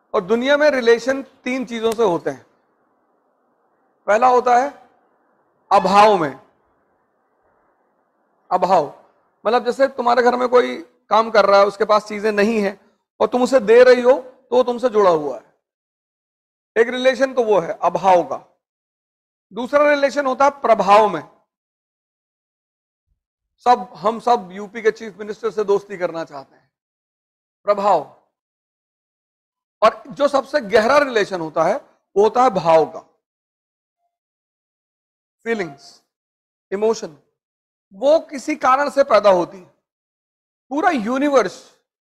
और दुनिया में रिलेशन तीन चीजों से होते हैं। पहला होता है अभाव में। अभाव मतलब जैसे तुम्हारे घर में कोई काम कर रहा है, उसके पास चीजें नहीं है और तुम उसे दे रही हो तो वो तुमसे जुड़ा हुआ है। एक रिलेशन तो वो है अभाव का। दूसरा रिलेशन होता है प्रभाव में। हम सब यूपी के चीफ मिनिस्टर से दोस्ती करना चाहते हैं, प्रभाव। और जो सबसे गहरा रिलेशन होता है वो होता है भाव का, फीलिंग्स, इमोशन। वो किसी कारण से पैदा होती है। पूरा यूनिवर्स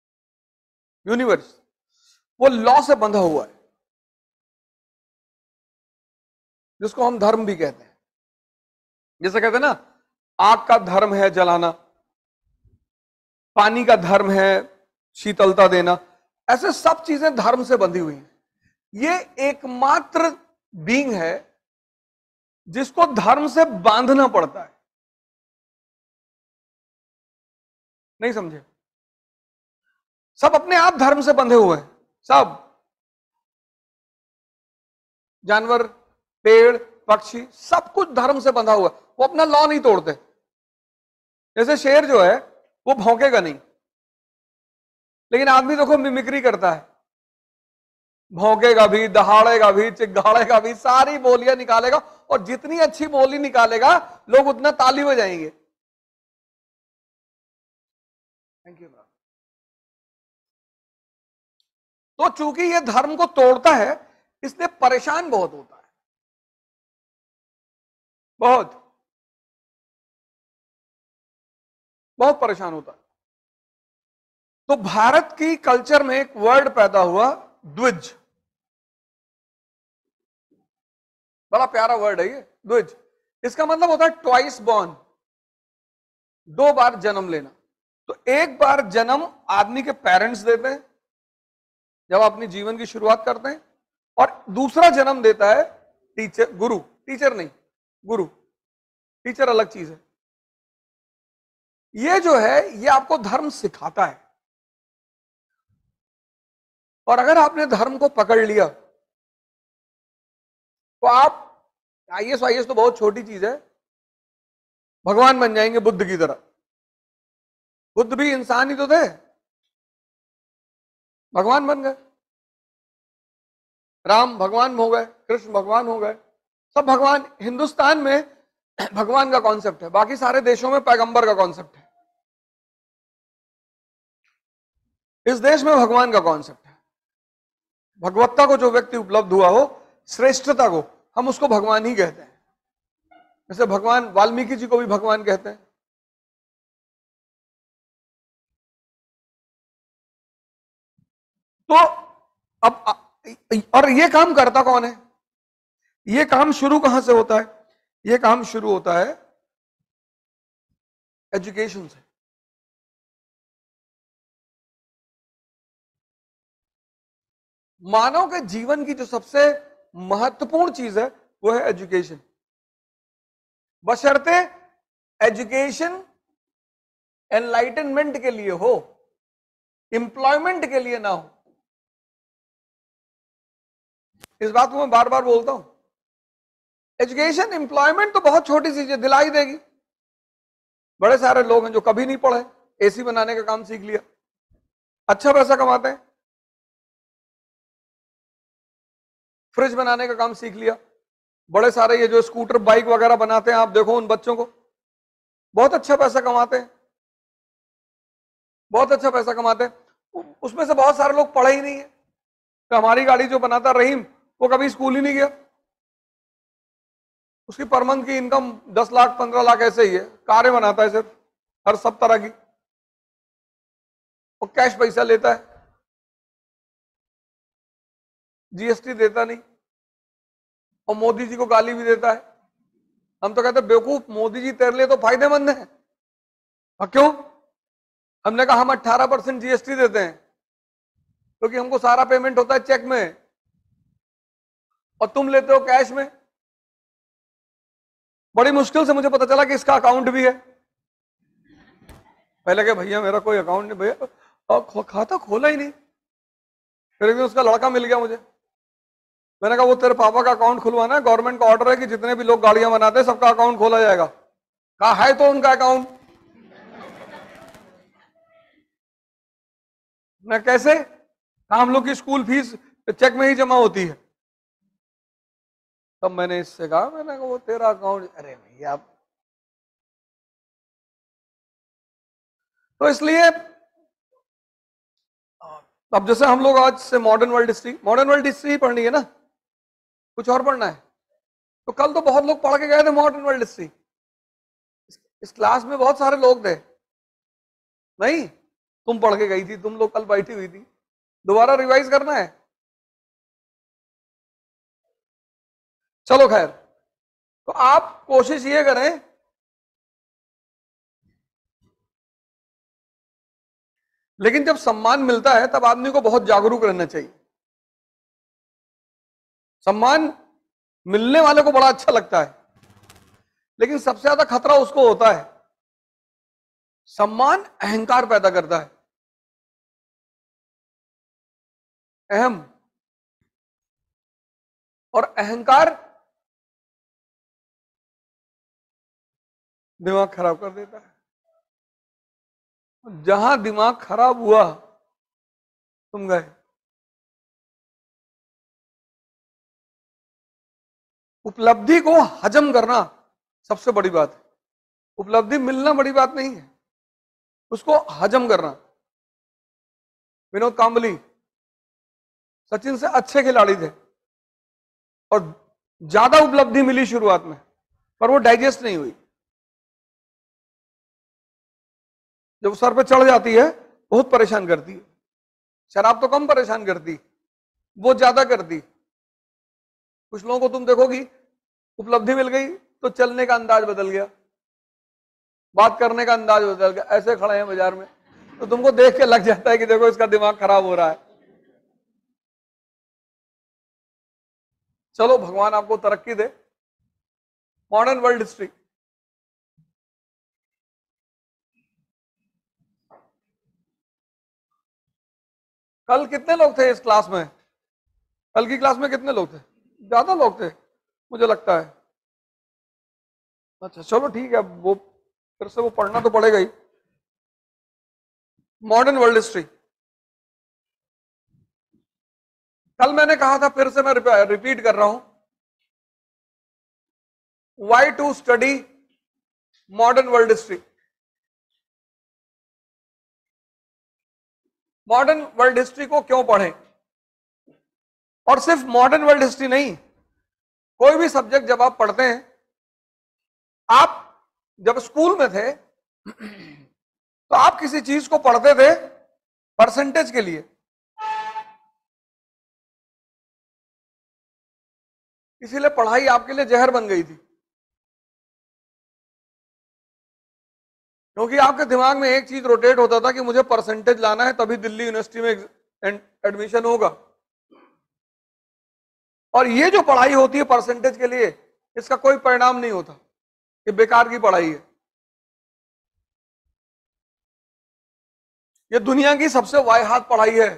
वो लॉ से बंधा हुआ है, जिसको हम धर्म भी कहते हैं। जैसे कहते हैं ना, आग का धर्म है जलाना, पानी का धर्म है शीतलता देना। ऐसे सब चीजें धर्म से बंधी हुई हैं। ये एकमात्र बीइंग है जिसको धर्म से बांधना पड़ता है। नहीं समझे? सब अपने आप धर्म से बंधे हुए हैं। सब जानवर, पेड़, पक्षी, सब कुछ धर्म से बंधा हुआ है। वो अपना लॉ नहीं तोड़ते। जैसे शेर जो है वो भौंकेगा नहीं, लेकिन आदमी देखो मिमिक्री करता है, भौंकेगा भी, दहाड़ेगा भी, चिघाड़ेगा भी, सारी बोलियां निकालेगा। और जितनी अच्छी बोली निकालेगा लोग उतना ताली बजाएंगे। Thank you. तो चूंकि ये धर्म को तोड़ता है, इसलिए परेशान बहुत होता है, बहुत बहुत परेशान होता है। तो भारत की कल्चर में एक वर्ड पैदा हुआ, द्विज। बड़ा प्यारा वर्ड है ये, द्विज। इसका मतलब होता है ट्वाइस बॉर्न, दो बार जन्म लेना। तो एक बार जन्म आदमी के पेरेंट्स देते हैं जब अपनी जीवन की शुरुआत करते हैं, और दूसरा जन्म देता है टीचर, गुरु। टीचर नहीं, गुरु। टीचर अलग चीज है। ये जो है ये आपको धर्म सिखाता है। और अगर आपने धर्म को पकड़ लिया तो आप आईएएस तो बहुत छोटी चीज है, भगवान बन जाएंगे बुद्ध की तरह। बुद्ध भी इंसान ही तो थे, भगवान बन गए। राम भगवान हो गए, कृष्ण भगवान हो गए, सब भगवान। हिंदुस्तान में भगवान का कॉन्सेप्ट है, बाकी सारे देशों में पैगंबर का कॉन्सेप्ट है। इस देश में भगवान का कॉन्सेप्ट है। भगवत्ता को जो व्यक्ति उपलब्ध हुआ हो, श्रेष्ठता को, हम उसको भगवान ही कहते हैं। जैसे भगवान वाल्मीकि जी को भी भगवान कहते हैं। तो अब और ये काम करता कौन है? ये काम शुरू कहां से होता है? ये काम शुरू होता है एजुकेशन से। मानव के जीवन की जो सबसे महत्वपूर्ण चीज है वो है एजुकेशन। बशर्ते एजुकेशन एनलाइटनमेंट के लिए हो, एम्प्लॉयमेंट के लिए ना हो। इस बात को मैं बार बार बोलता हूं। एजुकेशन, एम्प्लॉयमेंट तो बहुत छोटी चीज है, दिलाई देगी। बड़े सारे लोग हैं जो कभी नहीं पढ़े, एसी बनाने का काम सीख लिया, अच्छा पैसा कमाते हैं। फ्रिज बनाने का काम सीख लिया। बड़े सारे ये जो स्कूटर बाइक वगैरह बनाते हैं, आप देखो उन बच्चों को, बहुत अच्छा पैसा कमाते हैं, बहुत अच्छा पैसा कमाते हैं। उसमें से बहुत सारे लोग पढ़े ही नहीं है। तो हमारी गाड़ी जो बनाता रहीम, वो कभी स्कूल ही नहीं गया। उसकी पर मंथ की इनकम 10 लाख 15 लाख ऐसे ही है। कारें बनाता है सिर्फ, हर सब तरह की, और कैश पैसा लेता है, जीएसटी देता नहीं, और मोदी जी को गाली भी देता है। हम तो कहते हैं बेवकूफ, मोदी जी तेरे लिए तो फायदेमंद है। और क्यों? हमने कहा हम 18% जीएसटी देते हैं क्योंकि हमको सारा पेमेंट होता है चेक में, और तुम लेते हो कैश में। बड़ी मुश्किल से मुझे पता चला कि इसका अकाउंट भी है। पहले के भैया मेरा कोई अकाउंट नहीं, भैया खाता खोला ही नहीं। फिर एक दिन उसका लड़का मिल गया मुझे, मैंने कहा वो तेरे पापा का अकाउंट खुलवाना है, गवर्नमेंट का ऑर्डर है कि जितने भी लोग गाड़ियां बनाते हैं सबका अकाउंट खोला जाएगा। कहा है तो उनका अकाउंट। मैं कैसे? हम लोग की स्कूल फीस चेक में ही जमा होती है। तब मैंने इससे कहा, मैंने कहा वो तेरा अकाउंट, अरे भैया। तो इसलिए अब जैसे हम लोग आज से मॉडर्न वर्ल्ड हिस्ट्री पढ़नी है ना, कुछ और पढ़ना है। तो कल तो बहुत लोग पढ़ के गए थे मॉडर्न वर्ल्ड हिस्ट्री, इस क्लास में बहुत सारे लोग थे। नहीं, तुम पढ़ के गई थी, तुम लोग कल बैठी हुई थी, दोबारा रिवाइज करना है। चलो खैर, तो आप कोशिश ये करें लेकिन जब सम्मान मिलता है तब आदमी को बहुत जागरूक रहना चाहिए। सम्मान मिलने वाले को बड़ा अच्छा लगता है, लेकिन सबसे ज्यादा खतरा उसको होता है। सम्मान अहंकार पैदा करता है, अहम, और अहंकार दिमाग खराब कर देता है। जहां दिमाग खराब हुआ तुम गए। उपलब्धि को हजम करना सबसे बड़ी बात है। उपलब्धि मिलना बड़ी बात नहीं है, उसको हजम करना। विनोद कांबली सचिन से अच्छे खिलाड़ी थे और ज्यादा उपलब्धि मिली शुरुआत में, पर वो डाइजेस्ट नहीं हुई। जब सर पे चढ़ जाती है बहुत परेशान करती है। शराब तो कम परेशान करती, वो ज्यादा करती। कुछ लोगों को तुम देखोगी उपलब्धि मिल गई तो चलने का अंदाज बदल गया, बात करने का अंदाज बदल गया, ऐसे खड़े हैं बाजार में तो तुमको देख के लग जाता है कि देखो इसका दिमाग खराब हो रहा है। चलो भगवान आपको तरक्की दे। मॉडर्न वर्ल्ड हिस्ट्री, कल कितने लोग थे इस क्लास में? कल की क्लास में कितने लोग थे? ज्यादा लोग थे मुझे लगता है। अच्छा चलो ठीक है, वो फिर से वो पढ़ना तो पड़ेगा ही। मॉडर्न वर्ल्ड हिस्ट्री, कल मैंने कहा था, फिर से मैं रिपीट कर रहा हूं, why to study modern world history. Modern world history को क्यों पढ़ें? और सिर्फ मॉडर्न वर्ल्ड हिस्ट्री नहीं, कोई भी सब्जेक्ट जब आप पढ़ते हैं, आप जब स्कूल में थे तो आप किसी चीज को पढ़ते थे परसेंटेज के लिए, इसीलिए पढ़ाई आपके लिए जहर बन गई थी। क्योंकि आपके दिमाग में एक चीज रोटेट होता था कि मुझे परसेंटेज लाना है तभी दिल्ली यूनिवर्सिटी में एडमिशन होगा। और ये जो पढ़ाई होती है परसेंटेज के लिए, इसका कोई परिणाम नहीं होता, ये बेकार की पढ़ाई है। ये दुनिया की सबसे वाहियात पढ़ाई है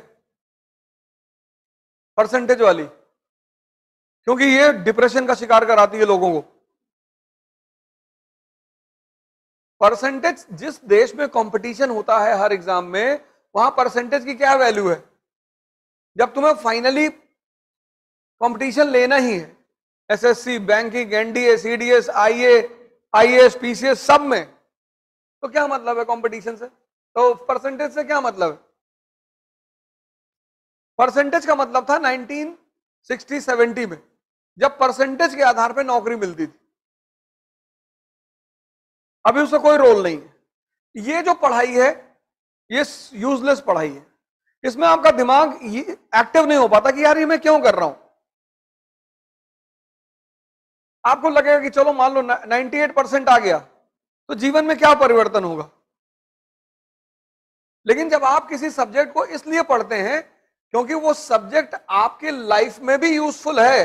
परसेंटेज वाली, क्योंकि ये डिप्रेशन का शिकार कराती है लोगों को। परसेंटेज, जिस देश में कंपटीशन होता है हर एग्जाम में, वहां परसेंटेज की क्या वैल्यू है? जब तुम्हें फाइनली कंपटीशन लेना ही है, SSC, banking, NDA, CDS, IAS, PCS, सब में, तो क्या मतलब है कंपटीशन से? तो परसेंटेज से क्या मतलब है? परसेंटेज का मतलब था 1960-70 में, जब परसेंटेज के आधार पर नौकरी मिलती थी। अभी उसका कोई रोल नहीं है। ये जो पढ़ाई है ये यूजलेस पढ़ाई है, इसमें आपका दिमाग एक्टिव नहीं हो पाता कि यार ये मैं क्यों कर रहा हूं। आपको लगेगा कि चलो मान लो 98% आ गया तो जीवन में क्या परिवर्तन होगा। लेकिन जब आप किसी सब्जेक्ट को इसलिए पढ़ते हैं क्योंकि वो सब्जेक्ट आपके लाइफ में भी यूजफुल है।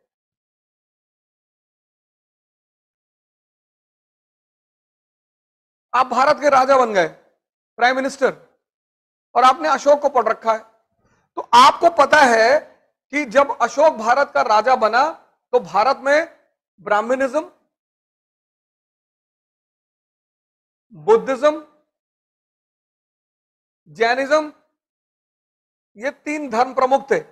आप भारत के राजा बन गए, प्राइम मिनिस्टर, और आपने अशोक को पढ़ रखा है, तो आपको पता है कि जब अशोक भारत का राजा बना तो भारत में ब्राह्मणिज्म, बुद्धिज्म, जैनिज्म, ये 3 धर्म प्रमुख थे।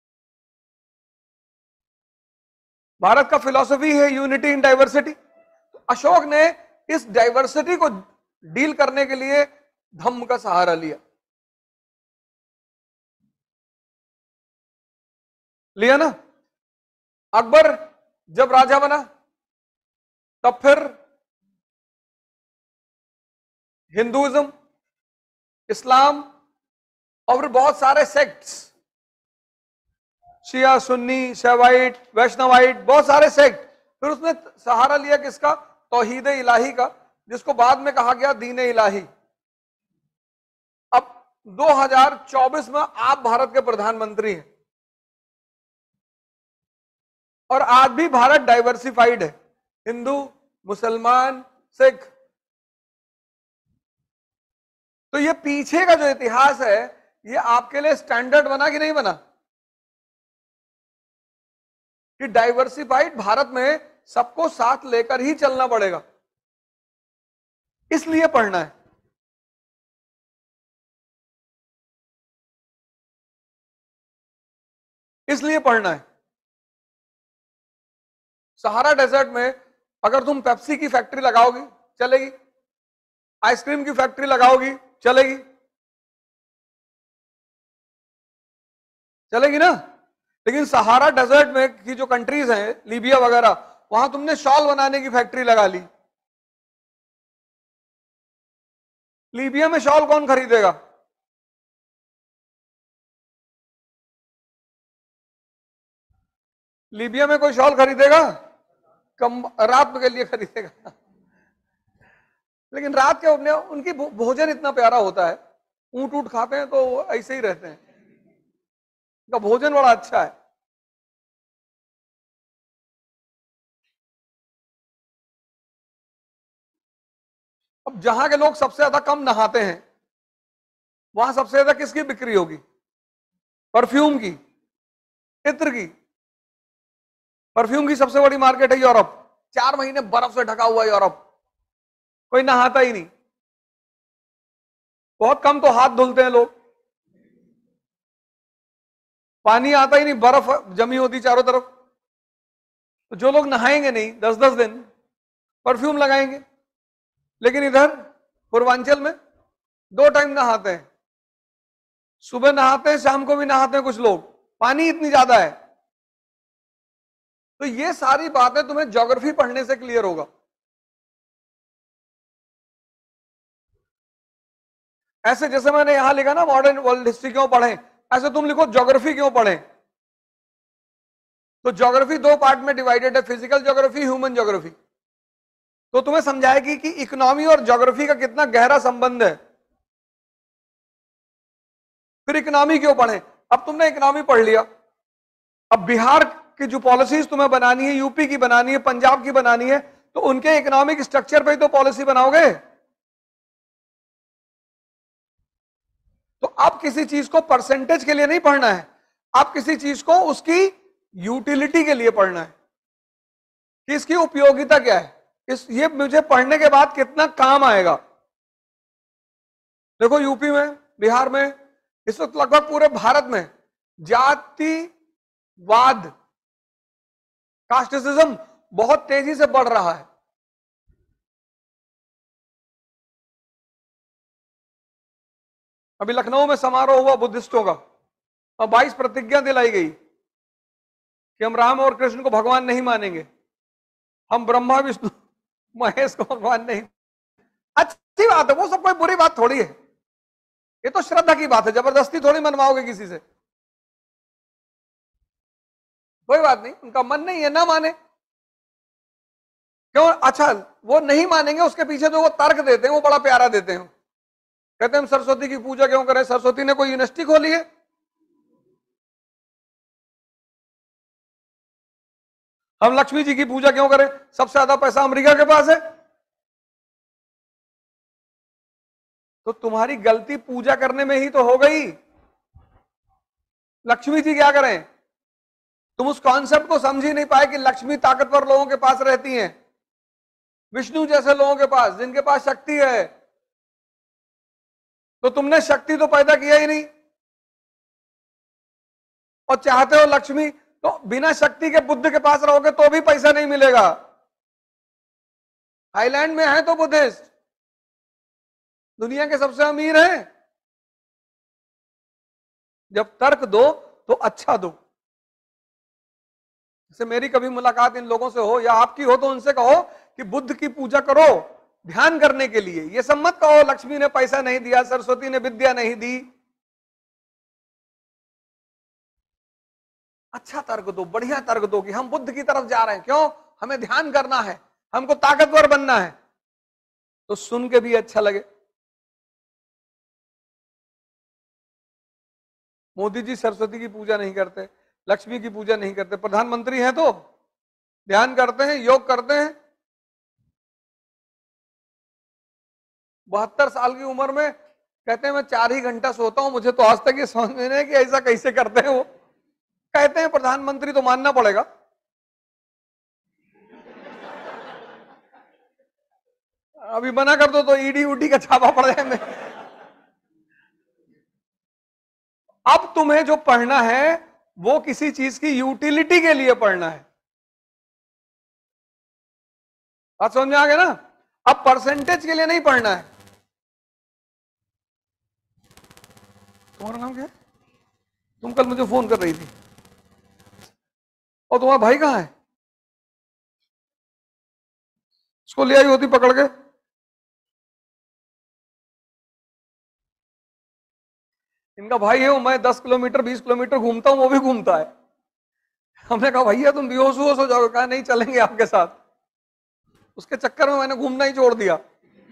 भारत का फिलॉसफी है यूनिटी इन डाइवर्सिटी। अशोक ने इस डाइवर्सिटी को डील करने के लिए धम्म का सहारा लिया ना। अकबर जब राजा बना तब फिर हिंदुइज्म, इस्लाम और बहुत सारे सेक्ट्स, शिया, सुन्नी, शैवाइट, वैष्णवाइट, बहुत सारे सेक्ट, फिर उसने सहारा लिया किसका? तौहीद इलाही का, जिसको बाद में कहा गया दीन इलाही। अब 2024 में आप भारत के प्रधानमंत्री हैं और आज भी भारत डाइवर्सिफाइड है, हिंदू, मुसलमान, सिख। तो ये पीछे का जो इतिहास है ये आपके लिए स्टैंडर्ड बना कि नहीं बना कि डाइवर्सिफाइड भारत में सबको साथ लेकर ही चलना पड़ेगा, इसलिए पढ़ना है। इसलिए पढ़ना है। सहारा डेजर्ट में अगर तुम पेप्सी की फैक्ट्री लगाओगी चलेगी, आइसक्रीम की फैक्ट्री लगाओगी चलेगी, चलेगी ना। लेकिन सहारा डेजर्ट में की जो कंट्रीज हैं, लीबिया वगैरह, वहां तुमने शॉल बनाने की फैक्ट्री लगा ली। लीबिया में शॉल कौन खरीदेगा? अपने लीबिया में कोई शॉल खरीदेगा? कम रात के लिए खरीदेगा। लेकिन रात के उनकी भोजन इतना प्यारा होता है, ऊंट ऊंट खाते हैं तो ऐसे ही रहते हैं, उनका भोजन बड़ा अच्छा है। अब जहां के लोग सबसे ज्यादा कम नहाते हैं वहां सबसे ज्यादा किसकी बिक्री होगी? परफ्यूम की, इत्र की। परफ्यूम की सबसे बड़ी मार्केट है यूरोप। 4 महीने बर्फ से ढका हुआ यूरोप, कोई नहाता ही नहीं, बहुत कम तो हाथ धुलते हैं लोग, पानी आता ही नहीं, बर्फ जमी होती चारों तरफ। तो जो लोग नहाएंगे नहीं 10-10 दिन परफ्यूम लगाएंगे। लेकिन इधर पूर्वांचल में 2 टाइम नहाते हैं, सुबह नहाते हैं, शाम को भी नहाते हैं कुछ लोग, पानी इतनी ज्यादा है। तो ये सारी बातें तुम्हें ज्योग्राफी पढ़ने से क्लियर होगा। ऐसे जैसे मैंने यहां लिखा ना मॉडर्न वर्ल्ड हिस्ट्री क्यों पढ़ें, ऐसे तुम लिखो ज्योग्राफी क्यों पढ़ें। तो ज्योग्राफी 2 पार्ट में डिवाइडेड है, फिजिकल ज्योग्राफी, ह्यूमन ज्योग्राफी। तो तुम्हें समझाएगी कि इकोनॉमी और ज्योग्राफी का कितना गहरा संबंध है। फिर इकोनॉमी क्यों पढ़ें? अब तुमने इकोनॉमी पढ़ लिया, अब बिहार की जो पॉलिसीज तुम्हें बनानी है, यूपी की बनानी है, पंजाब की बनानी है, तो उनके इकोनॉमिक स्ट्रक्चर पे ही तो पॉलिसी बनाओगे। तो अब किसी चीज को परसेंटेज के लिए नहीं पढ़ना है, आप किसी चीज को उसकी यूटिलिटी के लिए पढ़ना है कि इसकी उपयोगिता क्या है, ये मुझे पढ़ने के बाद कितना काम आएगा। देखो यूपी में, बिहार में, इस वक्त लगभग पूरे भारत में जातिवाद, कास्टिज्म बहुत तेजी से बढ़ रहा है। अभी लखनऊ में समारोह हुआ बुद्धिस्टों का और 22 प्रतिज्ञा दिलाई गई कि हम राम और कृष्ण को भगवान नहीं मानेंगे, हम ब्रह्मा विष्णु महेश को भगवान नहीं। अच्छी बात है, वो सब कोई बुरी बात थोड़ी है, ये तो श्रद्धा की बात है, जबरदस्ती थोड़ी मनवाओगे किसी से, कोई बात नहीं, उनका मन नहीं है ना माने। क्यों? अच्छा, वो नहीं मानेंगे, उसके पीछे जो वो तर्क देते हैं वो बड़ा प्यारा देते हैं। कहते हैं हम सरस्वती की पूजा क्यों करें? सरस्वती ने कोई यूनिवर्सिटी खोली है? हम लक्ष्मी जी की पूजा क्यों करें? सबसे ज्यादा पैसा अमेरिका के पास है। तो तुम्हारी गलती पूजा करने में ही तो हो गई। लक्ष्मी जी क्या करें? तुम उस कॉन्सेप्ट को समझ ही नहीं पाए कि लक्ष्मी ताकतवर लोगों के पास रहती हैं, विष्णु जैसे लोगों के पास, जिनके पास शक्ति है। तो तुमने शक्ति तो पैदा किया ही नहीं, और चाहते हो लक्ष्मी, तो बिना शक्ति के बुद्ध के पास रहोगे तो भी पैसा नहीं मिलेगा। थाईलैंड में है तो बुद्धिस्ट, दुनिया के सबसे अमीर हैं। जब तर्क दो तो अच्छा दो। जैसे मेरी कभी मुलाकात इन लोगों से हो या आपकी हो तो उनसे कहो कि बुद्ध की पूजा करो ध्यान करने के लिए, ये सब मत कहो लक्ष्मी ने पैसा नहीं दिया, सरस्वती ने विद्या नहीं दी। अच्छा तर्क दो, बढ़िया तर्क दो कि हम बुद्ध की तरफ जा रहे हैं, क्यों? हमें ध्यान करना है, हमको ताकतवर बनना है, तो सुन के भी अच्छा लगे। मोदी जी सरस्वती की पूजा नहीं करते, लक्ष्मी की पूजा नहीं करते, प्रधानमंत्री हैं तो ध्यान करते हैं, योग करते हैं। 72 साल की उम्र में कहते हैं मैं 4 ही घंटा सोता हूं, मुझे तो आज तक ये समझ में नहीं है कि ऐसा कैसे करते हैं। वो कहते हैं प्रधानमंत्री, तो मानना पड़ेगा। अभी मना कर दो तो ईडी उडी का छापा पड़ जाए। अब तुम्हें जो पढ़ना है वो किसी चीज की यूटिलिटी के लिए पढ़ना है। बात समझ में आ गया ना? अब परसेंटेज के लिए नहीं पढ़ना है। तुम्हारा नाम क्या है? तुम कल मुझे फोन कर रही थी, और तुम्हारा भाई कहां है? उसको ले आई होती पकड़ के। इनका भाई है वो, मैं 10 किलोमीटर 20 किलोमीटर घूमता हूं, वो भी घूमता है। हमने कहा भैया तुम बेहोश हो जाओगे, कहा नहीं चलेंगे आपके साथ। उसके चक्कर में मैंने घूमना ही छोड़ दिया।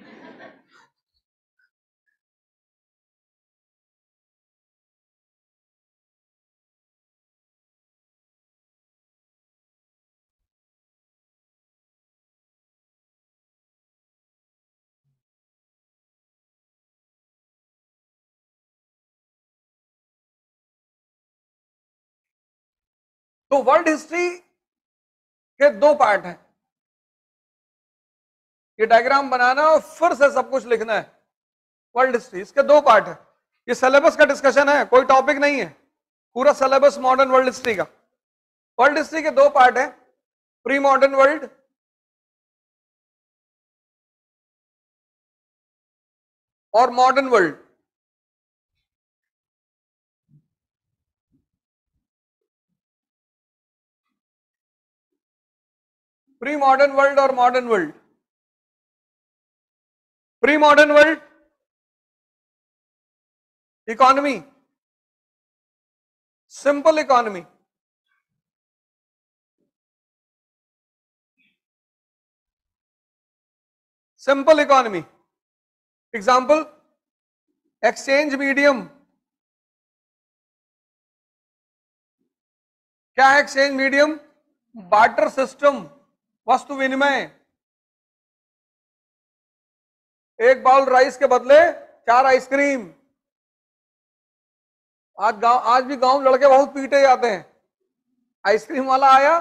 तो वर्ल्ड हिस्ट्री के 2 पार्ट हैं। ये डायग्राम बनाना और फिर से सब कुछ लिखना है। वर्ल्ड हिस्ट्री, इसके 2 पार्ट है। ये सिलेबस का डिस्कशन है, कोई टॉपिक नहीं है, पूरा सिलेबस मॉडर्न वर्ल्ड हिस्ट्री का। वर्ल्ड हिस्ट्री के 2 पार्ट है, प्री मॉडर्न वर्ल्ड और modern world. Pre modern world और modern world. Pre modern world economy, simple economy, simple economy. Example, exchange medium. क्या है एक्सचेंज मीडियम? बार्टर सिस्टम, वस्तु विनिमय। एक बाउल राइस के बदले 4 आइसक्रीम। आज भी गांव लड़के बहुत पीटे जाते हैं। आइसक्रीम वाला आया,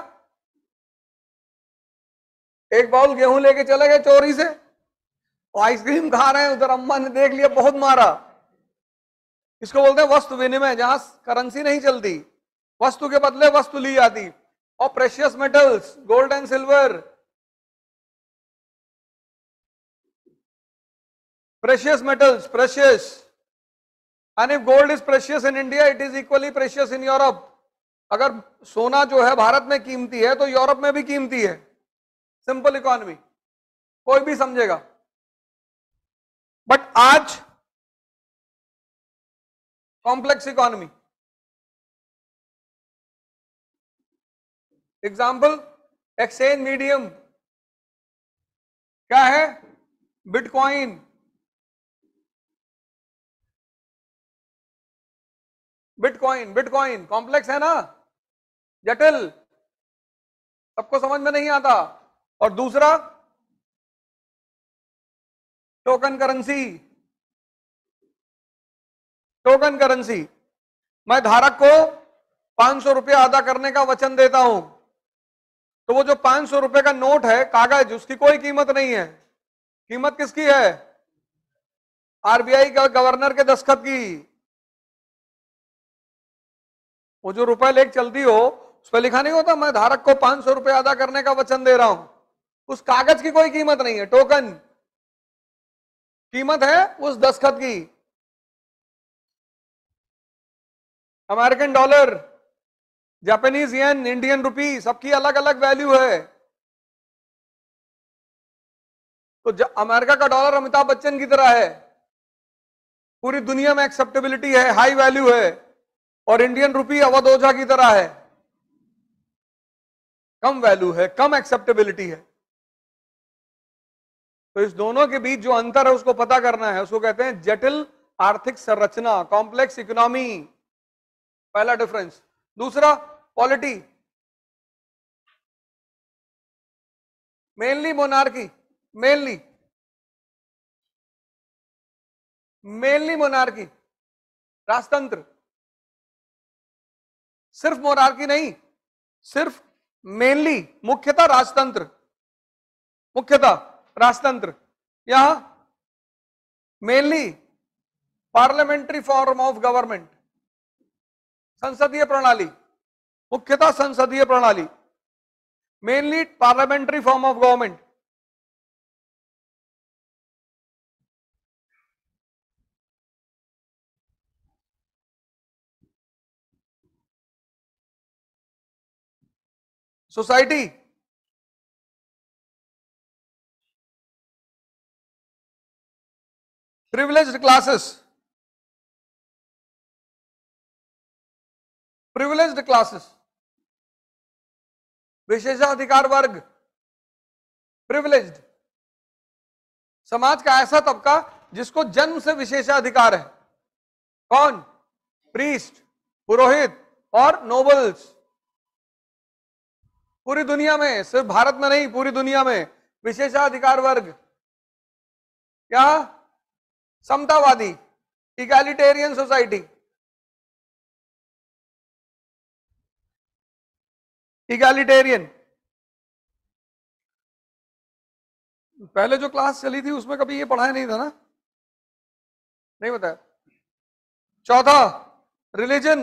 एक बाउल गेहूं लेके चले गए चोरी से, और आइसक्रीम खा रहे हैं, उधर अम्मा ने देख लिया, बहुत मारा। इसको बोलते हैं वस्तु विनिमय, जहां करेंसी नहीं चलती, वस्तु के बदले वस्तु ली जाती। और precious metals, gold and silver. Precious metals, precious, and if gold is precious in India, it is equally precious in Europe. अगर सोना जो है भारत में कीमती है तो यूरोप में भी कीमती है। सिंपल इकोनॉमी, कोई भी समझेगा। बट आज complex economy. Example, exchange medium क्या है? बिटकॉइन। बिटकॉइन, बिटकॉइन कॉम्प्लेक्स है ना, जटिल, सबको समझ में नहीं आता। और दूसरा टोकन करेंसी। टोकन करेंसी, मैं धारक को 500 रुपया अदा करने का वचन देता हूं, तो वो जो 500 रुपए का नोट है, कागज, उसकी कोई कीमत नहीं है। कीमत किसकी है? आरबीआई का गवर्नर के दस्तखत की। वो जो रुपए लेके चलती हो, उस पर लिखा नहीं होता मैं धारक को 500 रुपए अदा करने का वचन दे रहा हूं। उस कागज की कोई कीमत नहीं है, टोकन। कीमत है उस दस्तखत की। American dollar, Japanese yen, Indian rupee, सबकी अलग अलग वैल्यू है। तो अमेरिका का डॉलर अमिताभ बच्चन की तरह है, पूरी दुनिया में एक्सेप्टेबिलिटी है, हाई वैल्यू है। और इंडियन रुपी अवध ओझा की तरह है, कम वैल्यू है, कम एक्सेप्टेबिलिटी है। तो इस दोनों के बीच जो अंतर है उसको पता करना है, उसको कहते हैं जटिल आर्थिक संरचना, कॉम्प्लेक्स इकोनॉमी, पहला डिफरेंस। दूसरा, polity, mainly monarchy, mainly monarchy, राजतंत्र। सिर्फ मोनार्की नहीं, सिर्फ मेनली, मुख्यतः राजतंत्र, मुख्यतः राजतंत्र। यहां mainly parliamentary form of government, संसदीय प्रणाली, मुख्यतः संसदीय प्रणाली, mainly parliamentary form of government. Society, privileged classes, privileged classes, विशेषाधिकार वर्ग, प्रिविलेज्ड, समाज का ऐसा तबका जिसको जन्म से विशेषाधिकार है। कौन? प्रीस्ट, पुरोहित और नोबल्स। पूरी दुनिया में, सिर्फ भारत में नहीं, पूरी दुनिया में विशेषाधिकार वर्ग। क्या? समतावादी, इगैलिटेरियन सोसाइटी, इगैलिटेरियन। पहले जो क्लास चली थी उसमें कभी ये पढ़ाया नहीं था ना? नहीं बताया। चौथा, religion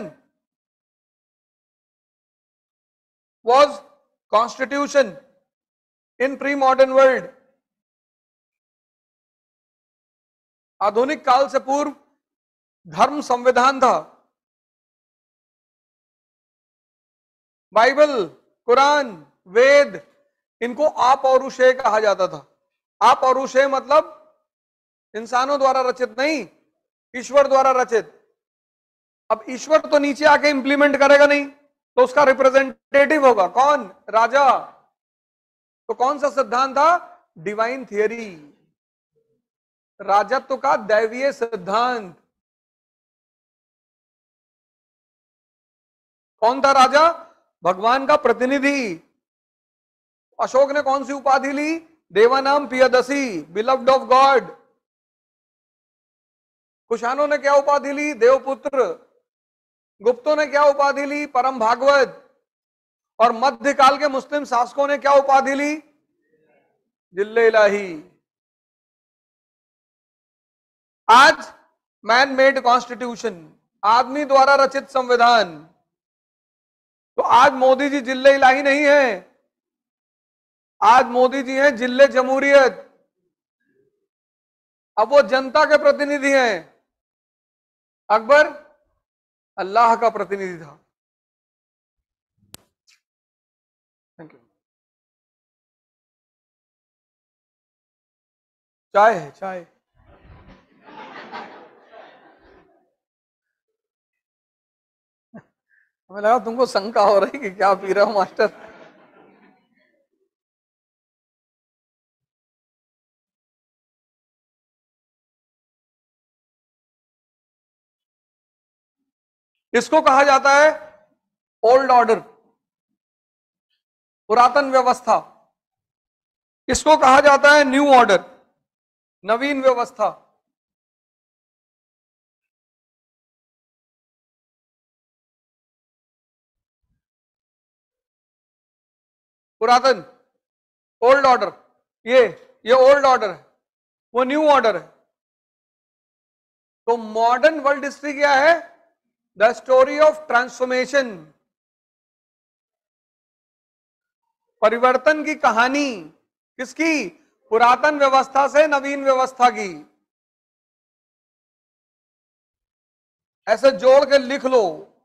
was constitution in pre-modern world। आधुनिक काल से पूर्व धर्म संविधान था। बाइबल, कुरान, वेद, इनको आपौरुषेय कहा जाता था। आपौरुषेय मतलब इंसानों द्वारा रचित नहीं, ईश्वर द्वारा रचित। अब ईश्वर तो नीचे आके इंप्लीमेंट करेगा नहीं, तो उसका रिप्रेजेंटेटिव होगा कौन? राजा। तो कौन सा सिद्धांत था? डिवाइन थियरी, राजत्व का दैवीय सिद्धांत। कौन था राजा? भगवान का प्रतिनिधि। अशोक ने कौन सी उपाधि ली? Devanam Piyadasi, beloved of God. कुशानों ने क्या उपाधि ली? देवपुत्र। गुप्तों ने क्या उपाधि ली? परम भागवत। और मध्यकाल के मुस्लिम शासकों ने क्या उपाधि ली? जिल्ले इलाही। आज मैन मेड कॉन्स्टिट्यूशन, आदमी द्वारा रचित संविधान। तो आज मोदी जी जिल्ले इलाही नहीं है, आज मोदी जी हैं जिल्ले जमहूरियत। अब वो जनता के प्रतिनिधि हैं। अकबर अल्लाह का प्रतिनिधि था। Thank you. चाय है, चाय। हमें लगा तुमको शंका हो रही कि क्या पी रहा हूं मास्टर। इसको कहा जाता है ओल्ड ऑर्डर, पुरातन व्यवस्था। इसको कहा जाता है न्यू ऑर्डर, नवीन व्यवस्था। पुरातन, ओल्ड ऑर्डर, ये ओल्ड ऑर्डर है, वो न्यू ऑर्डर है। तो मॉडर्न वर्ल्ड हिस्ट्री क्या है? द स्टोरी ऑफ ट्रांसफॉर्मेशन, परिवर्तन की कहानी। किसकी? पुरातन व्यवस्था से नवीन व्यवस्था की। ऐसे जोड़ के लिख लो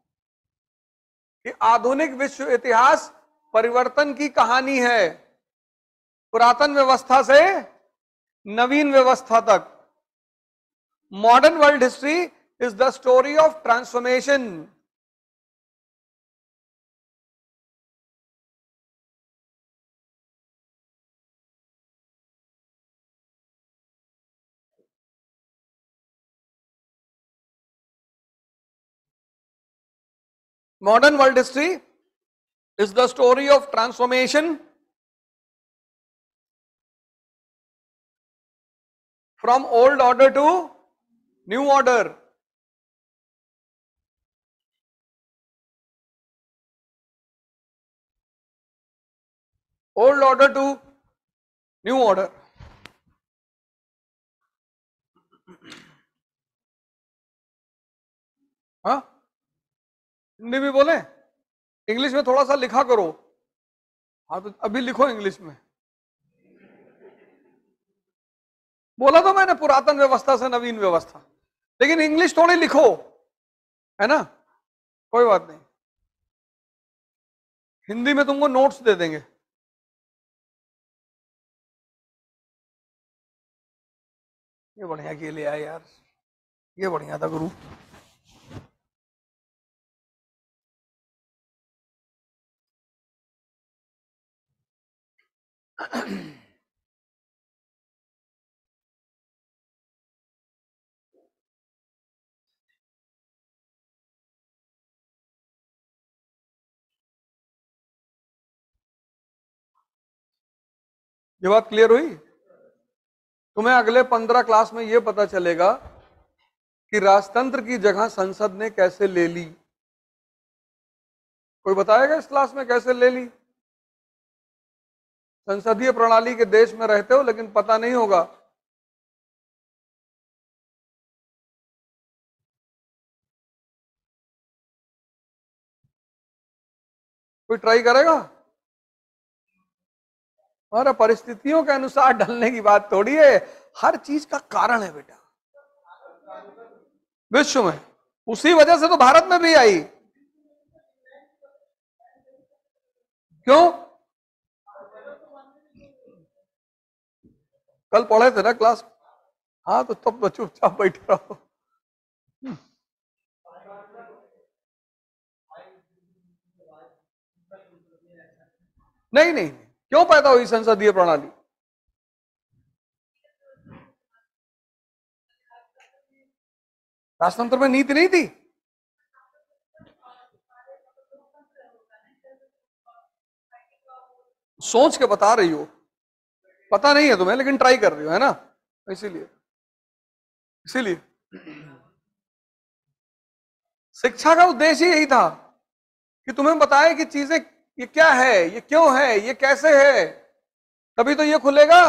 कि आधुनिक विश्व इतिहास परिवर्तन की कहानी है, पुरातन व्यवस्था से नवीन व्यवस्था तक। Modern world history is the story of transformation. Modern world history is the story of transformation from old order to new order. Old order to new order. हाँ, हिंदी भी बोले, इंग्लिश में थोड़ा सा लिखा करो। हाँ तो अभी लिखो इंग्लिश में। बोला तो मैंने पुरातन व्यवस्था से नवीन व्यवस्था, लेकिन इंग्लिश थोड़ी लिखो, है ना, कोई बात नहीं, हिंदी में तुमको नोट्स दे देंगे। ये बढ़िया के लिए आया यार, ये बढ़िया था गुरु। ये बात क्लियर हुई? तुम्हें अगले 15 क्लास में यह पता चलेगा कि राजतंत्र की जगह संसद ने कैसे ले ली। कोई बताएगा इस क्लास में कैसे ले ली? संसदीय प्रणाली के देश में रहते हो लेकिन पता नहीं होगा। कोई ट्राई करेगा? और परिस्थितियों के अनुसार ढलने की बात थोड़ी है, हर चीज का कारण है बेटा विश्व में। उसी वजह से तो भारत में भी आई। क्यों? कल पढ़े थे ना क्लास। हाँ तो तब चुपचाप बैठे रहो। नहीं नहीं, क्यों पैदा हुई संसदीय प्रणाली? राजतंत्र में नीति नहीं थी? सोच के बता रही हो, पता नहीं है तुम्हें लेकिन ट्राई कर रही हो, है ना, इसीलिए इसीलिए शिक्षा का उद्देश्य यही था कि तुम्हें बताए कि चीजें ये क्या है, ये क्यों है, ये कैसे है, तभी तो ये खुलेगा।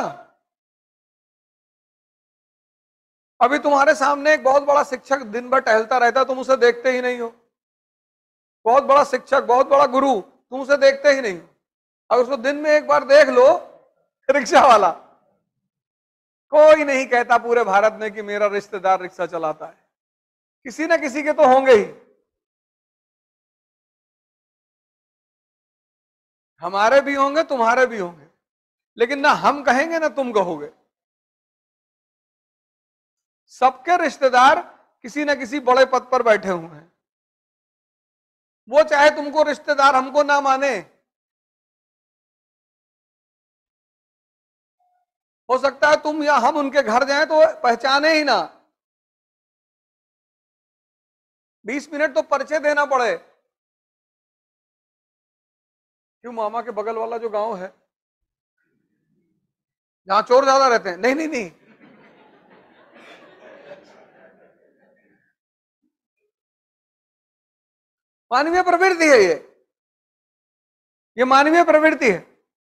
अभी तुम्हारे सामने एक बहुत बड़ा शिक्षक दिन भर टहलता रहता है, तुम उसे देखते ही नहीं हो। बहुत बड़ा शिक्षक, बहुत बड़ा गुरु, तुम उसे देखते ही नहीं हो। अगर उसको दिन में एक बार देख लो, रिक्शा वाला, कोई नहीं कहता पूरे भारत में कि मेरा रिश्तेदार रिक्शा चलाता है, किसी ना किसी के तो होंगे ही। हमारे भी होंगे, तुम्हारे भी होंगे, लेकिन ना हम कहेंगे ना तुम कहोगे। सबके रिश्तेदार किसी ना किसी बड़े पद पर बैठे हुए हैं। वो चाहे तुमको रिश्तेदार हमको ना माने, हो सकता है तुम या हम उनके घर जाएं तो पहचाने ही ना, 20 मिनट तो परिचय देना पड़े। क्यों, मामा के बगल वाला जो गांव है जहां चोर ज्यादा रहते हैं? नहीं नहीं नहीं, मानवीय प्रवृत्ति है ये मानवीय प्रवृत्ति है।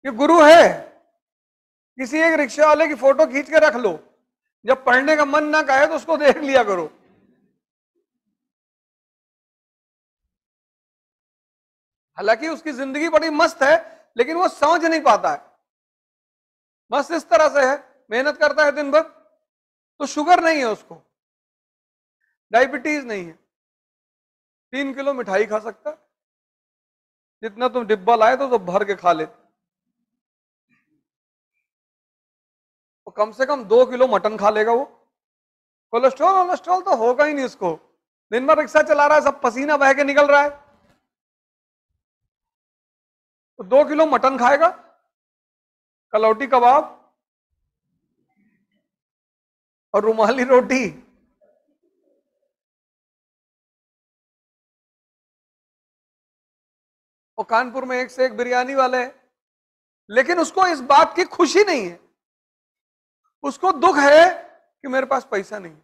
ये गुरु है। किसी एक रिक्शा वाले की फोटो खींच के रख लो, जब पढ़ने का मन ना कहे तो उसको देख लिया करो। हालांकि उसकी जिंदगी बड़ी मस्त है, लेकिन वो समझ नहीं पाता है। मस्त इस तरह से है, मेहनत करता है दिन भर, तो शुगर नहीं है उसको, डायबिटीज नहीं है, 3 किलो मिठाई खा सकता है, जितना तुम डिब्बा लाए तो सब भर के खा लेते। तो कम से कम 2 किलो मटन खा लेगा वो। कोलेस्ट्रॉल तो होगा ही नहीं उसको। दिन भर रिक्शा चला रहा है, सब पसीना बह के निकल रहा है, तो 2 किलो मटन खाएगा, कलौटी कबाब और रुमाली रोटी। और कानपुर में एक से एक बिरयानी वाले हैं, लेकिन उसको इस बात की खुशी नहीं है, उसको दुख है कि मेरे पास पैसा नहीं।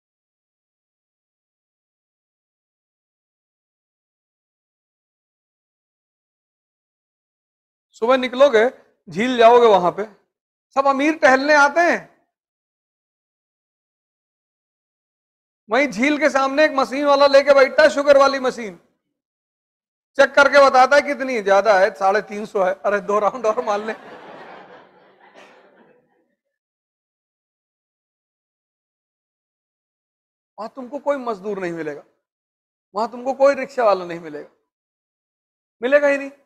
सुबह निकलोगे, झील जाओगे, वहां पे सब अमीर टहलने आते हैं। वहीं झील के सामने एक मशीन वाला लेके बैठा है, शुगर वाली मशीन, चेक करके बताता है कितनी ज्यादा है, 350 है, अरे 2 राउंड और मान ले। वहां तुमको कोई मजदूर नहीं मिलेगा, वहां तुमको कोई रिक्शा वाला नहीं मिलेगा, मिलेगा ही नहीं।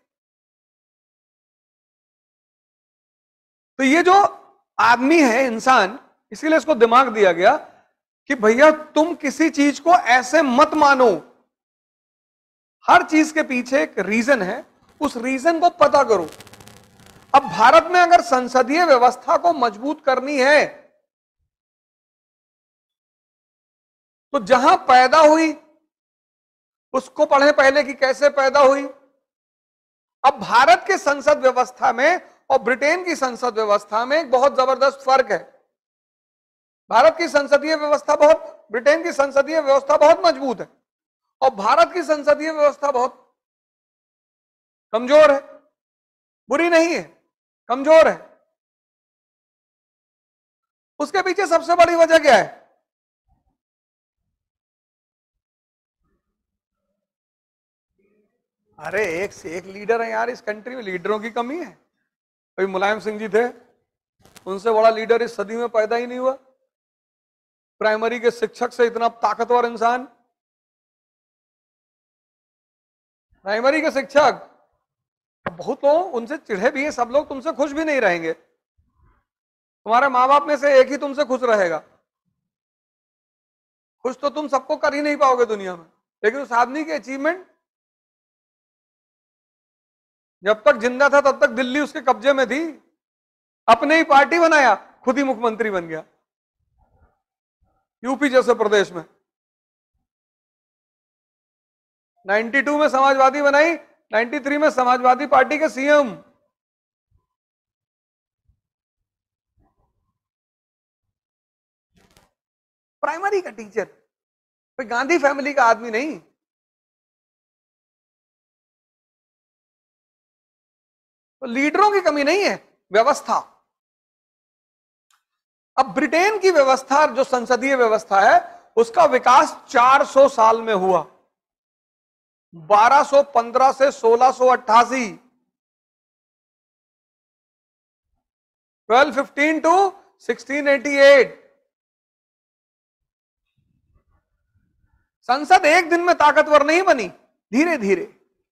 तो ये जो आदमी है, इंसान, इसीलिए इसको दिमाग दिया गया कि भैया तुम किसी चीज को ऐसे मत मानो, हर चीज के पीछे एक रीजन है, उस रीजन को पता करो। अब भारत में अगर संसदीय व्यवस्था को मजबूत करनी है, तो जहां पैदा हुई उसको पढ़े पहले कि कैसे पैदा हुई। अब भारत के संसद व्यवस्था में और ब्रिटेन की संसद व्यवस्था में एक बहुत जबरदस्त फर्क है। भारत की संसदीय व्यवस्था ब्रिटेन की संसदीय व्यवस्था बहुत मजबूत है, और भारत की संसदीय व्यवस्था बहुत कमजोर है। बुरी नहीं है, कमजोर है। उसके पीछे सबसे बड़ी वजह क्या है? अरे एक से एक लीडर है यार, इस कंट्री में लीडरों की कमी है। अभी मुलायम सिंह जी थे, उनसे बड़ा लीडर इस सदी में पैदा ही नहीं हुआ। प्राइमरी के शिक्षक से इतना ताकतवर इंसान, प्राइमरी के शिक्षक। बहुत लोग उनसे चिढ़े भी है, सब लोग तुमसे खुश भी नहीं रहेंगे। तुम्हारे माँ बाप में से एक ही तुमसे खुश रहेगा। खुश तो तुम सबको कर ही नहीं पाओगे दुनिया में, लेकिन उस आदमी की अचीवमेंट, जब तक जिंदा था तब तक दिल्ली उसके कब्जे में थी, अपने ही पार्टी बनाया, खुद ही मुख्यमंत्री बन गया यूपी जैसे प्रदेश में। 92 में समाजवादी बनाई, 93 में समाजवादी पार्टी के सीएम। प्राइमरी का टीचर, कोई गांधी फैमिली का आदमी नहीं। तो लीडरों की कमी नहीं है, व्यवस्था। अब ब्रिटेन की व्यवस्था, जो संसदीय व्यवस्था है, उसका विकास 400 साल में हुआ, 1215 से 1688, 1215 टू 1688। संसद एक दिन में ताकतवर नहीं बनी, धीरे धीरे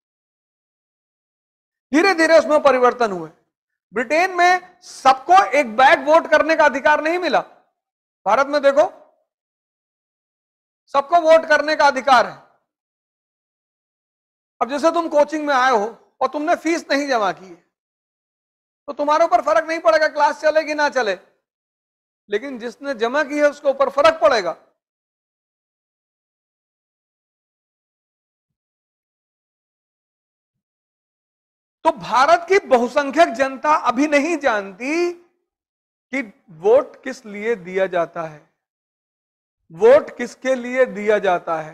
धीरे धीरे उसमें परिवर्तन हुए। ब्रिटेन में सबको एक बैग वोट करने का अधिकार नहीं मिला। भारत में देखो, सबको वोट करने का अधिकार है। अब जैसे तुम कोचिंग में आए हो और तुमने फीस नहीं जमा की है, तो तुम्हारे ऊपर फर्क नहीं पड़ेगा क्लास चले कि ना चले, लेकिन जिसने जमा की है उसके ऊपर फर्क पड़ेगा। तो भारत की बहुसंख्यक जनता अभी नहीं जानती कि वोट किस लिए दिया जाता है, वोट किसके लिए दिया जाता है,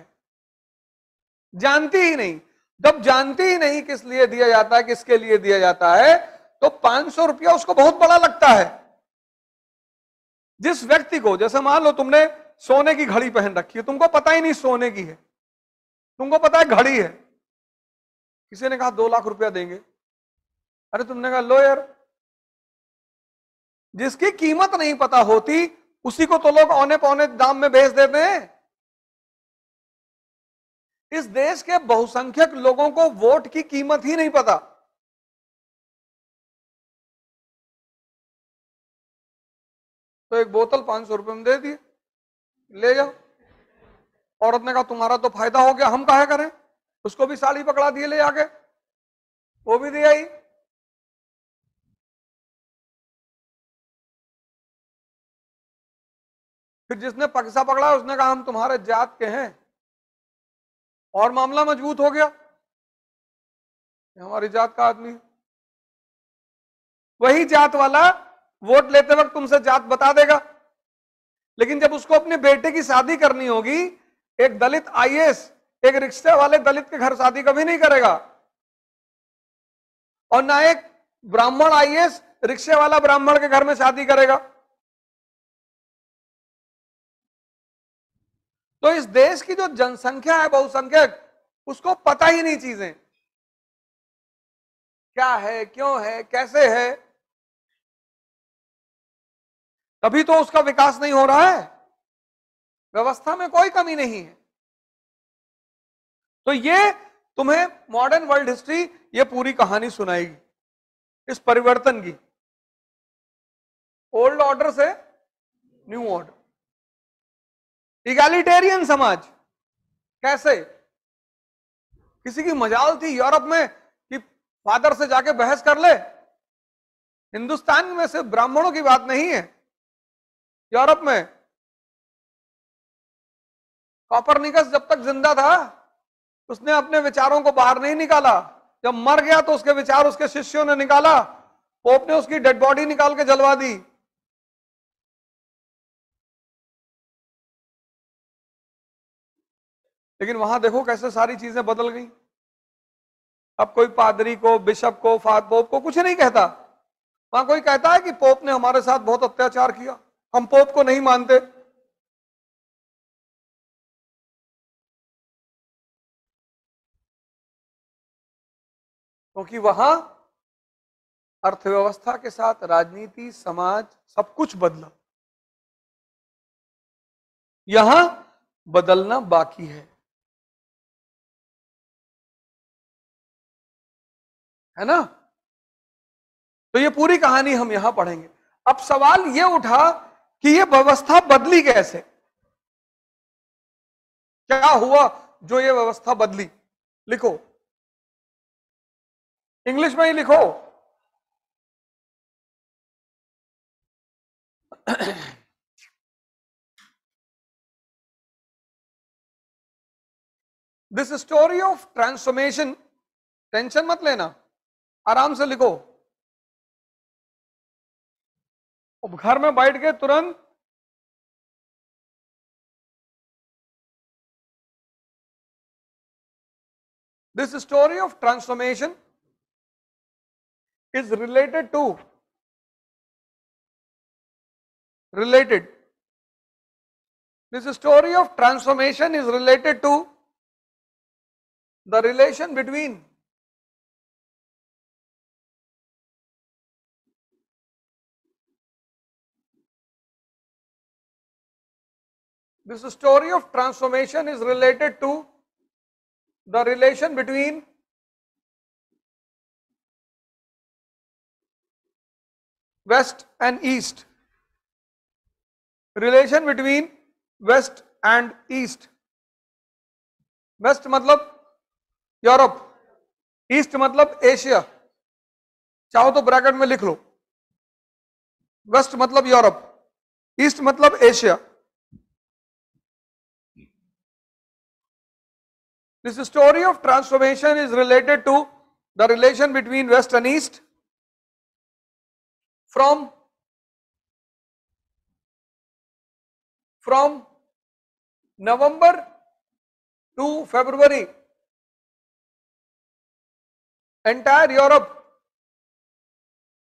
जानती ही नहीं। जब जानती ही नहीं किस लिए दिया जाता है, किसके लिए दिया जाता है, तो 500 रुपया उसको बहुत बड़ा लगता है। जिस व्यक्ति को, जैसे मान लो तुमने सोने की घड़ी पहन रखी है, तुमको पता ही नहीं सोने की है, तुमको पता है घड़ी है, किसी ने कहा 2 लाख रुपया देंगे, अरे तुमने कहा लो यार। जिसकी कीमत नहीं पता होती उसी को तो लोग औने पौने दाम में बेच देते हैं। इस देश के बहुसंख्यक लोगों को वोट की कीमत ही नहीं पता। तो एक बोतल 500 रुपए में दे दिए, ले जाओ। औरत ने कहा तुम्हारा तो फायदा हो गया, हम काहे करें। उसको भी साड़ी पकड़ा दिए ले आके, वो भी दे आई। फिर जिसने पैसा पकड़ा उसने कहा हम तुम्हारे जात के हैं, और मामला मजबूत हो गया, हमारी जात का आदमी। वही जात वाला वोट लेते वक्त तुमसे जात बता देगा, लेकिन जब उसको अपने बेटे की शादी करनी होगी, एक दलित आईएएस एक रिक्शे वाले दलित के घर शादी कभी नहीं करेगा, और ना एक ब्राह्मण आईएएस रिक्शे वाला ब्राह्मण के घर में शादी करेगा। तो इस देश की जो जनसंख्या है बहुसंख्यक, उसको पता ही नहीं चीजें क्या है, क्यों है, कैसे है, तभी तो उसका विकास नहीं हो रहा है। व्यवस्था में कोई कमी नहीं है। तो ये तुम्हें मॉडर्न वर्ल्ड हिस्ट्री ये पूरी कहानी सुनाएगी इस परिवर्तन की, ओल्ड ऑर्डर से न्यू ऑर्डर। इगैलिटेरियन समाज कैसे, किसी की मजाल थी यूरोप में कि फादर से जाके बहस कर ले। हिंदुस्तान में सिर्फ ब्राह्मणों की बात नहीं है, यूरोप में कॉपरनिकस जब तक जिंदा था उसने अपने विचारों को बाहर नहीं निकाला, जब मर गया तो उसके विचार उसके शिष्यों ने निकाला, पोप ने उसकी डेड बॉडी निकाल के जलवा दी। लेकिन वहां देखो कैसे सारी चीजें बदल गई। अब कोई पादरी को, बिशप को, पोप को कुछ नहीं कहता। वहां कोई कहता है कि पोप ने हमारे साथ बहुत अत्याचार किया, हम पोप को नहीं मानते। क्योंकि वहां अर्थव्यवस्था के साथ राजनीति, समाज सब कुछ बदला, यहां बदलना बाकी है ना। तो ये पूरी कहानी हम यहां पढ़ेंगे। अब सवाल ये उठा कि ये व्यवस्था बदली कैसे, क्या हुआ जो ये व्यवस्था बदली। लिखो, इंग्लिश में ही लिखो। This story of transformation, tension मत लेना, आराम से लिखो। अब घर में बैठ के तुरंत this story of transformation is related to this story of transformation is related to the relation between this story of transformation is related to the relation between west and east, relation between west and east। West मतलब Europe, east मतलब Asia, चाहो तो bracket में लिख लो। West मतलब Europe, east मतलब Asia. This story of transformation is related to the relation between west and east from November to February, entire Europe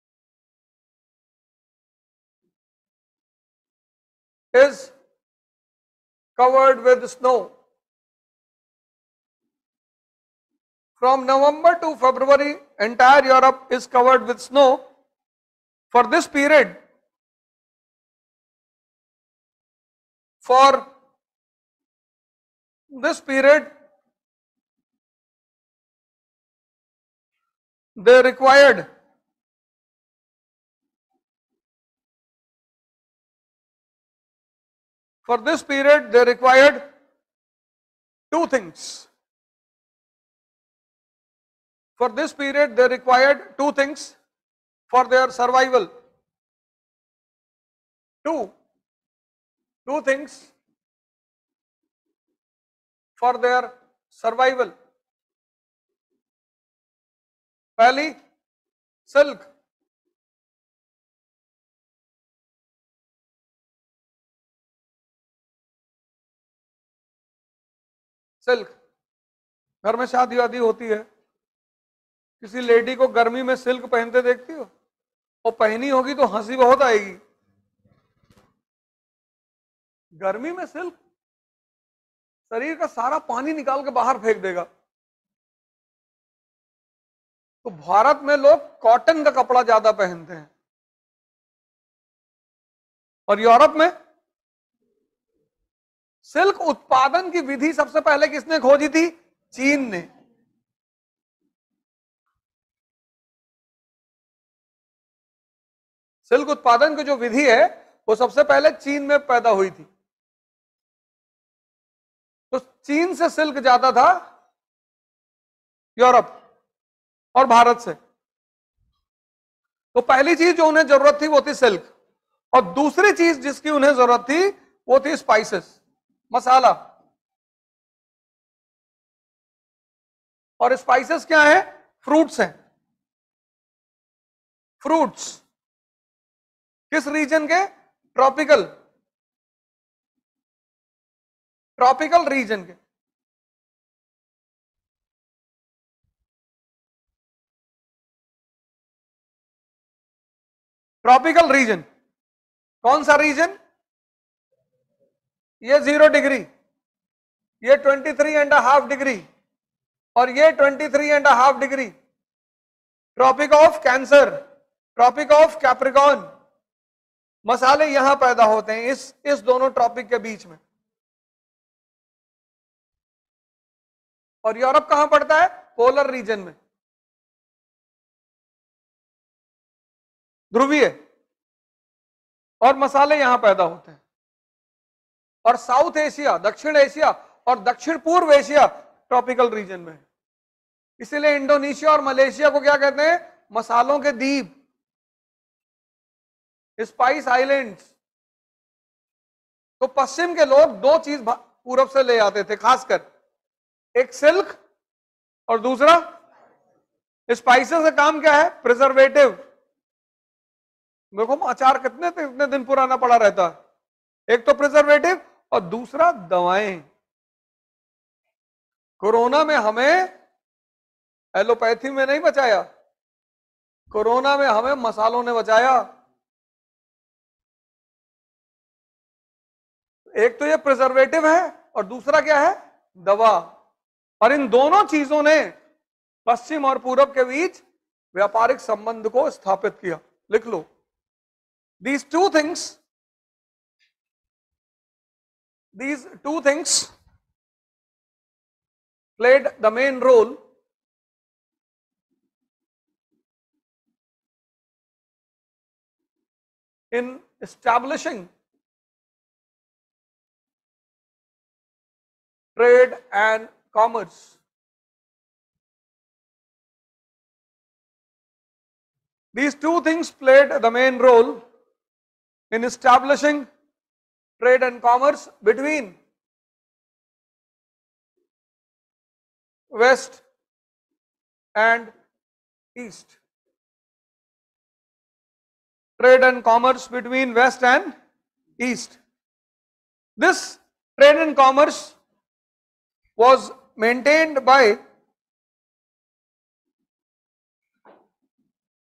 is covered with snow. From November to February, entire Europe is covered with snow. For this period, they required two things. For this period, they required two things for their survival. Two things for their survival. पहली, silk. Silk. घर में शादी वादी होती है, किसी lady को गर्मी में सिल्क पहनते देखती हो? और पहनी होगी तो हंसी बहुत आएगी. गर्मी में सिल्क शरीर का सारा पानी निकाल के बाहर फेंक देगा. तो भारत में लोग कॉटन का कपड़ा ज्यादा पहनते हैं, और यूरोप में सिल्क उत्पादन की विधि सबसे पहले किसने खोजी थी? चीन ने. सिल्क उत्पादन की जो विधि है वो सबसे पहले चीन में पैदा हुई थी. तो चीन से सिल्क ज्यादा था यूरोप और भारत से. तो पहली चीज जो उन्हें जरूरत थी वो थी सिल्क, और दूसरी चीज जिसकी उन्हें जरूरत थी वो थी स्पाइसेस, मसाला. और स्पाइसेस क्या है? फ्रूट्स हैं. फ्रूट्स किस रीजन के? ट्रॉपिकल रीजन के. ट्रॉपिकल रीजन कौन सा रीजन? ये 0 डिग्री, ये 23.5 डिग्री, और ये 23.5 degree. Tropic of cancer, tropic of capricorn. मसाले यहां पैदा होते हैं इस दोनों ट्रॉपिक के बीच में. और यूरोप कहां पड़ता है? पोलर रीजन में, ध्रुवीय. और मसाले यहां पैदा होते हैं. और साउथ एशिया, दक्षिण एशिया और दक्षिण पूर्व एशिया ट्रॉपिकल रीजन में. इसीलिए इंडोनेशिया और मलेशिया को क्या कहते हैं? मसालों के द्वीप, स्पाइस आइलैंड्स. तो पश्चिम के लोग दो चीज पूरब से ले आते थे खासकर, एक सिल्क और दूसरा स्पाइसेस का काम क्या है? प्रिजर्वेटिव. देखो अचार कितने दिन पुराना पड़ा रहता है. एक तो प्रिजर्वेटिव और दूसरा दवाएं. कोरोना में हमें एलोपैथी में नहीं बचाया, कोरोना में हमें मसालों ने बचाया. एक तो ये प्रिजर्वेटिव है और दूसरा क्या है? दवा. और इन दोनों चीजों ने पश्चिम और पूरब के बीच व्यापारिक संबंध को स्थापित किया. लिख लो. These two things played the main role in establishing trade and commerce. These two things played the main role in establishing trade and commerce between West and East. Trade and commerce between West and East. This trade and commerce was maintained by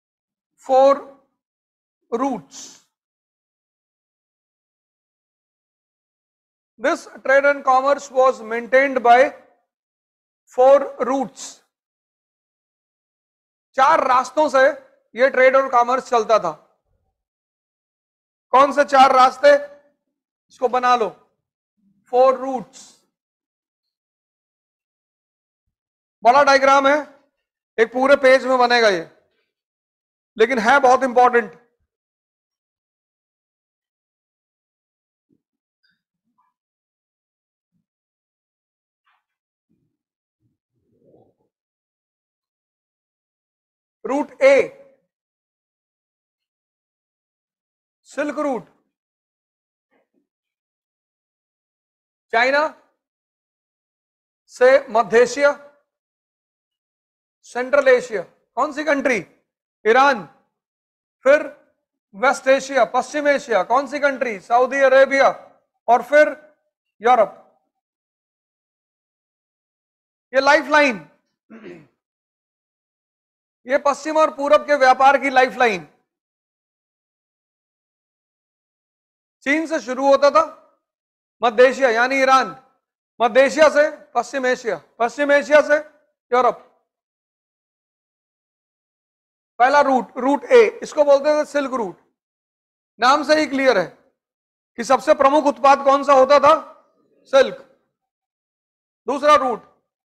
4 routes. This trade and commerce was maintained by 4 routes. 4 रास्तों से ये trade और commerce चलता था. कौन से 4 रास्ते? इसको बना लो. 4 रूट्स. बड़ा डायग्राम है, एक पूरे पेज में बनेगा ये, लेकिन है बहुत important. Route A, silk route, China से मध्य एशिया, सेंट्रल एशिया. कौन सी कंट्री? ईरान. फिर वेस्ट एशिया, पश्चिम एशिया. कौन सी कंट्री? Saudi Arabia. और फिर यूरोप. ये लाइफलाइन, ये पश्चिम और पूरब के व्यापार की लाइफलाइन. चीन से शुरू होता था, मध्य एशिया यानी ईरान, मध्य एशिया से पश्चिम एशिया, पश्चिम एशिया से यूरोप. पहला रूट, रूट ए, इसको बोलते थे सिल्क रूट. नाम से ही क्लियर है कि सबसे प्रमुख उत्पाद कौन सा होता था? सिल्क. दूसरा रूट,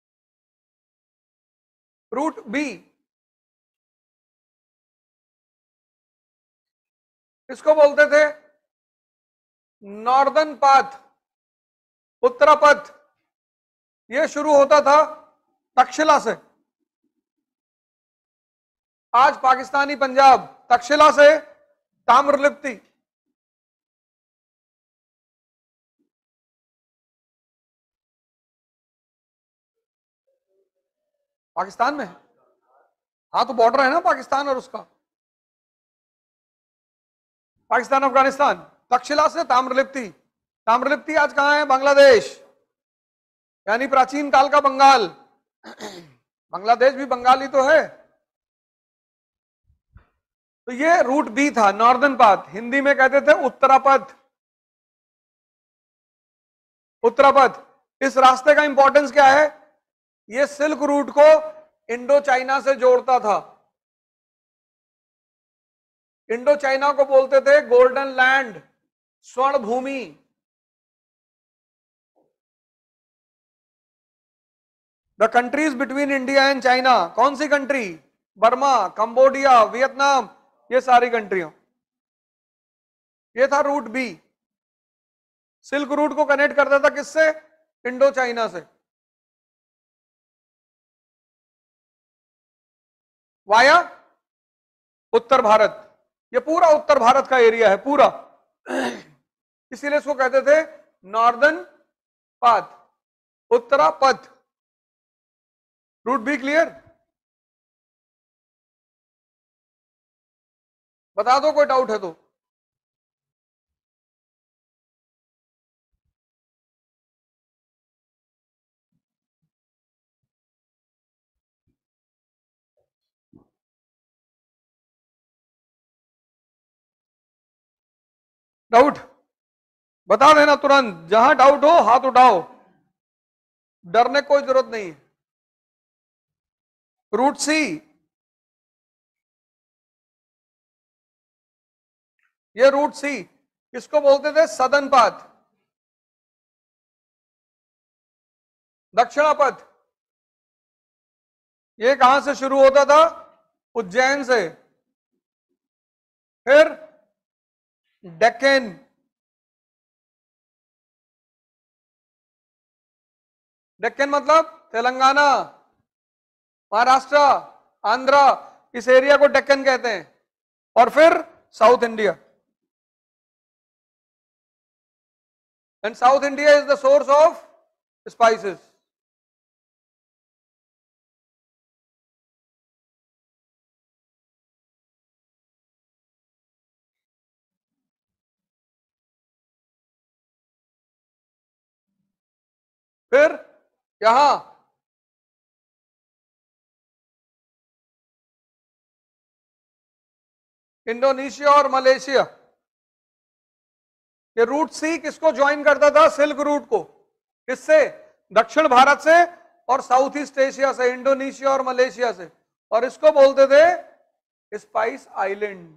रूट बी, इसको बोलते थे नॉर्दर्न पाथ, उत्तरापथ. यह शुरू होता था तक्षशिला से. आज पाकिस्तानी पंजाब, तक्षशिला से ताम्रलिप्ति. पाकिस्तान में, हाँ तो बॉर्डर है ना पाकिस्तान और उसका, पाकिस्तान अफगानिस्तान. तक्षशिला से ताम्रलिप्ति. ताम्रलिप्ति आज कहां है? बांग्लादेश, यानी प्राचीन काल का बंगाल. बांग्लादेश भी बंगाल ही तो है. तो ये रूट बी था, नॉर्दर्न पाथ. हिंदी में कहते थे उत्तरापथ. उत्तरापथ. इस रास्ते का इंपॉर्टेंस क्या है? ये सिल्क रूट को इंडो चाइना से जोड़ता था. इंडो चाइना को बोलते थे गोल्डन लैंड, स्वर्ण भूमि. The countries between India and China. कौन सी कंट्री? बर्मा, कंबोडिया, वियतनाम, ये सारी कंट्रियों. ये था रूट बी. सिल्क रूट को कनेक्ट करता था किससे? इंडो चाइना से. वाया उत्तर भारत. ये पूरा उत्तर भारत का एरिया है पूरा. इसीलिए इसको कहते थे northern path, Uttarapatha. Route B clear? बता दो कोई डाउट है तो. डाउट बता देना तुरंत. जहां डाउट हो हाथ उठाओ, डरने कोई जरूरत नहीं है. रूट सी, ये रूट सी, इसको बोलते थे सदर्न पाथ, दक्षिणापथ. ये कहां से शुरू होता था? उज्जैन से. फिर डेक्कन, डेक्कन मतलब तेलंगाना, महाराष्ट्र, आंध्रा, इस एरिया को डेक्कन कहते हैं. और फिर south India. And south India is the source of spices. फिर यहां इंडोनेशिया और मलेशिया, ये रूट सी किसको ज्वाइन करता था? सिल्क रूट को। किससे? दक्षिण भारत से और साउथ ईस्ट एशिया से, इंडोनेशिया और मलेशिया से। और इसको बोलते थे स्पाइस आइलैंड,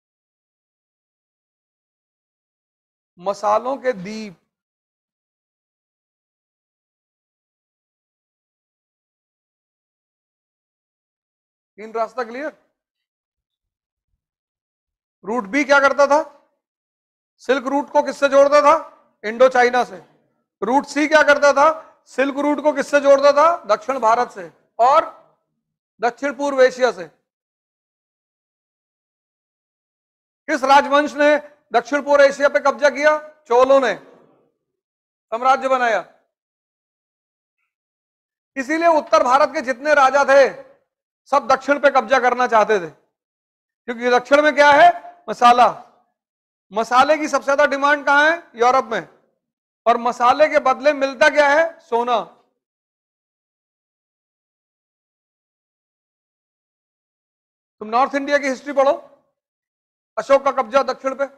मसालों के द्वीप। तीन रास्ता क्लियर। रूट बी क्या करता था? सिल्क रूट को किससे जोड़ता था? इंडो चाइना से। रूट सी क्या करता था? सिल्क रूट को किससे जोड़ता था? दक्षिण भारत से और दक्षिण पूर्व एशिया से। किस राजवंश ने दक्षिण पूर्व एशिया पे कब्जा किया? चोलों ने साम्राज्य बनाया। इसीलिए उत्तर भारत के जितने राजा थे सब दक्षिण पे कब्जा करना चाहते थे, क्योंकि दक्षिण में क्या है? मसाला। मसाले की सबसे ज्यादा डिमांड कहां है? यूरोप में। और मसाले के बदले मिलता क्या है? सोना। तुम नॉर्थ इंडिया की हिस्ट्री पढ़ो, अशोक का कब्जा दक्षिण पे,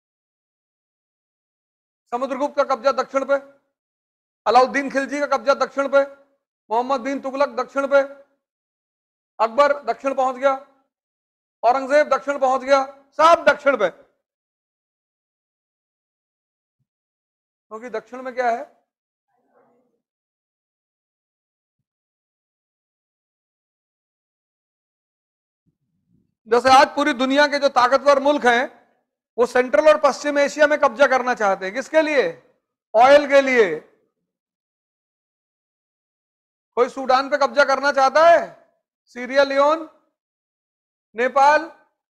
समुद्रगुप्त का कब्जा दक्षिण पे, अलाउद्दीन खिलजी का कब्जा दक्षिण पे, मोहम्मद बिन तुगलक दक्षिण पे, अकबर दक्षिण पहुंच गया, औरंगजेब दक्षिण पहुंच गया, सब दक्षिण पे। क्योंकि दक्षिण में क्या है? जैसे आज पूरी दुनिया के जो ताकतवर मुल्क हैं वो सेंट्रल और पश्चिम एशिया में कब्जा करना चाहते हैं। किसके लिए? ऑयल के लिए। कोई सूडान पे कब्जा करना चाहता है? Syria Leone, Nepal.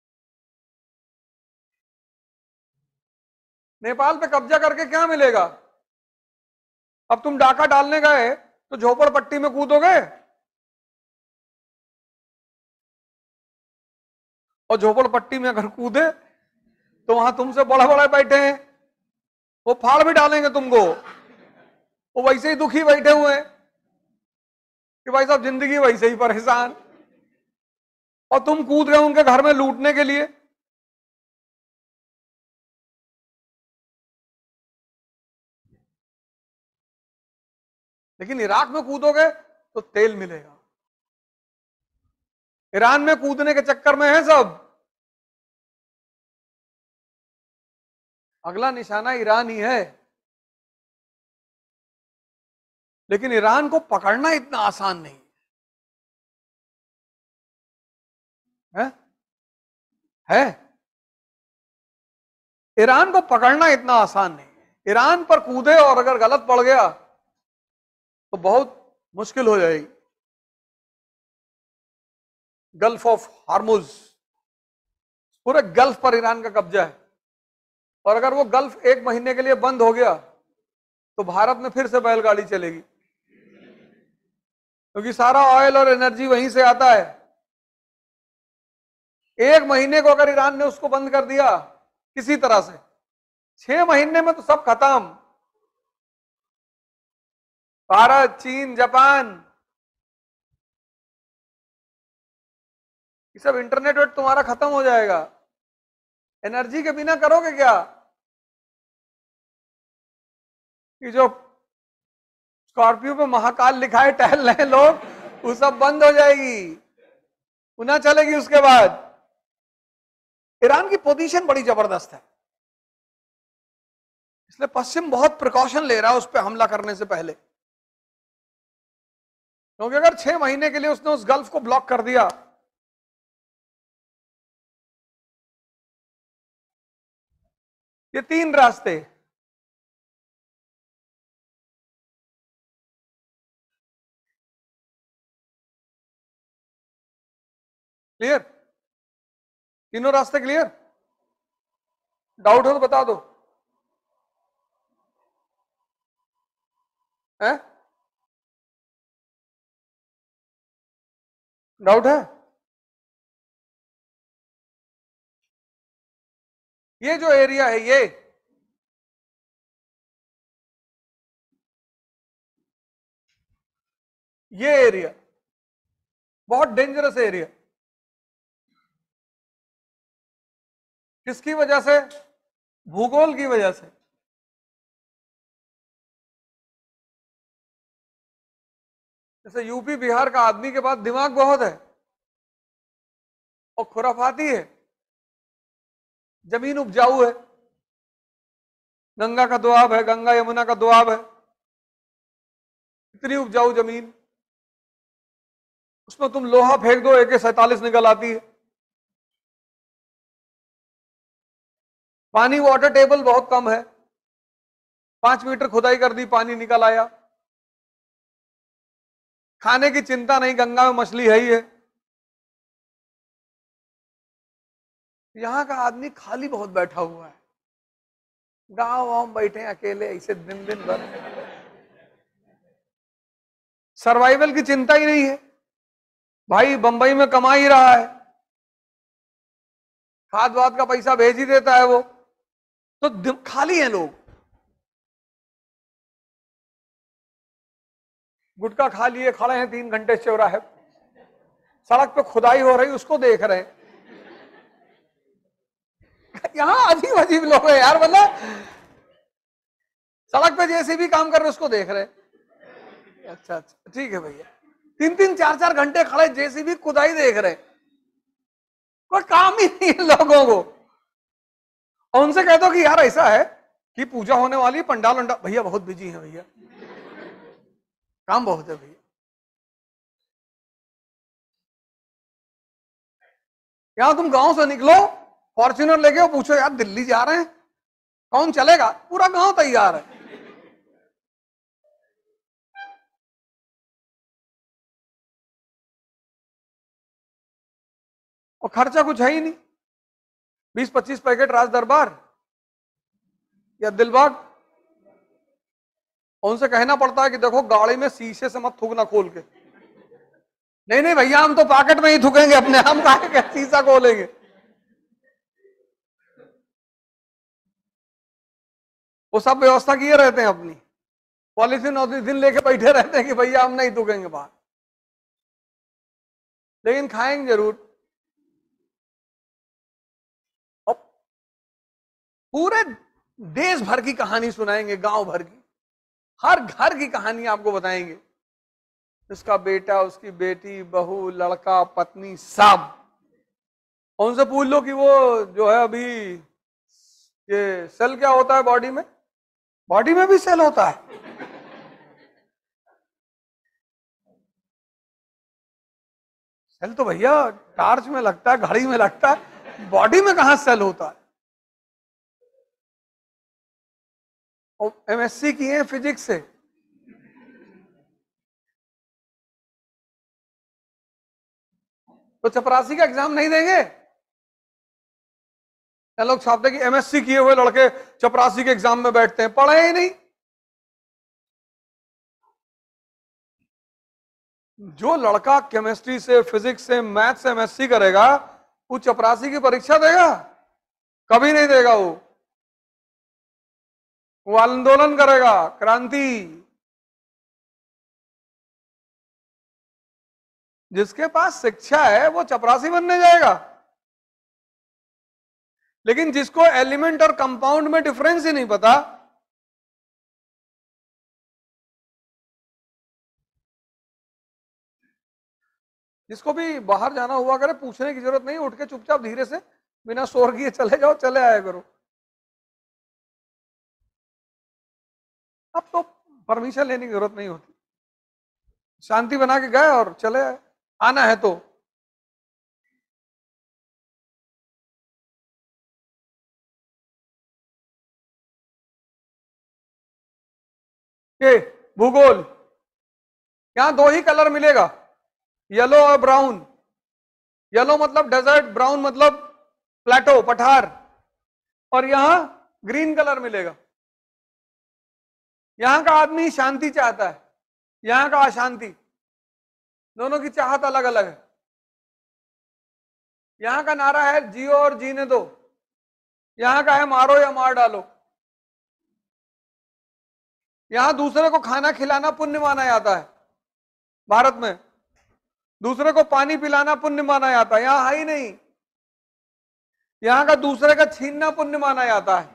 नेपाल पे कब्जा करके क्या मिलेगा? अब तुम डाका डालने गए तो झोपड़पट्टी में कूदोगे, और झोपड़पट्टी में अगर कूदे तो वहां तुमसे बड़े बड़े बैठे हैं, वो फाड़ भी डालेंगे तुमको। वो वैसे ही दुखी बैठे हुए हैं कि भाई साहब जिंदगी वैसे ही परेशान, और तुम कूद रहे हो उनके घर में लूटने के लिए। लेकिन इराक में कूदोगे तो तेल मिलेगा। ईरान में कूदने के चक्कर में है सब। अगला निशाना ईरान ही है। लेकिन ईरान को पकड़ना इतना आसान नहीं है, है? ईरान को पकड़ना इतना आसान नहीं है। ईरान पर कूदे और अगर गलत पड़ गया तो बहुत मुश्किल हो जाएगी। गल्फ ऑफ हार्मुज, पूरे गल्फ पर ईरान का कब्जा है, और अगर वो गल्फ एक महीने के लिए बंद हो गया तो भारत में फिर से बैलगाड़ी चलेगी, क्योंकि सारा ऑयल और एनर्जी वहीं से आता है। एक महीने को अगर ईरान ने उसको बंद कर दिया किसी तरह से, 6 महीने में तो सब खत्म। भारत, चीन, जापान, ये सब इंटरनेट वेट तुम्हारा खत्म हो जाएगा। एनर्जी के बिना करोगे क्या? कि जो स्कॉर्पियो पे महाकाल लिखा है टहल रहे लोग, वो सब बंद हो जाएगी, पुनः चलेगी उसके बाद। ईरान की पोजीशन बड़ी जबरदस्त है, इसलिए पश्चिम बहुत प्रिकॉशन ले रहा है उस पर हमला करने से पहले। क्योंकि अगर 6 महीने के लिए उसने उस गल्फ को ब्लॉक कर दिया, ये 3 रास्ते, क्लियर? तीनों रास्ते क्लियर? डाउट हो तो बता दो। है? डाउट है? ये जो एरिया है, ये एरिया बहुत डेंजरस एरिया। किसकी वजह से? भूगोल की वजह से। जैसे यूपी बिहार का आदमी के पास दिमाग बहुत है और खुराफाती है, जमीन उपजाऊ है, गंगा का दोआब है, गंगा यमुना का दोआब है, इतनी उपजाऊ जमीन, उसमें तुम लोहा फेंक दो AK-47 निकल आती है। पानी वाटर टेबल बहुत कम है, 5 मीटर खुदाई कर दी पानी निकल आया। खाने की चिंता नहीं, गंगा में मछली है ही है। यहां का आदमी खाली बहुत बैठा हुआ है, गांव वाँव बैठे अकेले ऐसे दिन दिन भर, सर्वाइवल की चिंता ही नहीं है। भाई बंबई में कमा ही रहा है, खाद वाद का पैसा भेज ही देता है वो, तो खाली है लोग। गुटखा खा लिए खड़े हैं 3 घंटे चौराहे, सड़क पे खुदाई हो रही उसको देख रहे हैं। यहां अजीब अजीब लोग हैं यार, मतलब सड़क पे जैसे भी काम कर रहे उसको देख रहे हैं। अच्छा अच्छा ठीक है भैया, 3-3 4-4 घंटे खड़े जैसे भी खुदाई देख रहे, कोई काम ही नहीं है लोगों को। और उनसे कह दो कि यार ऐसा है कि पूजा होने वाली, पंडाल वंडाल, भैया बहुत बिजी है भैया, काम बहुत है भैया। यहां तुम गांव से निकलो फॉर्च्यूनर लेके और पूछो यार दिल्ली जा रहे हैं, कौन चलेगा, पूरा गांव तैयार है। और खर्चा कुछ है ही नहीं, 20-25 पैकेट राज दरबार या दिलबाग, उनसे कहना पड़ता है कि देखो गाड़ी में शीशे से मत थूकना खोल के। नहीं नहीं भैया हम तो पॉकेट में ही थूकेंगे अपने, हम काहे के शीशा खोलेंगे। वो सब व्यवस्था किए रहते हैं अपनी, पॉलिथीन लेके बैठे रहते हैं कि भैया हम नहीं थूकेंगे बाहर, लेकिन खाएंगे जरूर। और पूरे देश भर की कहानी सुनाएंगे, गांव भर की, हर घर की कहानी आपको बताएंगे, उसका बेटा, उसकी बेटी, बहू, लड़का, पत्नी, सब। उनसे पूछ लो कि वो जो है अभी ये सेल क्या होता है बॉडी में, बॉडी में भी सेल होता है। सेल तो भैया टार्च में लगता है, घड़ी में लगता है, बॉडी में कहां सेल होता है। और MSc किए हैं फिजिक्स से, तो चपरासी का एग्जाम नहीं देंगे। ये लोग छापते कि MSc किए हुए लड़के चपरासी के एग्जाम में बैठते हैं, पढ़े ही नहीं। जो लड़का केमिस्ट्री से, फिजिक्स से, मैथ से MSc करेगा वो चपरासी की परीक्षा देगा? कभी नहीं देगा। वो आंदोलन करेगा, क्रांति। जिसके पास शिक्षा है वो चपरासी बनने जाएगा, लेकिन जिसको एलिमेंट और कंपाउंड में डिफरेंस ही नहीं पता, जिसको भी बाहर जाना हुआ करे पूछने की जरूरत नहीं, उठ के चुपचाप धीरे से बिना शोर किए चले जाओ, चले आया करो। अब तो परमिशन लेने की जरूरत नहीं होती, शांति बना के गए और चले आए, आना है तो। ये भूगोल, यहां 2 ही कलर मिलेगा, येलो और ब्राउन। येलो मतलब डेजर्ट, ब्राउन मतलब प्लेटो, पठार, और यहां ग्रीन कलर मिलेगा। यहां का आदमी शांति चाहता है, यहां का अशांति, दोनों की चाहत अलग अलग है। यहां का नारा है जियो और जीने दो, यहां का है मारो या मार डालो। यहां दूसरे को खाना खिलाना पुण्य माना जाता है, भारत में दूसरे को पानी पिलाना पुण्य माना जाता है, यहां है ही नहीं। यहां का दूसरे का छीनना पुण्य माना जाता है।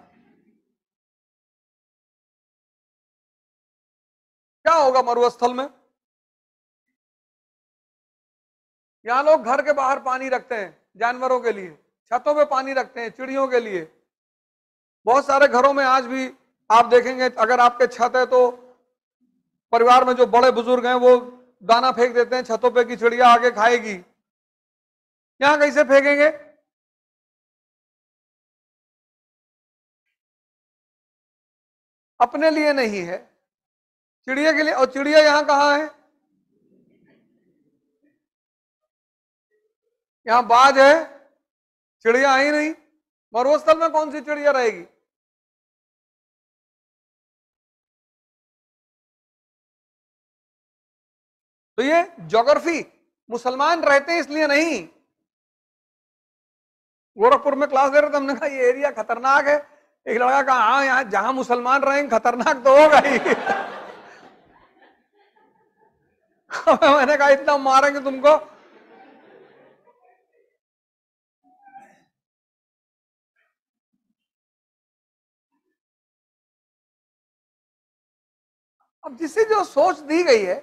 क्या होगा मरुस्थल में? यहां लोग घर के बाहर पानी रखते हैं जानवरों के लिए, छतों पे पानी रखते हैं चिड़ियों के लिए। बहुत सारे घरों में आज भी आप देखेंगे, अगर आपके छत है तो परिवार में जो बड़े बुजुर्ग हैं वो दाना फेंक देते हैं छतों पे कि चिड़िया आके खाएगी। यहां कैसे फेंकेंगे? अपने लिए नहीं है, चिड़िया के लिए। और चिड़िया यहां कहां है? यहां बाज है, चिड़िया आई नहीं। मरुस्थल में कौन सी चिड़िया रहेगी? तो ये ज्योग्राफी, मुसलमान रहते हैं इसलिए नहीं। गोरखपुर में क्लास दे रहे थे, हमने कहा ये एरिया खतरनाक है। एक लड़का कहा हाँ यहाँ जहां मुसलमान रहेंगे खतरनाक तो होगा ही। मैंने कहा इतना मारेंगे तुमको। अब जिसे जो सोच दी गई है,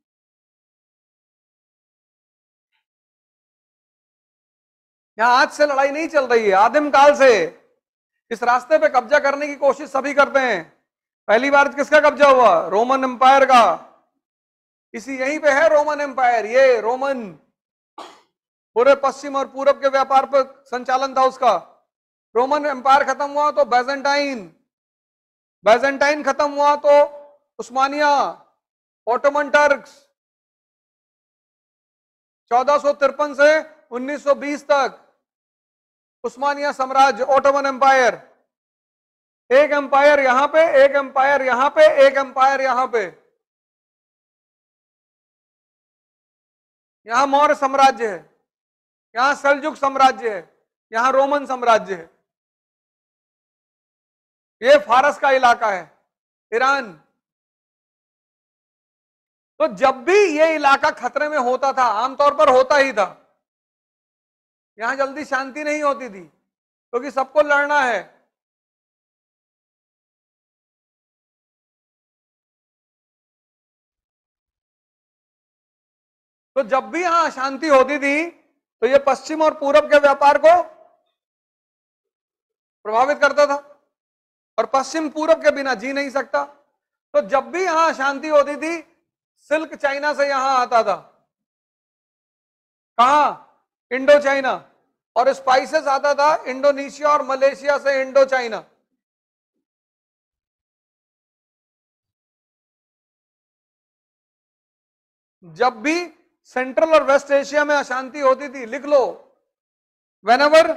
यहां आज से लड़ाई नहीं चल रही है, आदिम काल से इस रास्ते पे कब्जा करने की कोशिश सभी करते हैं। पहली बार किसका कब्जा हुआ? रोमन एम्पायर का। इसी यहीं पे है रोमन एम्पायर। ये रोमन पूरे पश्चिम और पूरब के व्यापार पर संचालन था उसका। रोमन एम्पायर खत्म हुआ तो बैजेंटाइन, बैजेंटाइन खत्म हुआ तो उस्मानिया, ओटोमन टर्क्स। 1453 से 1920 तक उस्मानिया साम्राज्य, ओटोमन एम्पायर। एक एम्पायर यहां पे, एक एम्पायर यहां पे, एक एम्पायर यहां पे। यहां मौर्य साम्राज्य है, यहां सेल्जुक साम्राज्य है, यहां रोमन साम्राज्य है। ये फारस का इलाका है, ईरान। तो जब भी ये इलाका खतरे में होता था, आमतौर पर होता ही था, यहां जल्दी शांति नहीं होती थी क्योंकि सबको लड़ना है। तो जब भी यहां अशांति होती थी तो ये पश्चिम और पूरब के व्यापार को प्रभावित करता था, और पश्चिम पूरब के बिना जी नहीं सकता। तो जब भी यहां अशांति होती थी, सिल्क चाइना से यहां आता था। कहां? Indo China. और स्पाइसेस आता था इंडोनेशिया और मलेशिया से इंडो चाइना। जब भी सेंट्रल और वेस्ट एशिया में अशांति होती थी, लिख लो, whenever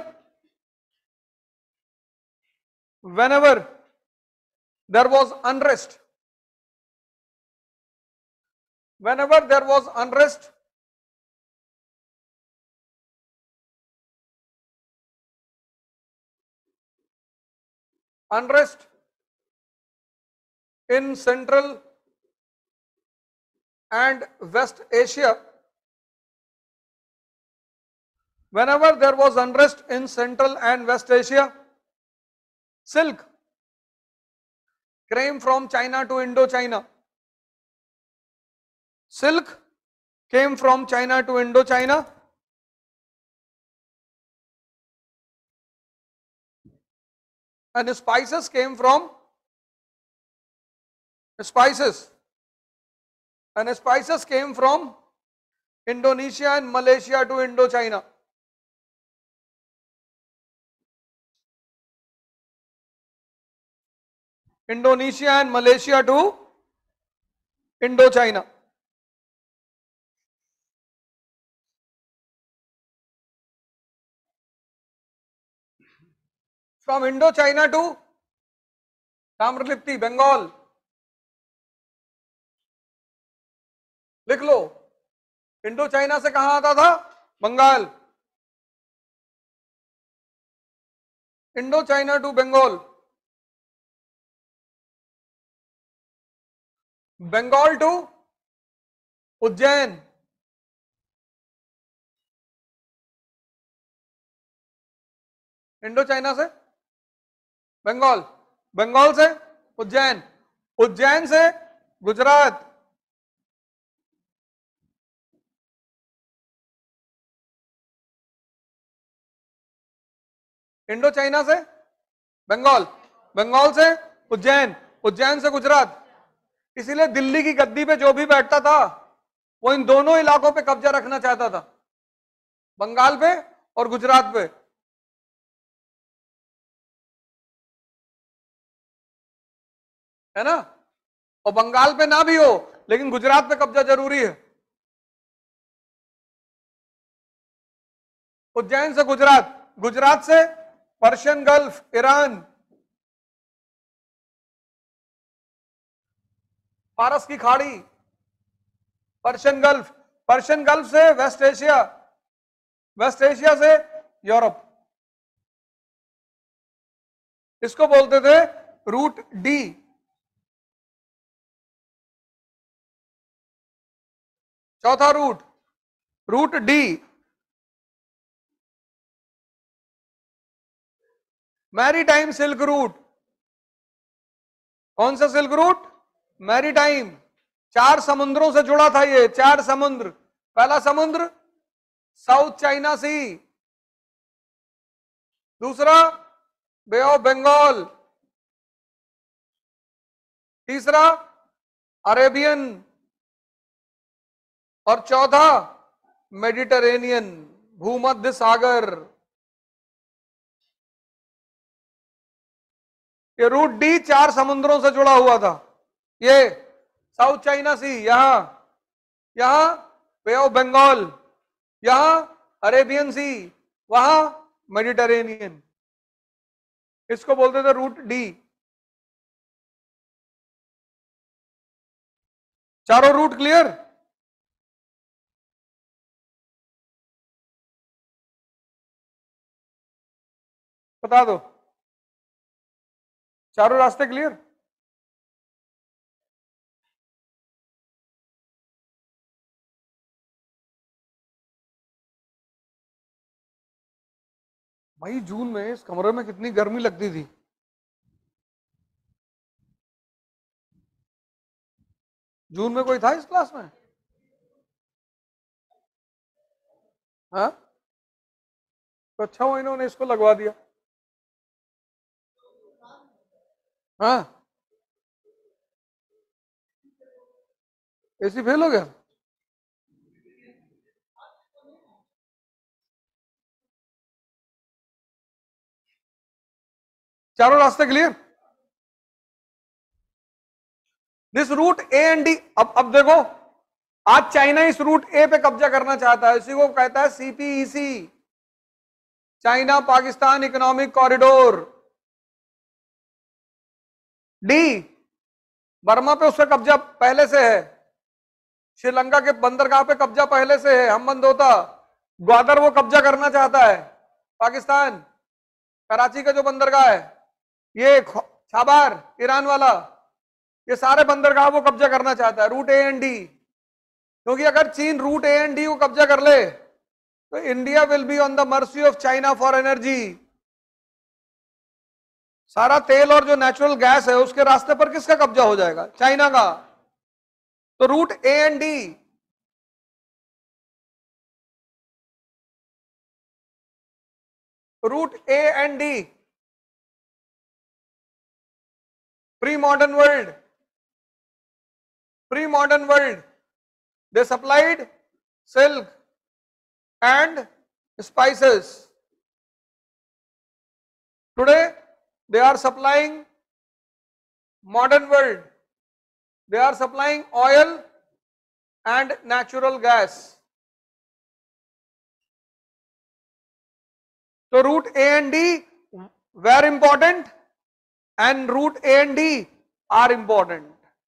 there was unrest, whenever there was unrest in Central and West Asia, whenever there was unrest in Central and West Asia, silk came from China to Indochina. Silk came from China to Indochina. And spices came from Indonesia and Malaysia to Indochina. Indonesia and Malaysia to Indochina. From Indochina to Tamralipti, Bengal. लिख लो, Indo China से कहां आता था? Bengal. Indochina to Bengal, Bengal to Ujjain, Indochina से बंगाल, बंगाल से उज्जैन, उज्जैन से Gujarat, Indo China से बंगाल, बंगाल से उज्जैन, उज्जैन से गुजरात। इसीलिए दिल्ली की गद्दी पे जो भी बैठता था वो इन दोनों इलाकों पे कब्जा रखना चाहता था, बंगाल पे और गुजरात पे। है ना? और बंगाल पे ना भी हो लेकिन गुजरात पे कब्जा जरूरी है। उज्जैन से गुजरात, गुजरात से पर्शियन गल्फ, ईरान, फारस की खाड़ी, पर्शियन गल्फ, पर्शियन गल्फ से वेस्ट एशिया, वेस्ट एशिया से यूरोप। इसको बोलते थे रूट डी। चौथा route, route D, maritime silk route. कौन सा सिल्क रूट? मैरीटाइम। 4 समुद्रों से जुड़ा था ये, 4 समुद्र। पहला समुद्र साउथ चाइना सी, दूसरा बे ऑफ बंगाल, तीसरा अरेबियन, और चौथा मेडिटरेनियन, भूमध्य सागर। ये रूट डी 4 समुद्रों से जुड़ा हुआ था। ये साउथ चाइना सी, यहां बे ऑफ बंगाल, यहां अरेबियन सी, वहां मेडिटरेनियन। इसको बोलते थे रूट डी। चारों रूट क्लियर? बता दो, चारों रास्ते क्लियर? भाई जून में इस कमरे में कितनी गर्मी लगती थी। जून में कोई था इस क्लास में? हाँ, तो अच्छा हुआ इन्होंने इसको लगवा दिया। हाँ, एसी फेल हो गया। चारों रास्ते clear? This route A and D. अब देखो, आज चाइना इस रूट ए पे कब्जा करना चाहता है, इसी को कहता है CPEC, China Pakistan economic corridor. D, Burma पे उसका कब्जा पहले से है, श्रीलंका के बंदरगाह पे कब्जा पहले से है, हमबंदोता। ग्वादर वो कब्जा करना चाहता है, पाकिस्तान। कराची का जो बंदरगाह है, ये छाबार ईरान वाला, ये सारे बंदरगाह वो कब्जा करना चाहता है, रूट ए एंड डी। क्योंकि अगर चीन रूट ए एंड डी को कब्जा कर ले तो India will be on the mercy of China for energy. सारा तेल और जो नेचुरल गैस है उसके रास्ते पर किसका कब्जा हो जाएगा? चाइना का। तो route A and D, route A and D, pre modern world, pre modern world, they supplied silk and spices. Today they are supplying modern world, they are supplying oil and natural gas. So route A and D were important and route A and D are important.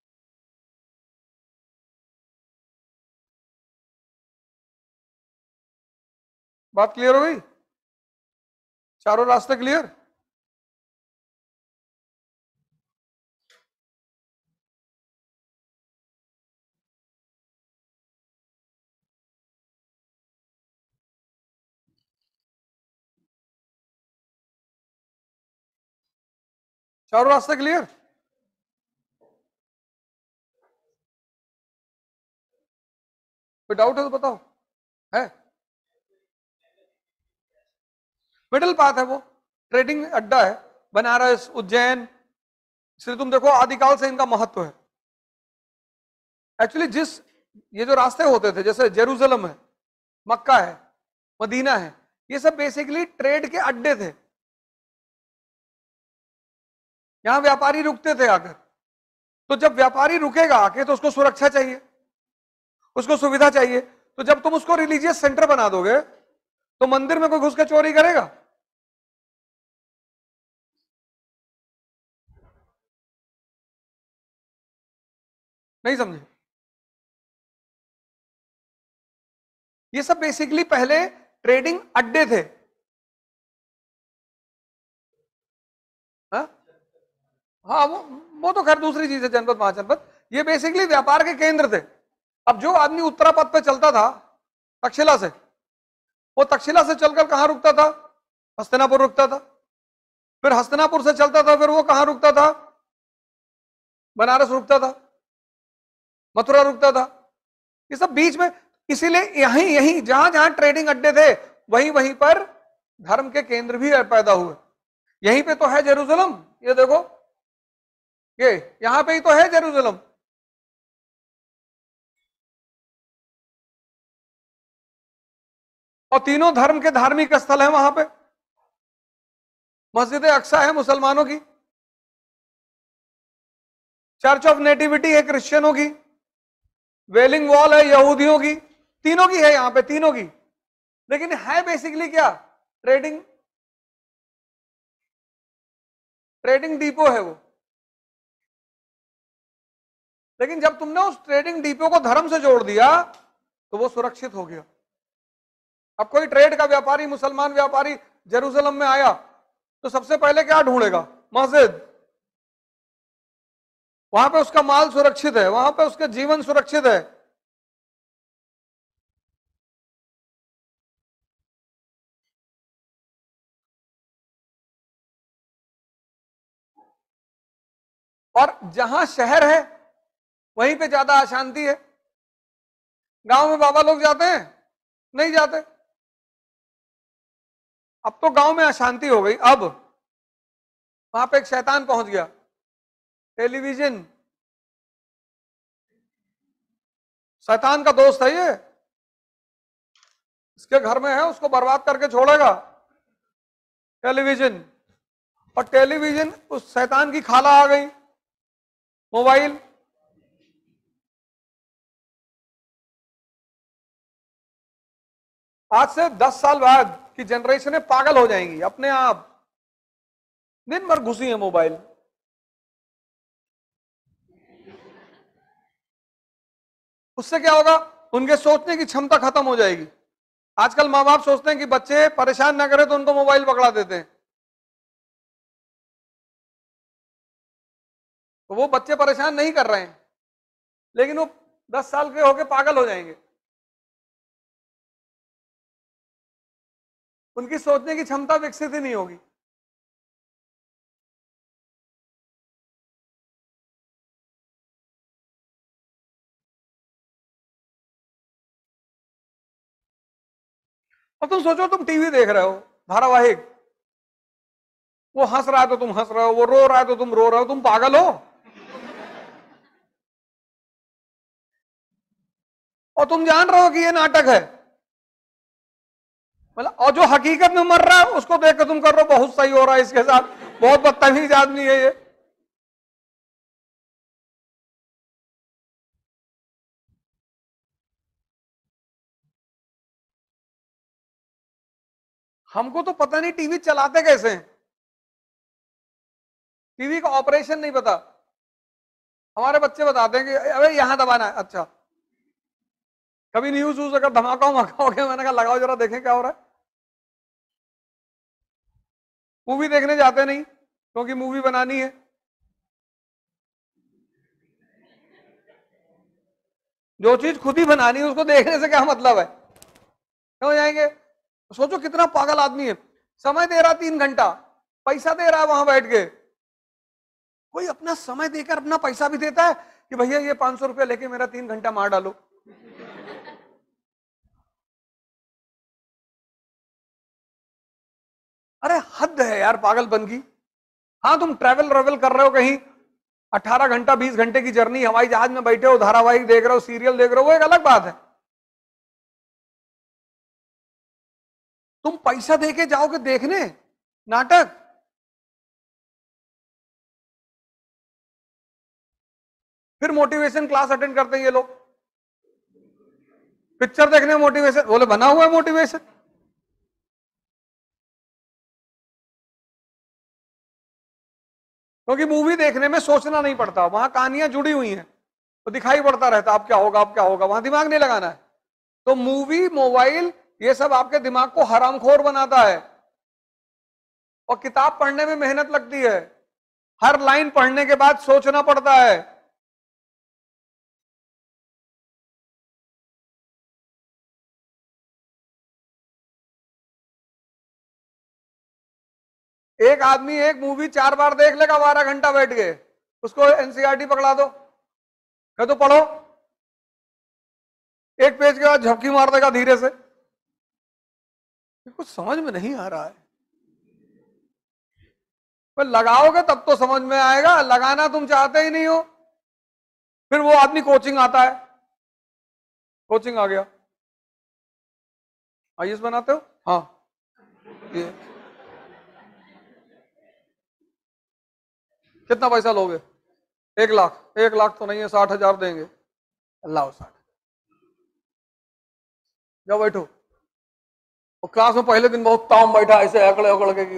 बात clear हो गई? चारों रास्ते clear? चारों रास्ते clear? कोई doubt है तो बताओ। है मिडिल पाथ है वो, ट्रेडिंग अड्डा है, बनारस, उज्जैन, इसलिए तुम देखो आदिकाल से इनका महत्व है। एक्चुअली ये जो रास्ते होते थे, जैसे जेरूसलम है, मक्का है, मदीना है, ये सब बेसिकली ट्रेड के अड्डे थे। यहां व्यापारी रुकते थे आकर। तो जब व्यापारी रुकेगा आके तो उसको सुरक्षा चाहिए, उसको सुविधा चाहिए। तो जब तुम उसको रिलीजियस सेंटर बना दोगे तो मंदिर में कोई घुस के चोरी करेगा? नहीं समझे? ये सब बेसिकली पहले ट्रेडिंग अड्डे थे। हाँ हाँ, वो तो खैर दूसरी चीज है, जनपद महाजनपद। ये बेसिकली व्यापार के केंद्र थे। अब जो आदमी उत्तरापथ पे चलता था तक्षशिला से, वो तक्षशिला से चलकर कहां रुकता था? हस्तिनापुर रुकता था। फिर हस्तिनापुर से चलता था, फिर वो कहां रुकता था? बनारस रुकता था, मथुरा रुकता था। ये सब बीच में, इसीलिए यहीं यहीं जहां जहां ट्रेडिंग अड्डे थे वहीं वहीं पर धर्म के केंद्र भी पैदा हुए। यहीं पे तो है जेरूसलम, ये देखो, ये यहां पे ही तो है जेरूसलम। और तीनों धर्म के धार्मिक स्थल है वहां पे। मस्जिद अक्सा है मुसलमानों की, चर्च ऑफ नेटिविटी है क्रिश्चियनों की, वेलिंग वॉल है यहूदियों की, तीनों की है यहां पे, तीनों की। लेकिन है बेसिकली क्या? ट्रेडिंग ट्रेडिंग डिपो है वो। लेकिन जब तुमने उस ट्रेडिंग डिपो को धर्म से जोड़ दिया तो वो सुरक्षित हो गया। अब कोई ट्रेड का व्यापारी, मुसलमान व्यापारी जेरूसलम में आया तो सबसे पहले क्या ढूंढेगा? मस्जिद। वहां पे उसका माल सुरक्षित है, वहां पे उसका जीवन सुरक्षित है। और जहां शहर है वहीं पे ज्यादा अशांति है। गांव में बाबा लोग जाते हैं? नहीं जाते। अब तो गांव में अशांति हो गई। अब वहां पे एक शैतान पहुंच गया, टेलीविजन। शैतान का दोस्त है ये, इसके घर में है, उसको बर्बाद करके छोड़ेगा टेलीविजन। और टेलीविजन उस शैतान की खाला आ गई, मोबाइल। आज से 10 साल बाद की जनरेशन पागल हो जाएंगी अपने आप, दिन भर घुसी है मोबाइल। उससे क्या होगा? उनके सोचने की क्षमता खत्म हो जाएगी। आजकल माँ बाप सोचते हैं कि बच्चे परेशान ना करें तो उनको मोबाइल पकड़ा देते हैं, तो वो बच्चे परेशान नहीं कर रहे हैं, लेकिन वो 10 साल के होके पागल हो जाएंगे। उनकी सोचने की क्षमता विकसित ही नहीं होगी। और तुम सोचो, तुम टीवी देख रहे हो, धारावाहिक, वो हंस रहा है तो तुम हंस रहे हो, वो रो रहा है तो तुम रो रहे हो, तुम पागल हो। और तुम जान रहे हो कि ये नाटक है, मतलब, और जो हकीकत में मर रहा है उसको देख के तुम कर रहे हो बहुत सही हो रहा है इसके साथ, बहुत बदतमीज आदमी है ये। हमको तो पता नहीं टीवी चलाते कैसे हैं, टीवी का ऑपरेशन नहीं पता। हमारे बच्चे बताते हैं कि अरे यहां दबाना है। अच्छा, कभी न्यूज व्यूज अगर धमाका वमाका हो गया, मैंने कहा लगाओ जरा देखें क्या हो रहा है। मूवी देखने जाते नहीं क्योंकि मूवी बनानी है। जो चीज खुद ही बनानी है उसको देखने से क्या मतलब है? क्यों जाएंगे? सोचो कितना पागल आदमी है, समय दे रहा 3 घंटा, पैसा दे रहा है वहां बैठ के। कोई अपना समय देकर अपना पैसा भी देता है कि भैया ये 500 रुपया लेके मेरा 3 घंटा मार डालो। अरे हद है यार पागलपन की। हाँ तुम ट्रैवल कर रहे हो कहीं, 18 घंटा 20 घंटे की जर्नी, हवाई जहाज में बैठे हो, धारावाहिक देख रहे हो, सीरियल देख रहे हो, वो एक अलग बात है। तुम पैसा दे के जाओगे देखने नाटक, फिर मोटिवेशन क्लास अटेंड करते हैं ये लोग, पिक्चर देखने में मोटिवेशन, बोले बना हुआ है मोटिवेशन। क्योंकि मूवी देखने में सोचना नहीं पड़ता, वहां कहानियां जुड़ी हुई हैं तो दिखाई पड़ता रहता अब क्या होगा अब क्या होगा, वहां दिमाग नहीं लगाना है। तो मूवी मोबाइल ये सब आपके दिमाग को हरामखोर बनाता है। और किताब पढ़ने में मेहनत लगती है, हर लाइन पढ़ने के बाद सोचना पड़ता है। एक आदमी एक मूवी 4 बार देख लेगा 12 घंटा बैठ के, उसको एनसीईआरटी पकड़ा दो, कह तो पढ़ो, एक पेज के बाद झपकी मार देगा धीरे से। कुछ समझ में नहीं आ रहा है, पर लगाओगे तब तो समझ में आएगा, लगाना तुम चाहते ही नहीं हो। फिर वो आदमी कोचिंग आता है, कोचिंग आ गया, आईएएस बनाते हो, हाँ ये कितना पैसा लोगे, 1 लाख, 1 लाख तो नहीं है, 60,000 देंगे, अल्लाह 60, जाओ बैठो। और क्लास में पहले दिन बहुत ताम बैठा ऐसे अकड़े अकड़ के,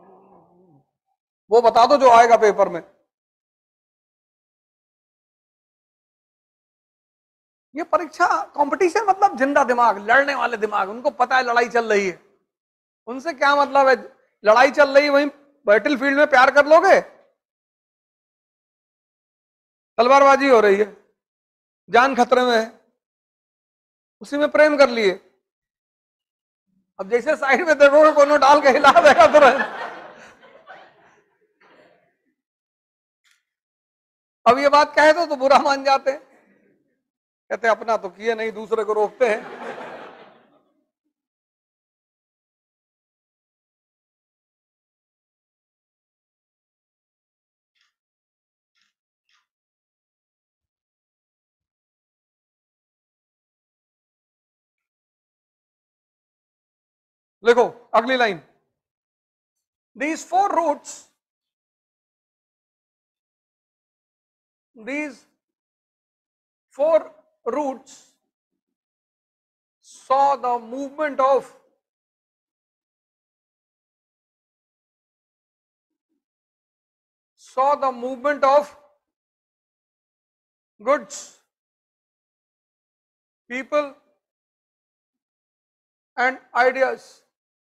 वो बता दो जो आएगा पेपर में। ये परीक्षा कंपटीशन मतलब जिंदा दिमाग, लड़ने वाले दिमाग, उनको पता है लड़ाई चल रही है, उनसे क्या मतलब है, लड़ाई चल रही है वहीं बैटल फील्ड में प्यार कर लोगे, तलवारबाजी हो रही है, जान खतरे में है, उसी में प्रेम कर लिए। अब जैसे साइड में देखोगे कोनो डाल के हिला देगा तुरंत। अब ये बात कहे तो बुरा मान जाते हैं, कहते अपना तो किए नहीं, दूसरे को रोकते हैं। देखो अगली line, these 4 roots, these 4 roots saw the movement of goods, people and ideas.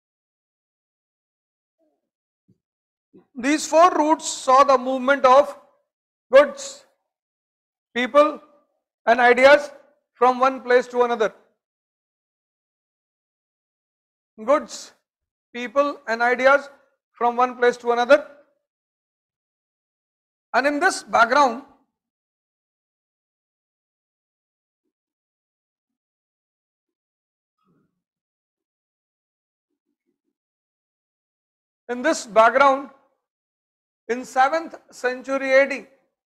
These 4 roots saw the movement of goods, people and ideas from one place to another. Goods, people and ideas from one place to another. And in this background, in 7th century AD,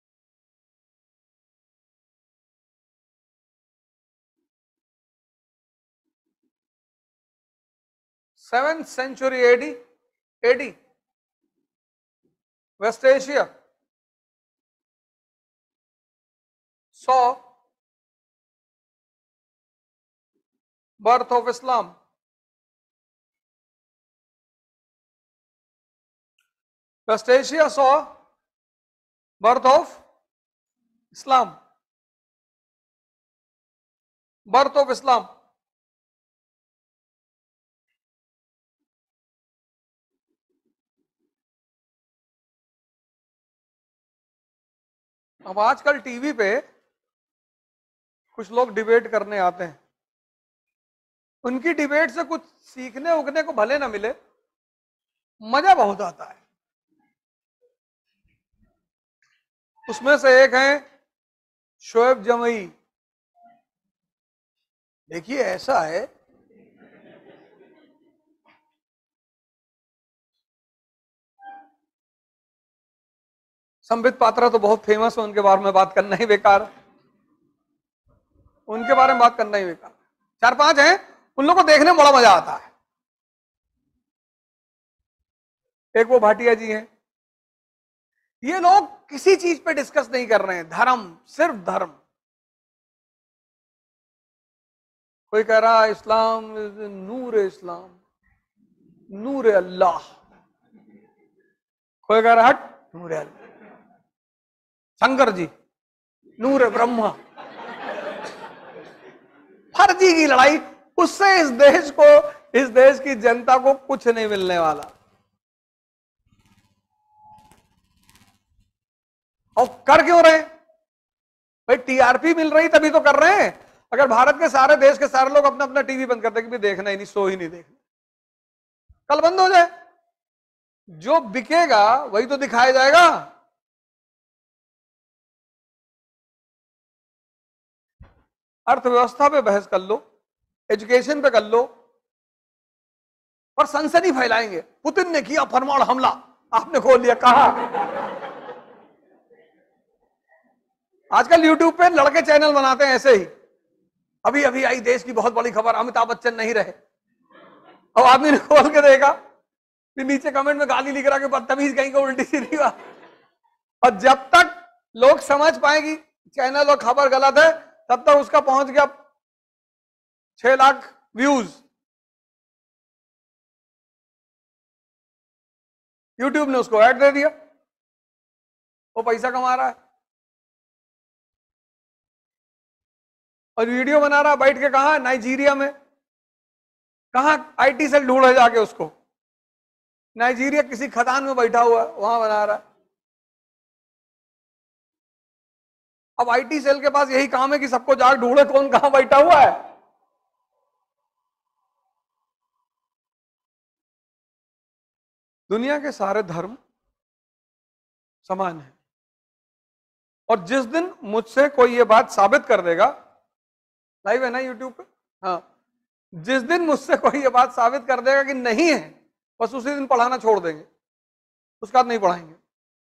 7th century AD, West Asia saw birth of Islam. West Asia saw birth of Islam. Birth of Islam. अब आजकल TV पे कुछ लोग debate करने आते हैं, उनकी debate से कुछ सीखने उगने को भले ना मिले, मजा बहुत आता है। उसमें से एक है शोएब जमई। देखिए ऐसा है, संबित पात्रा तो बहुत फेमस है, उनके बारे में बात करना ही बेकार, उनके बारे में बात करना ही बेकार। 4-5 हैं, उन लोगों को देखने में बड़ा मजा आता है। एक वो भाटिया जी हैं, ये लोग किसी चीज पे डिस्कस नहीं कर रहे हैं, धर्म, सिर्फ धर्म। कोई कह रहा इस्लाम नूर इस्लाम, नूर अल्लाह, कोई कह रहा हट नूर अल्लाह, शंकर जी नूर ब्रह्मा। फर्जी की लड़ाई, उससे इस देश की जनता को कुछ नहीं मिलने वाला। और कर क्यों रहे? भाई टीआरपी मिल रही तभी तो कर रहे हैं। अगर भारत के सारे देश के सारे लोग अपना अपना टीवी बंद कर दे कि देखना ही नहीं, सो ही नहीं देखना, कल बंद हो जाए, जो बिकेगा वही तो दिखाया जाएगा। अर्थव्यवस्था पे बहस कर लो, एजुकेशन पे कर लो, और सनसनी फैलाएंगे। पुतिन ने किया परमाणु हमला, आपने खोल लिया, कहा? आजकल यूट्यूब पे लड़के चैनल बनाते हैं ऐसे ही, अभी अभी आई देश की बहुत बड़ी खबर, अमिताभ बच्चन नहीं रहे। अब आदमी ने खोल के देखा, फिर नीचे कमेंट में गाली लिख रहा कि बदतमीज कहीं को, उल्टी सीधी बात। और जब तक लोग समझ पाएंगे चैनल और खबर गलत है, तब तक उसका पहुंच गया 6 लाख व्यूज। यूट्यूब ने उसको ऐड दे दिया, वो पैसा कमा रहा है। और वीडियो बना रहा बैठ के, कहा? नाइजीरिया में। कहा? आईटी सेल ढूंढे जाके उसको, नाइजीरिया किसी खदान में बैठा हुआ है, वहां बना रहा है। अब आईटी सेल के पास यही काम है कि सबको जाकर ढूंढे कौन कहां बैठा हुआ है। दुनिया के सारे धर्म समान है, और जिस दिन मुझसे कोई ये बात साबित कर देगा, लाइव है ना यूट्यूब पे, हाँ, जिस दिन मुझसे कोई ये बात साबित कर देगा कि नहीं है, बस उसी दिन पढ़ाना छोड़ देंगे, उसके बाद नहीं पढ़ाएंगे।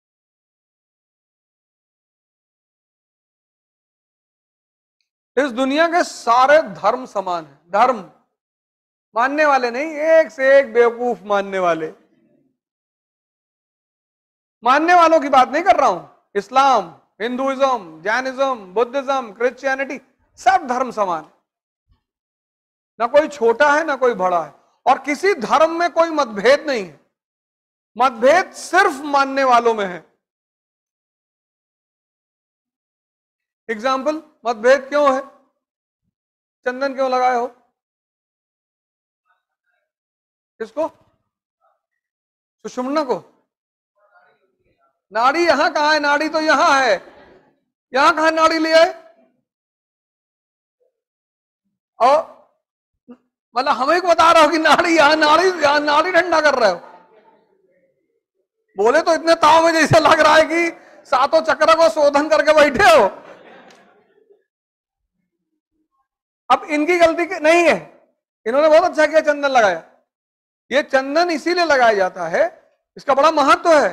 इस दुनिया के सारे धर्म समान है, धर्म मानने वाले नहीं, एक से एक बेवकूफ मानने वाले। मानने वालों की बात नहीं कर रहा हूं, इस्लाम, हिंदुइज्म, जैनिज्म, बुद्धिज्म, क्रिश्चियनिटी, सब धर्म समान है, ना कोई छोटा है ना कोई बड़ा है, और किसी धर्म में कोई मतभेद नहीं है। मतभेद सिर्फ मानने वालों में है। एग्जाम्पल, मतभेद क्यों है? चंदन क्यों लगाए हो? किसको? सुषुम्ना को? नाड़ी यहां कहां है? नाड़ी तो यहां है, यहां कहां नाड़ी ले आए? और मतलब हमें को बता रहा हो कि नाड़ी यहां, नाड़ी ठंडा कर रहे हो। बोले तो इतने ताव में जैसे लग रहा है कि सातों चक्र को शोधन करके बैठे हो। अब इनकी गलती नहीं है, इन्होंने बहुत अच्छा किया चंदन लगाया। ये चंदन इसीलिए लगाया जाता है, इसका बड़ा महत्व है।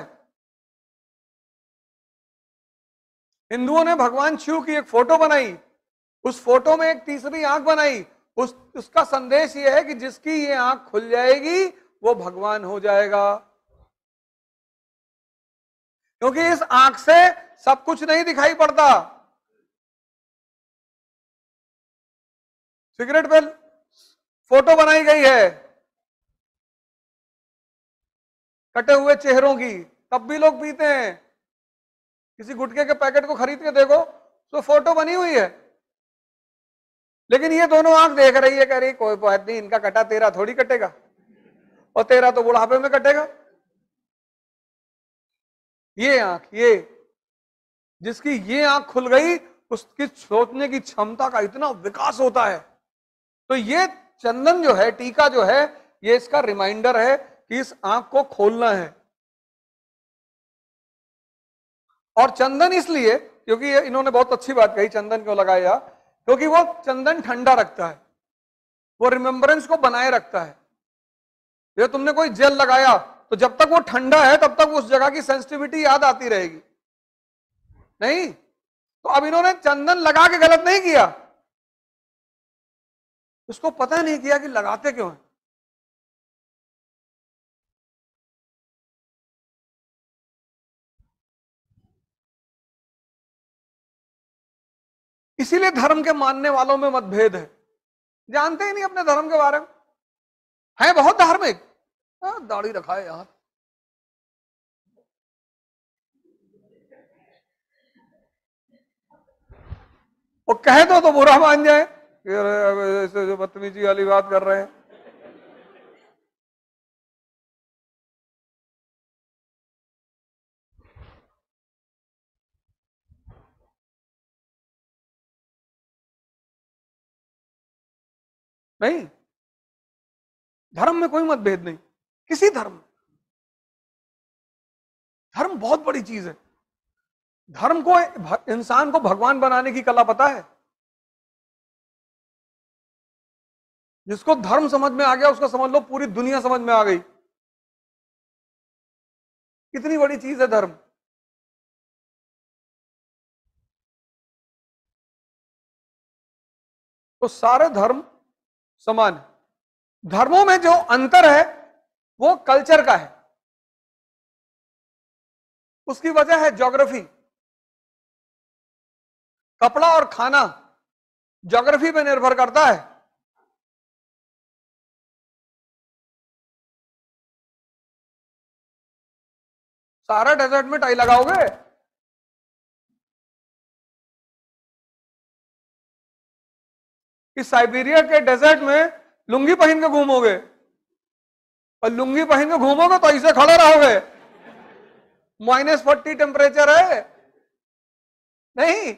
हिंदुओं ने भगवान शिव की एक फोटो बनाई, उस फोटो में एक तीसरी आंख बनाई, उसका संदेश यह है कि जिसकी ये आंख खुल जाएगी वो भगवान हो जाएगा। क्योंकि इस आंख से सब कुछ नहीं दिखाई पड़ता। सिगरेट पे फोटो बनाई गई है कटे हुए चेहरों की, तब भी लोग पीते हैं। किसी गुटखे के पैकेट को खरीद के देखो तो फोटो बनी हुई है, लेकिन ये दोनों आंख देख रही है, कह रही कोई बात नहीं, इनका कटा तेरा थोड़ी कटेगा, और तेरा तो बुढ़ापे में कटेगा। ये आंख, ये जिसकी ये आंख खुल गई, उसकी सोचने की क्षमता का इतना विकास होता है। तो ये चंदन जो है, टीका जो है, ये इसका रिमाइंडर है कि इस आंख को खोलना है। और चंदन इसलिए, क्योंकि ये इन्होंने बहुत अच्छी बात कही, चंदन क्यों लगाया? क्योंकि वो चंदन ठंडा रखता है, वो रिमेम्बरेंस को बनाए रखता है। ये तुमने कोई जेल लगाया तो जब तक वो ठंडा है तब तक उस जगह की सेंसिटिविटी याद आती रहेगी। नहीं, तो अब इन्होंने चंदन लगा के गलत नहीं किया, उसको पता नहीं किया कि लगाते क्यों है। इसीलिए धर्म के मानने वालों में मतभेद है, जानते ही नहीं अपने धर्म के बारे में, है बहुत धार्मिक, दाढ़ी रखा है यार, वो कहे तो बुरा मान जाए, ऐसे जो बदतमीजी वाली बात कर रहे हैं। नहीं, धर्म में कोई मतभेद नहीं, किसी धर्म में। धर्म बहुत बड़ी चीज है, धर्म को, इंसान को भगवान बनाने की कला पता है। जिसको धर्म समझ में आ गया उसको समझ लो पूरी दुनिया समझ में आ गई, कितनी बड़ी चीज है धर्म। तो सारे धर्म समान है। धर्मों में जो अंतर है वो कल्चर का है, उसकी वजह है ज्योग्राफी। कपड़ा और खाना ज्योग्राफी पे निर्भर करता है। सारा डेजर्ट में टाई लगाओगे? इस साइबेरिया के डेजर्ट में लुंगी पहन के घूमोगे, और लुंगी पहन के घूमोगे तो ऐसे खड़े रहोगे, -40 टेम्परेचर है। नहीं,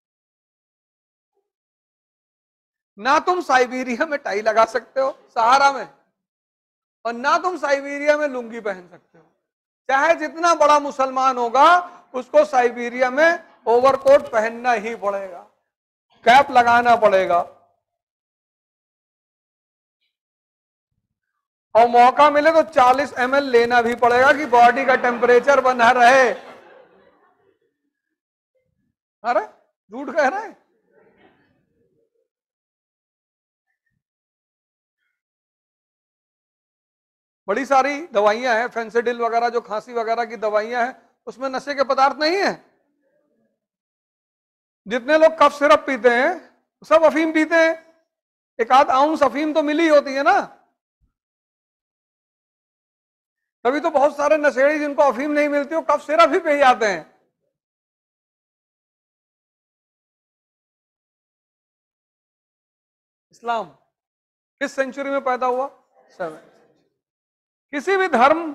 ना तुम साइबेरिया में टाई लगा सकते हो सहारा में, और ना तुम साइबेरिया में लुंगी पहन सकते हो। चाहे जितना बड़ा मुसलमान होगा उसको साइबेरिया में ओवरकोट पहनना ही पड़ेगा, कैप लगाना पड़ेगा, और मौका मिले तो 40 ml लेना भी पड़ेगा कि बॉडी का टेम्परेचर बना रहे। अरे झूठ कह रहे हैं? बड़ी सारी दवाइयां हैं, फेंसिडिल वगैरह, जो खांसी वगैरह की दवाइयां हैं, उसमें नशे के पदार्थ नहीं है। जितने लोग कफ सिरप पीते हैं सब अफीम पीते हैं, एक आध आउंस अफीम तो मिली होती है ना। तभी तो बहुत सारे नशेड़ी जिनको अफीम नहीं मिलती वो कफ सिरप ही पे जाते हैं। इस्लाम किस सेंचुरी में पैदा हुआ? 7। किसी भी धर्म,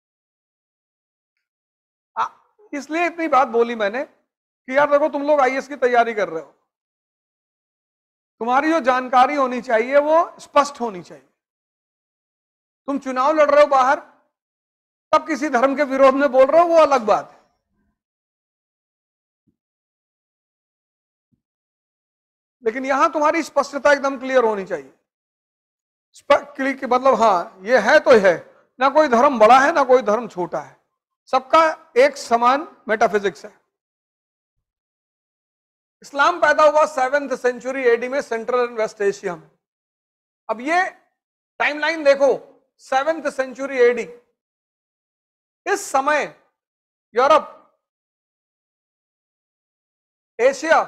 इसलिए इतनी बात बोली मैंने कि यार देखो तुम लोग आईएएस की तैयारी कर रहे हो, तुम्हारी जो जानकारी होनी चाहिए वो स्पष्ट होनी चाहिए। तुम चुनाव लड़ रहे हो बाहर, तब किसी धर्म के विरोध में बोल रहे हो, वो अलग बात है। लेकिन यहां तुम्हारी स्पष्टता एकदम क्लियर होनी चाहिए, मतलब हाँ ये है तो है, ना कोई धर्म बड़ा है ना कोई धर्म छोटा है, सबका एक समान मेटाफिजिक्स है। इस्लाम पैदा हुआ 7th सेंचुरी एडी में सेंट्रल एंड वेस्ट एशिया में। अब ये टाइमलाइन देखो, 7th सेंचुरी एडी, इस समय Europe, Asia,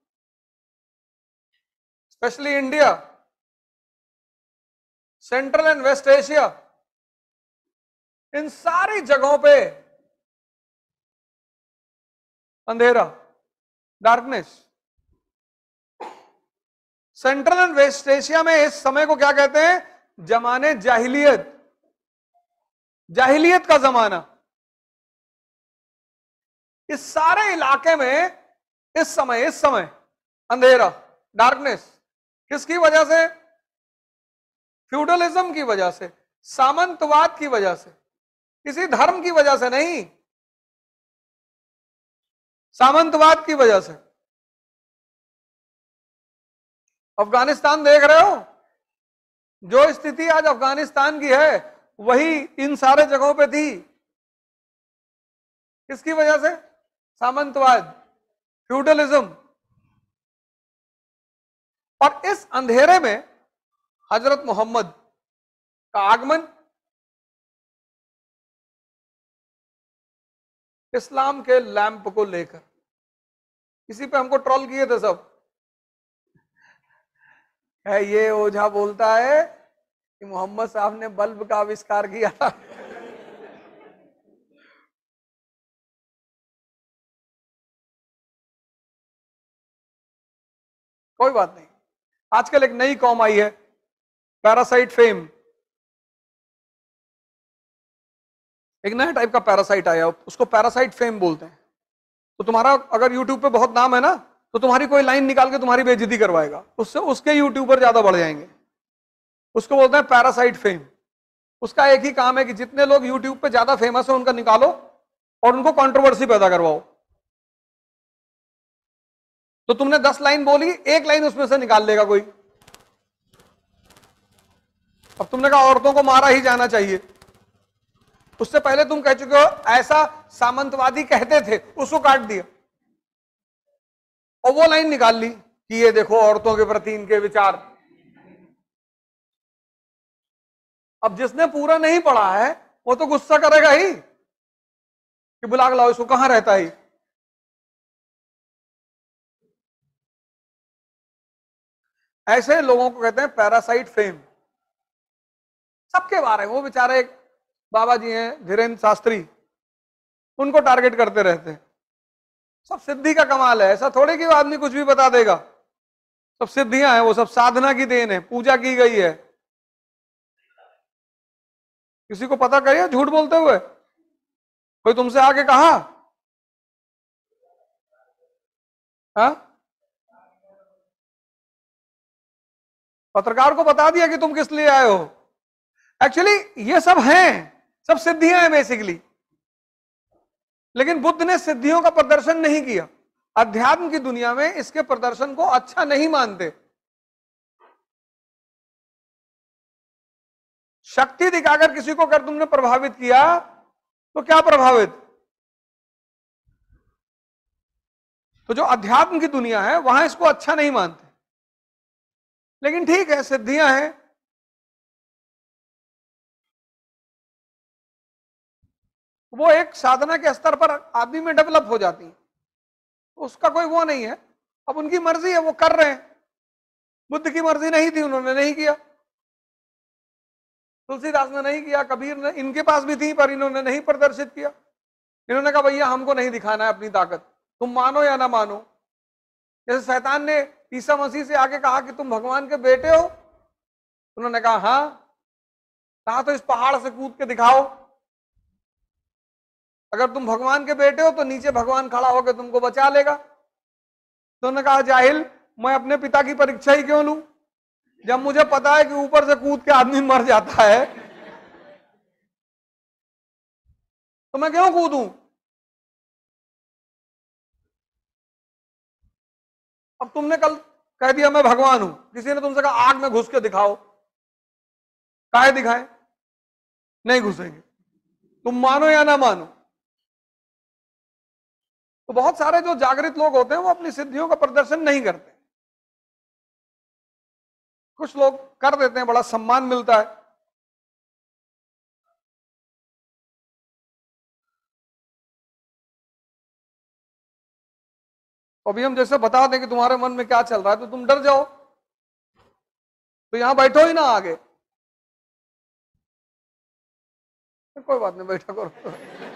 specially India, central and west Asia, इन सारी जगहों पे अंधेरा, darkness. Central and west Asia में इस समय को क्या कहते हैं? जमाने जाहिलियत, जाहिलियत का जमाना। इस सारे इलाके में इस समय अंधेरा, डार्कनेस, किसकी वजह से? फ्यूडलिज्म की वजह से, सामंतवाद की वजह से, किसी धर्म की वजह से नहीं, सामंतवाद की वजह से। अफगानिस्तान देख रहे हो, जो स्थिति आज अफगानिस्तान की है वही इन सारे जगहों पे थी। किसकी वजह से? सामंतवाद। फ्यूडलिज्म। और इस अंधेरे में हजरत मोहम्मद का आगमन, इस्लाम के लैंप को लेकर। इसी पे हमको ट्रोल किए थे सब, है ये ओझा बोलता है कि मोहम्मद साहब ने बल्ब का आविष्कार किया था। कोई बात नहीं, आजकल एक नई कॉम आई है, पैरासाइट फेम। एक नया टाइप का पैरासाइट आया, उसको पैरासाइट फेम बोलते हैं। तो तुम्हारा अगर यूट्यूब पे बहुत नाम है ना, तो तुम्हारी कोई लाइन निकाल के तुम्हारी बेइज्जती करवाएगा, उससे उसके यूट्यूबर ज्यादा बढ़ जाएंगे। उसको बोलते हैं पैरासाइट फेम। उसका एक ही काम है कि जितने लोग यूट्यूब पे ज्यादा फेमस है उनका निकालो और उनको कंट्रोवर्सी पैदा करवाओ। तो तुमने 10 लाइन बोली, एक लाइन उसमें से निकाल लेगा कोई। अब तुमने कहा औरतों को मारा ही जाना चाहिए, उससे पहले तुम कह चुके हो ऐसा सामंतवादी कहते थे, उसको काट दिया और वो लाइन निकाल ली कि ये देखो औरतों के प्रति इनके विचार। अब जिसने पूरा नहीं पढ़ा है वो तो गुस्सा करेगा ही कि बुला के लाओ इसको, कहां रहता है। ऐसे लोगों को कहते हैं पैरासाइट फेम। सबके बारे में, वो बेचारे एक बाबा जी हैं धीरेन्द्र शास्त्री, उनको टारगेट करते रहते हैं। सब सिद्धि का कमाल है, ऐसा थोड़े कि आदमी कुछ भी बता देगा। सब सिद्धियां हैं, वो सब साधना की देन है, पूजा की गई है। किसी को पता करिए झूठ बोलते हुए कोई तुमसे आके कहा? हाँ, पत्रकार को बता दिया कि तुम किस लिए आए हो। एक्चुअली ये सब हैं, सब सिद्धियां हैं बेसिकली। लेकिन बुद्ध ने सिद्धियों का प्रदर्शन नहीं किया। अध्यात्म की दुनिया में इसके प्रदर्शन को अच्छा नहीं मानते। शक्ति दिखाकर किसी को अगर तुमने प्रभावित किया तो क्या प्रभावित? तो जो अध्यात्म की दुनिया है वहां इसको अच्छा नहीं मानते। लेकिन ठीक है, सिद्धियां हैं। वो एक साधना के स्तर पर आदमी में डेवलप हो जाती है, उसका कोई वो नहीं है। अब उनकी मर्जी है, वो कर रहे हैं। बुद्ध की मर्जी नहीं थी, उन्होंने नहीं किया। तुलसीदास ने नहीं किया, कबीर ने, इनके पास भी थी पर इन्होंने नहीं प्रदर्शित किया। इन्होंने कहा भैया हमको नहीं दिखाना है अपनी ताकत, तुम मानो या ना मानो। जैसे शैतान ने ईसा मसीह से आके कहा कि तुम भगवान के बेटे हो, उन्होंने कहा हाँ। कहा तो इस पहाड़ से कूद के दिखाओ, अगर तुम भगवान के बेटे हो तो नीचे भगवान खड़ा होकर तुमको बचा लेगा। तो उन्होंने कहा जाहिल, मैं अपने पिता की परीक्षा ही क्यों लूं, जब मुझे पता है कि ऊपर से कूद के आदमी मर जाता है तो मैं क्यों कूदूं। अब तुमने कल कह दिया मैं भगवान हूं, किसी ने तुमसे कहा आग में घुस के दिखाओ, काहे दिखाएं? नहीं घुसेंगे, तुम मानो या ना मानो। तो बहुत सारे जो जागृत लोग होते हैं वो अपनी सिद्धियों का प्रदर्शन नहीं करते। कुछ लोग कर देते हैं, बड़ा सम्मान मिलता है। अभी हम जैसे बता दें कि तुम्हारे मन में क्या चल रहा है तो तुम डर जाओ, तो यहां बैठो ही ना आगे। कोई बात नहीं, बैठा करो।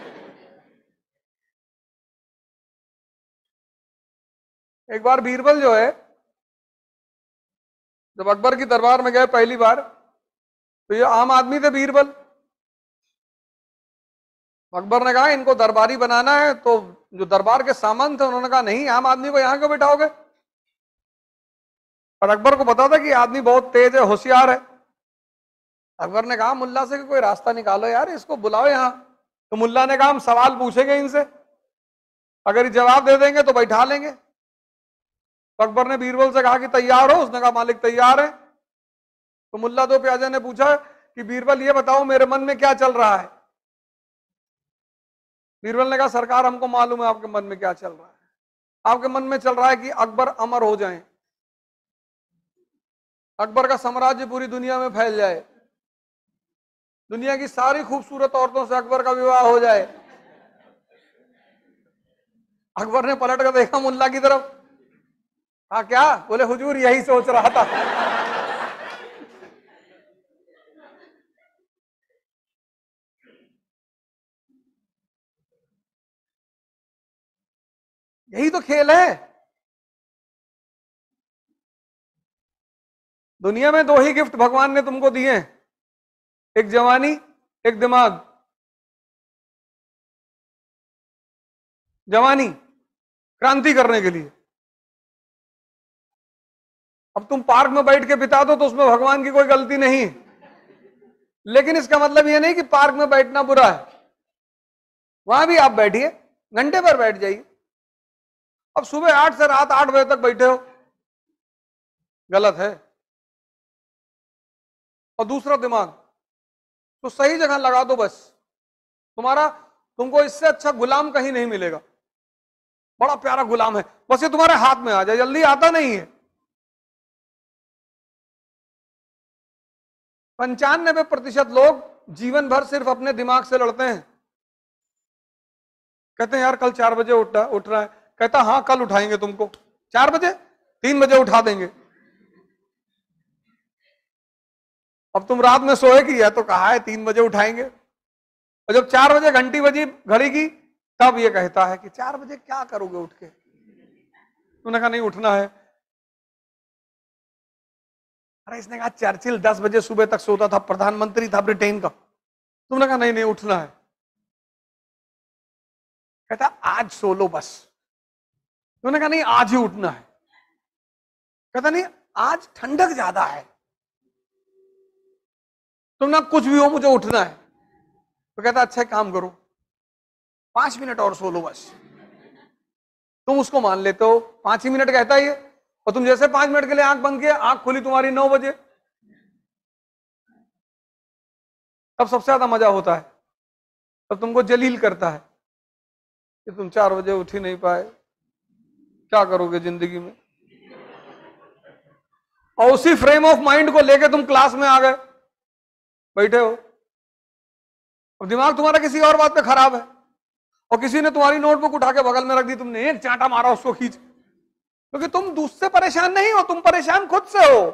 एक बार बीरबल जो है, जब अकबर की दरबार में गए पहली बार, तो ये आम आदमी थे बीरबल। अकबर ने कहा इनको दरबारी बनाना है, तो जो दरबार के सामान थे उन्होंने कहा नहीं, आम आदमी को यहां क्यों बिठाओगे। और अकबर को पता था कि आदमी बहुत तेज है, होशियार है। अकबर ने कहा मुल्ला से कोई रास्ता निकालो यार, इसको बुलाओ यहां। तो मुल्ला ने कहा हम सवाल पूछेंगे इनसे, अगर ये जवाब दे देंगे तो बैठा लेंगे। तो अकबर ने बीरबल से कहा कि तैयार हो? उसने कहा मालिक तैयार है। तो मुल्ला दो प्याजे ने पूछा कि बीरबल ये बताओ मेरे मन में क्या चल रहा है। बीरबल ने कहा सरकार हमको मालूम है आपके मन में क्या चल रहा है। आपके मन में चल रहा है कि अकबर अमर हो जाए, अकबर का साम्राज्य पूरी दुनिया में फैल जाए, दुनिया की सारी खूबसूरत औरतों से अकबर का विवाह हो जाए। अकबर ने पलट कर देखा मुल्ला की तरफ, हाँ क्या बोले? हुजूर यही सोच रहा था। यही तो खेल है। दुनिया में दो ही गिफ्ट भगवान ने तुमको दिए हैं, एक जवानी, एक दिमाग। जवानी क्रांति करने के लिए, अब तुम पार्क में बैठ के बिता दो तो उसमें भगवान की कोई गलती नहीं है, लेकिन इसका मतलब यह नहीं कि पार्क में बैठना बुरा है। वहां भी आप बैठिए, घंटे भर बैठ जाइए। अब सुबह 8 से रात 8 बजे तक बैठे हो, गलत है। और दूसरा दिमाग तो सही जगह लगा दो, बस तुमको इससे अच्छा गुलाम कहीं नहीं मिलेगा। बड़ा प्यारा गुलाम है, बस ये तुम्हारे हाथ में आ जाए, जल्दी आता नहीं है। 95% लोग जीवन भर सिर्फ अपने दिमाग से लड़ते हैं। कहते हैं यार कल 4 बजे उठ रहा है, कहता हाँ कल उठाएंगे तुमको 4 बजे, 3 बजे उठा देंगे। अब तुम रात में सोए की है तो कहा है 3 बजे उठाएंगे, और जब 4 बजे घंटी बजी घड़ी की तब ये कहता है कि 4 बजे क्या करोगे उठ के? तुमने कहा नहीं उठना है। अरे इसने कहा चर्चिल 10 बजे सुबह तक सोता था, प्रधानमंत्री था ब्रिटेन का। तुमने कहा नहीं नहीं उठना है। कहता आज सो लो बस। तुमने कहा नहीं आज ही उठना है। कहता नहीं आज ठंडक ज्यादा है। तुमने कुछ भी हो मुझे उठना है। तो कहता अच्छा काम करो 5 मिनट और सो लो बस। तुम उसको मान लेते हो, 5 ही मिनट कहता है ये, और तुम जैसे 5 मिनट के लिए आंख बंद किए, आंख खुली तुम्हारी 9 बजे। तब सबसे ज्यादा मजा होता है, तब तुमको जलील करता है कि तुम 4 बजे उठ ही नहीं पाए, क्या करोगे जिंदगी में। और उसी फ्रेम ऑफ माइंड को लेके तुम क्लास में आ गए, बैठे हो, और दिमाग तुम्हारा किसी और बात पे खराब है, और किसी ने तुम्हारी नोटबुक उठा के बगल में रख दी, तुमने एक चांटा मारा उसको खींच, क्योंकि तुम दूसरे परेशान नहीं हो, तुम परेशान खुद से हो।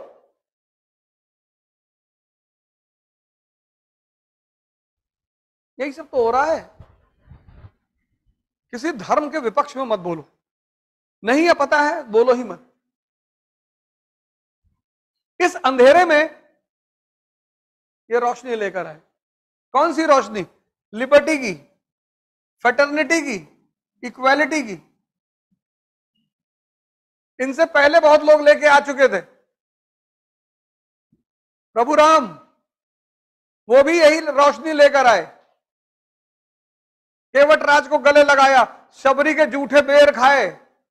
यही सब तो हो रहा है। किसी धर्म के विपक्ष में मत बोलो, नहीं है पता है बोलो ही मत। इस अंधेरे में ये रोशनी लेकर आए। कौन सी रोशनी? लिबर्टी की, फ्रेटर्निटी की, इक्वालिटी की। इनसे पहले बहुत लोग लेके आ चुके थे। प्रभु राम वो भी यही रोशनी लेकर आए। केवट राज को गले लगाया, शबरी के जूठे बेर खाए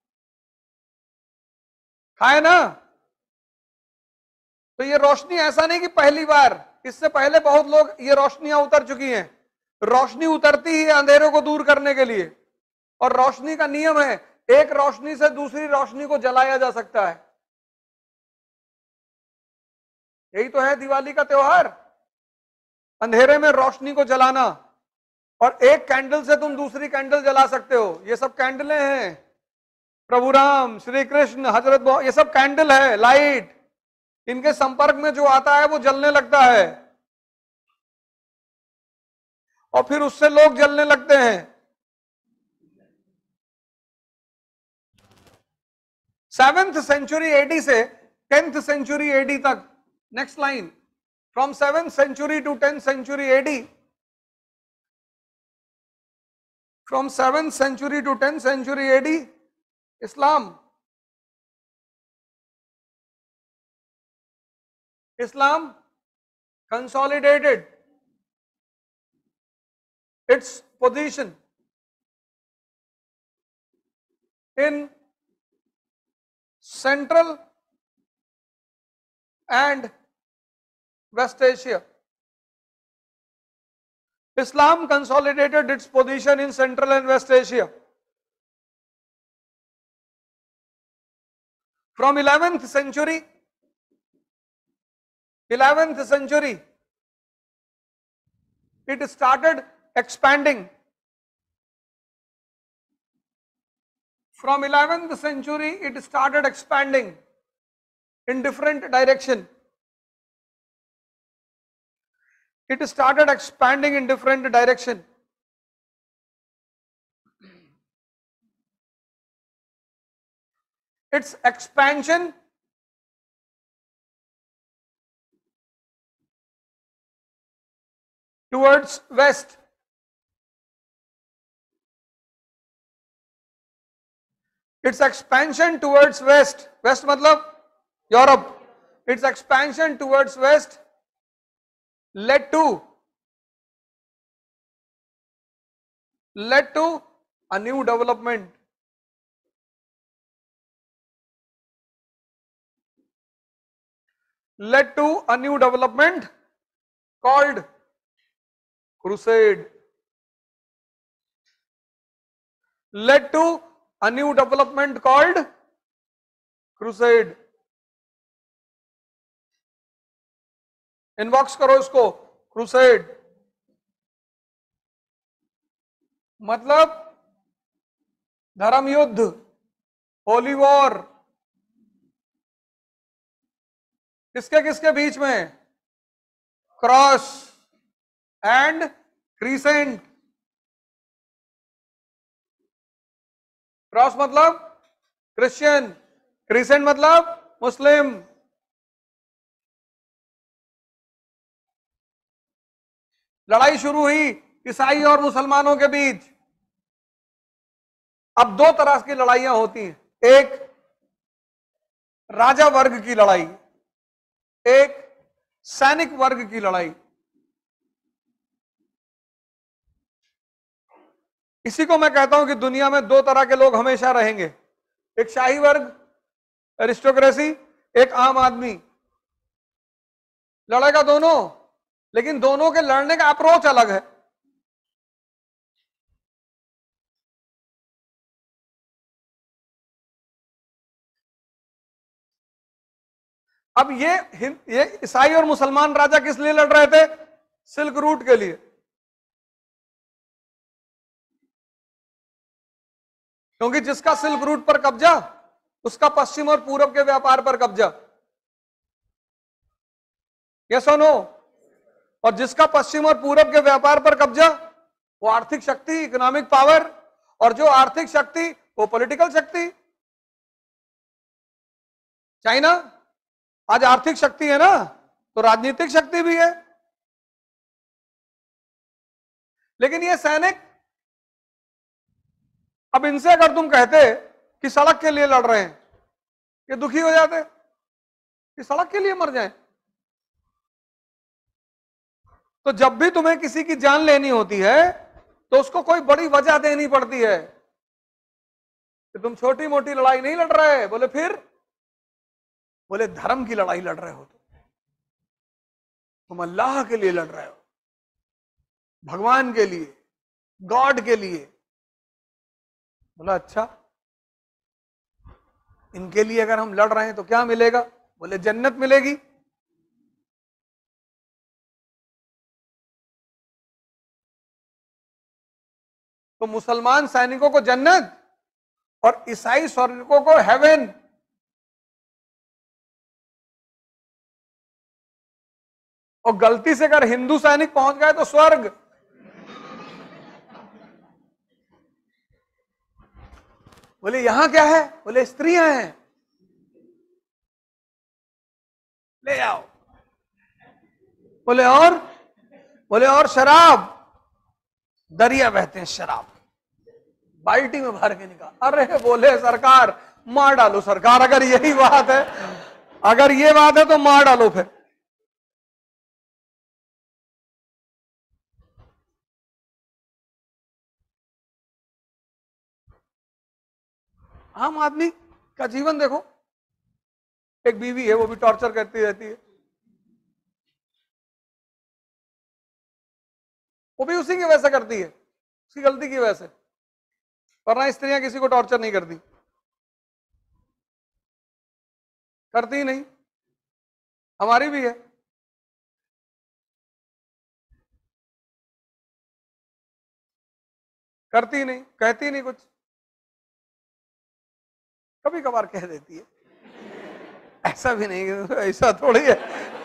ना। तो ये रोशनी ऐसा नहीं कि पहली बार, इससे पहले बहुत लोग ये रोशनियां उतर चुकी हैं। रोशनी उतरती ही अंधेरों को दूर करने के लिए, और रोशनी का नियम है एक रोशनी से दूसरी रोशनी को जलाया जा सकता है। यही तो है दिवाली का त्योहार, अंधेरे में रोशनी को जलाना। और एक कैंडल से तुम दूसरी कैंडल जला सकते हो। ये सब कैंडलें हैं, प्रभु राम, श्री कृष्ण, हजरत, ये सब कैंडल है, लाइट। इनके संपर्क में जो आता है वो जलने लगता है, और फिर उससे लोग जलने लगते हैं। 7th सेंचुरी एडी से 10th सेंचुरी एडी तक, next line, from 7th century to 10th century AD, from 7th century to 10th century AD, Islam consolidated its position in Central and West Asia. Islam consolidated its position in Central and West Asia. From 11th century, it started expanding. From 11th century, it started expanding in different direction. It started expanding in different direction. Its expansion towards west, its expansion towards west, west मतलब Europe, its expansion towards west led to a new development. Led to a new development called crusade. Led to a new development called crusade. Inbox करो इसको, crusade मतलब धर्म युद्ध, holy war. किसके किसके बीच में? Cross and crescent. क्रॉस मतलब क्रिश्चियन, क्रीसेंट मतलब मुस्लिम। लड़ाई शुरू हुई ईसाई और मुसलमानों के बीच। अब दो तरह की लड़ाइयां होती हैं, एक राजा वर्ग की लड़ाई, एक सैनिक वर्ग की लड़ाई। इसी को मैं कहता हूं कि दुनिया में दो तरह के लोग हमेशा रहेंगे, एक शाही वर्ग एरिस्टोक्रेसी, एक आम आदमी। लड़ेगा दोनों, लेकिन दोनों के लड़ने का अप्रोच अलग है। अब ये ईसाई और मुसलमान राजा किस लिए लड़ रहे थे? सिल्क रूट के लिए। क्योंकि जिसका सिल्क रूट पर कब्जा, उसका पश्चिम और पूरब के व्यापार पर कब्जा। यस और नो? और जिसका पश्चिम और पूरब के व्यापार पर कब्जा, वो आर्थिक शक्ति, इकोनॉमिक पावर, और जो आर्थिक शक्ति वो पॉलिटिकल शक्ति। चाइना आज आर्थिक शक्ति है ना, तो राजनीतिक शक्ति भी है। लेकिन ये सैनिक, अब इनसे अगर तुम कहते कि सड़क के लिए लड़ रहे हैं, ये दुखी हो जाते कि सड़क के लिए मर जाएं। तो जब भी तुम्हें किसी की जान लेनी होती है तो उसको कोई बड़ी वजह देनी पड़ती है कि तुम छोटी मोटी लड़ाई नहीं लड़ रहे। बोले फिर? बोले धर्म की लड़ाई लड़ रहे हो, तुम अल्लाह के लिए लड़ रहे हो, भगवान के लिए, गॉड के लिए। बोला अच्छा, इनके लिए अगर हम लड़ रहे हैं तो क्या मिलेगा? बोले जन्नत मिलेगी। तो मुसलमान सैनिकों को जन्नत और ईसाई सैनिकों को हेवन। और गलती से अगर हिंदू सैनिक पहुंच गए तो स्वर्ग। बोले यहां क्या है? बोले स्त्रियां हैं, ले आओ। बोले और? बोले और शराब, दरिया बहते हैं शराब, बाल्टी में भर के निकाल। अरे बोले सरकार मार डालो सरकार, अगर यही बात है, अगर ये बात है तो मार डालो फिर। आम आदमी का जीवन देखो, एक बीवी है वो भी टॉर्चर करती रहती है, वो भी उसी की वजह से करती है, उसकी गलती की वजह से। वरना स्त्रियां किसी को टॉर्चर नहीं करती। करती नहीं, हमारी भी है। करती नहीं, कहती नहीं कुछ, कभी कभार कह देती है, ऐसा भी नहीं, ऐसा थोड़ी है।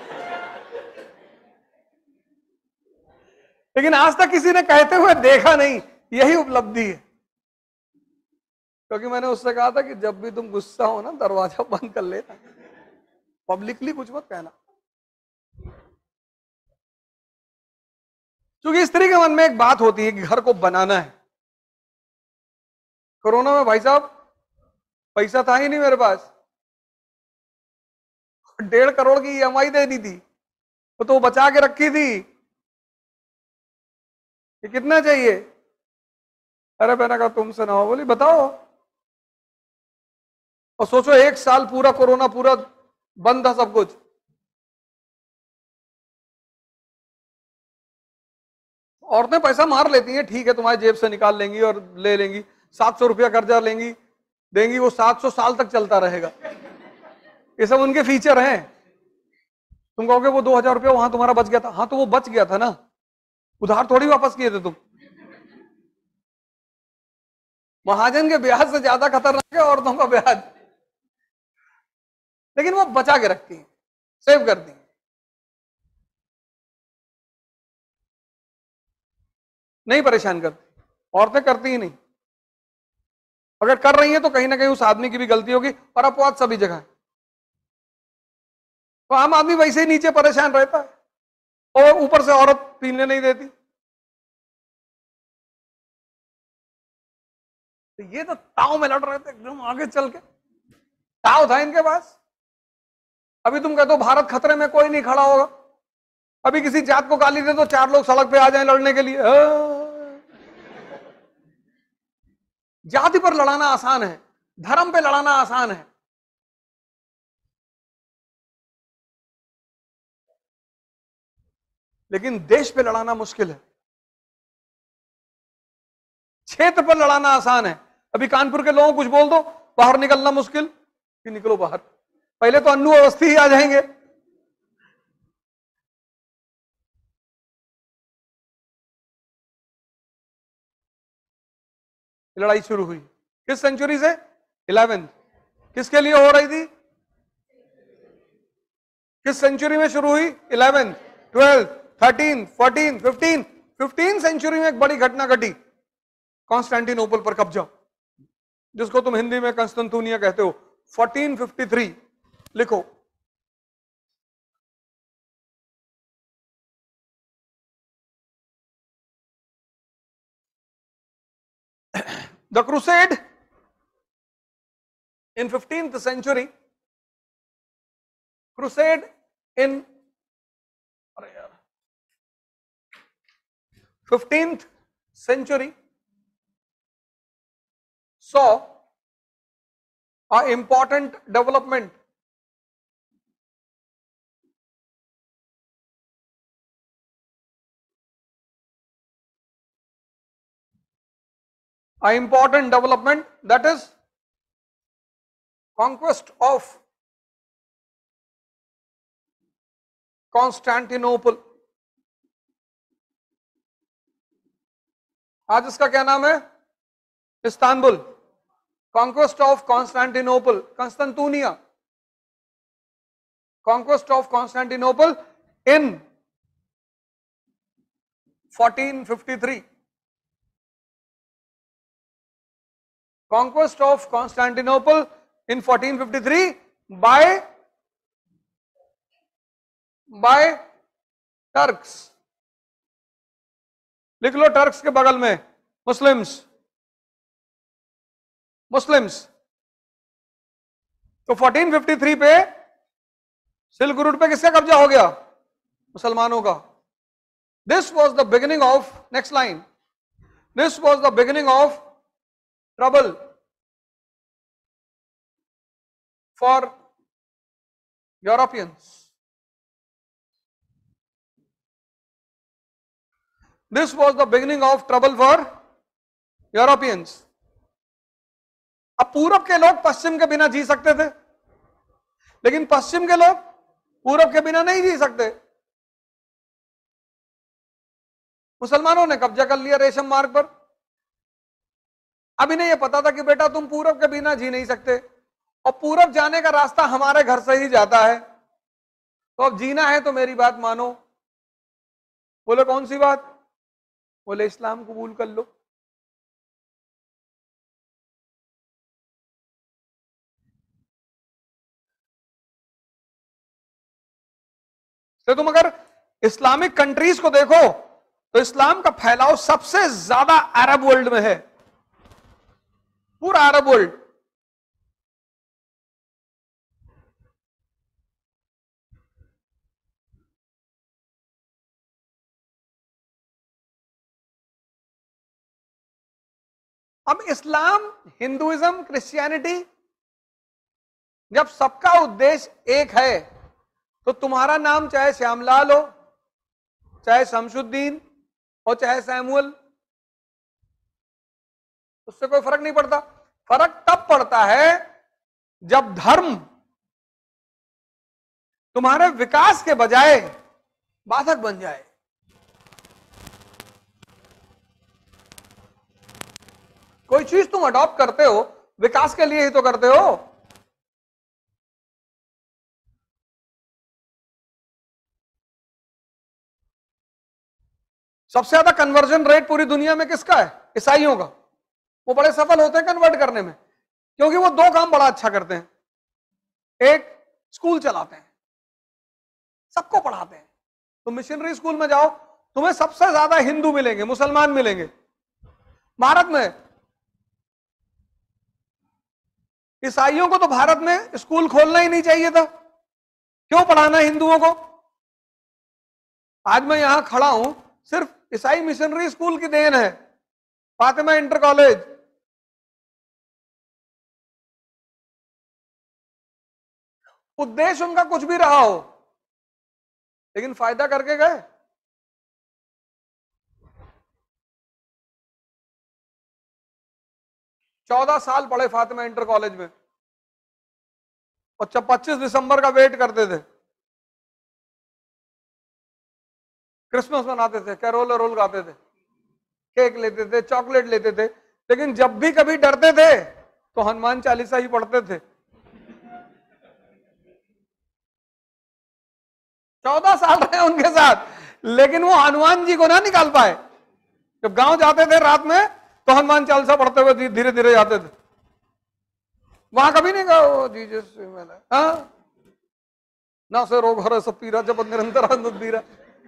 लेकिन आज तक किसी ने कहते हुए देखा नहीं, यही उपलब्धि है। क्योंकि मैंने उससे कहा था कि जब भी तुम गुस्सा हो ना, दरवाजा बंद कर लेना, पब्लिकली कुछ मत कहना। क्योंकि स्त्री के मन में एक बात होती है कि घर को बनाना है। कोरोना में भाई साहब पैसा था ही नहीं मेरे पास, 1.5 करोड़ की EMI देनी थी, तो बचा के रखी थी कि कितना चाहिए। अरे मैंने कहा तुमसे ना हो, बोली बताओ। और सोचो 1 साल पूरा कोरोना, पूरा बंद था सब कुछ। औरतें पैसा मार लेती हैं, ठीक है, तुम्हारी जेब से निकाल लेंगी और ले लेंगी, 700 रुपया कर्जा लेंगी, देंगी, वो 700 साल तक चलता रहेगा। ये सब उनके फीचर हैं। तुम कहोगे वो 2000 रुपया वहां तुम्हारा बच गया था, हाँ तो वो बच गया था ना, उधार थोड़ी वापस किए थे तुम। महाजन के ब्याज से ज्यादा खतरनाक है औरतों का ब्याज, लेकिन वो बचा के रखती हैं, सेव करती हैं। नहीं परेशान करती, औरतें करती ही नहीं। अगर कर रही हैं तो कहीं ना कहीं उस आदमी की भी गलती होगी, और अपवाद सभी जगह है। तो आम आदमी वैसे ही नीचे परेशान रहता है, और ऊपर से औरत पीने नहीं देती। तो ये तो ताव में लड़ रहे थे एकदम आगे चल के, ताव था इनके पास। अभी तुम कहते हो भारत खतरे में, कोई नहीं खड़ा होगा। अभी किसी जात को गाली दे तो 4 लोग सड़क पे आ जाएं लड़ने के लिए। जाति पर लड़ाना आसान है, धर्म पे लड़ाना आसान है। लेकिन देश पे लड़ाना मुश्किल है। क्षेत्र पर लड़ाना आसान है। अभी कानपुर के लोगों को कुछ बोल दो, बाहर निकलना मुश्किल, कि निकलो बाहर, पहले तो अन्नू अवस्थी ही आ जाएंगे। लड़ाई शुरू हुई किस सेंचुरी से? 11th। किसके लिए हो रही थी? किस सेंचुरी में शुरू हुई? 11th, 12th, 13th, 14th, 15th। 15th century में एक बड़ी घटना घटी, कॉन्स्टेंटिनोपल पर कब्जा, जिसको तुम हिंदी में कंस्तंतुनिया कहते हो। 1453 लिखो। The crusade in 15th century, crusade in 15th century saw an important development. An important development, that is conquest of Constantinople. आज इसका क्या नाम है? Istanbul. Conquest of Constantinople, Constantunia. Conquest of Constantinople in 1453. Conquest of Constantinople in 1453 by Turks. लिख लो Turks के बगल में मुस्लिम्स। तो 1453 पे सिल्क रूट पे किसका कब्जा हो गया? मुसलमानों का। This was the beginning of, next line, this was the beginning of trouble for Europeans. This was the beginning of trouble for Europeans. अब पूरब के लोग पश्चिम के बिना जी सकते थे, लेकिन पश्चिम के लोग पूरब के बिना नहीं जी सकते। मुसलमानों ने कब्जा कर लिया रेशम मार्ग पर। अब इन्हें यह पता था कि बेटा तुम पूरब के बिना जी नहीं सकते, और पूरब जाने का रास्ता हमारे घर से ही जाता है, तो अब जीना है तो मेरी बात मानो। बोले कौन सी बात? बोले इस्लाम कबूल कर लो। तो तुम अगर इस्लामिक कंट्रीज को देखो तो इस्लाम का फैलाव सबसे ज्यादा अरब वर्ल्ड में है, पूरा अरब वर्ल्ड। अब इस्लाम, हिंदुइज्म, क्रिश्चियनिटी, जब सबका उद्देश्य एक है, तो तुम्हारा नाम चाहे श्यामलाल हो, चाहे शमशुद्दीन हो, चाहे सैमुअल, उससे कोई फर्क नहीं पड़ता। फर्क तब पड़ता है जब धर्म तुम्हारे विकास के बजाय बाधक बन जाए। कोई चीज तुम अडॉप्ट करते हो विकास के लिए ही तो करते हो। सबसे ज्यादा कन्वर्जन रेट पूरी दुनिया में किसका है? ईसाइयों का। वो बड़े सफल होते हैं कन्वर्ट करने में, क्योंकि वो दो काम बड़ा अच्छा करते हैं। एक, स्कूल चलाते हैं, सबको पढ़ाते हैं। तो मिशनरी स्कूल में जाओ, तुम्हें सबसे ज्यादा हिंदू मिलेंगे, मुसलमान मिलेंगे। भारत में ईसाइयों को तो भारत में स्कूल खोलना ही नहीं चाहिए था, क्यों पढ़ाना हिंदुओं को? आज मैं यहां खड़ा हूं सिर्फ ईसाई मिशनरी स्कूल की देन है, फातिमा इंटर कॉलेज। उद्देश्य उनका कुछ भी रहा हो, लेकिन फायदा करके गए। चौदह साल पढ़े फातिमा इंटर कॉलेज में, और 25 दिसंबर का वेट करते थे। क्रिसमस मनाते थे, कैरोल रोल गाते थे, केक लेते थे, चॉकलेट लेते थे, लेकिन जब भी कभी डरते थे तो हनुमान चालीसा ही पढ़ते थे। 14 साल रहे उनके साथ, लेकिन वो हनुमान जी को ना निकाल पाए। जब गांव जाते थे रात में तो हनुमान चालीसा पढ़ते हुए धीरे धीरे जाते थे। वहां कभी नहीं कहा वो जीसस हाँ ना से रोग हर सब पीरा जब निरंतर आनंद दीरा।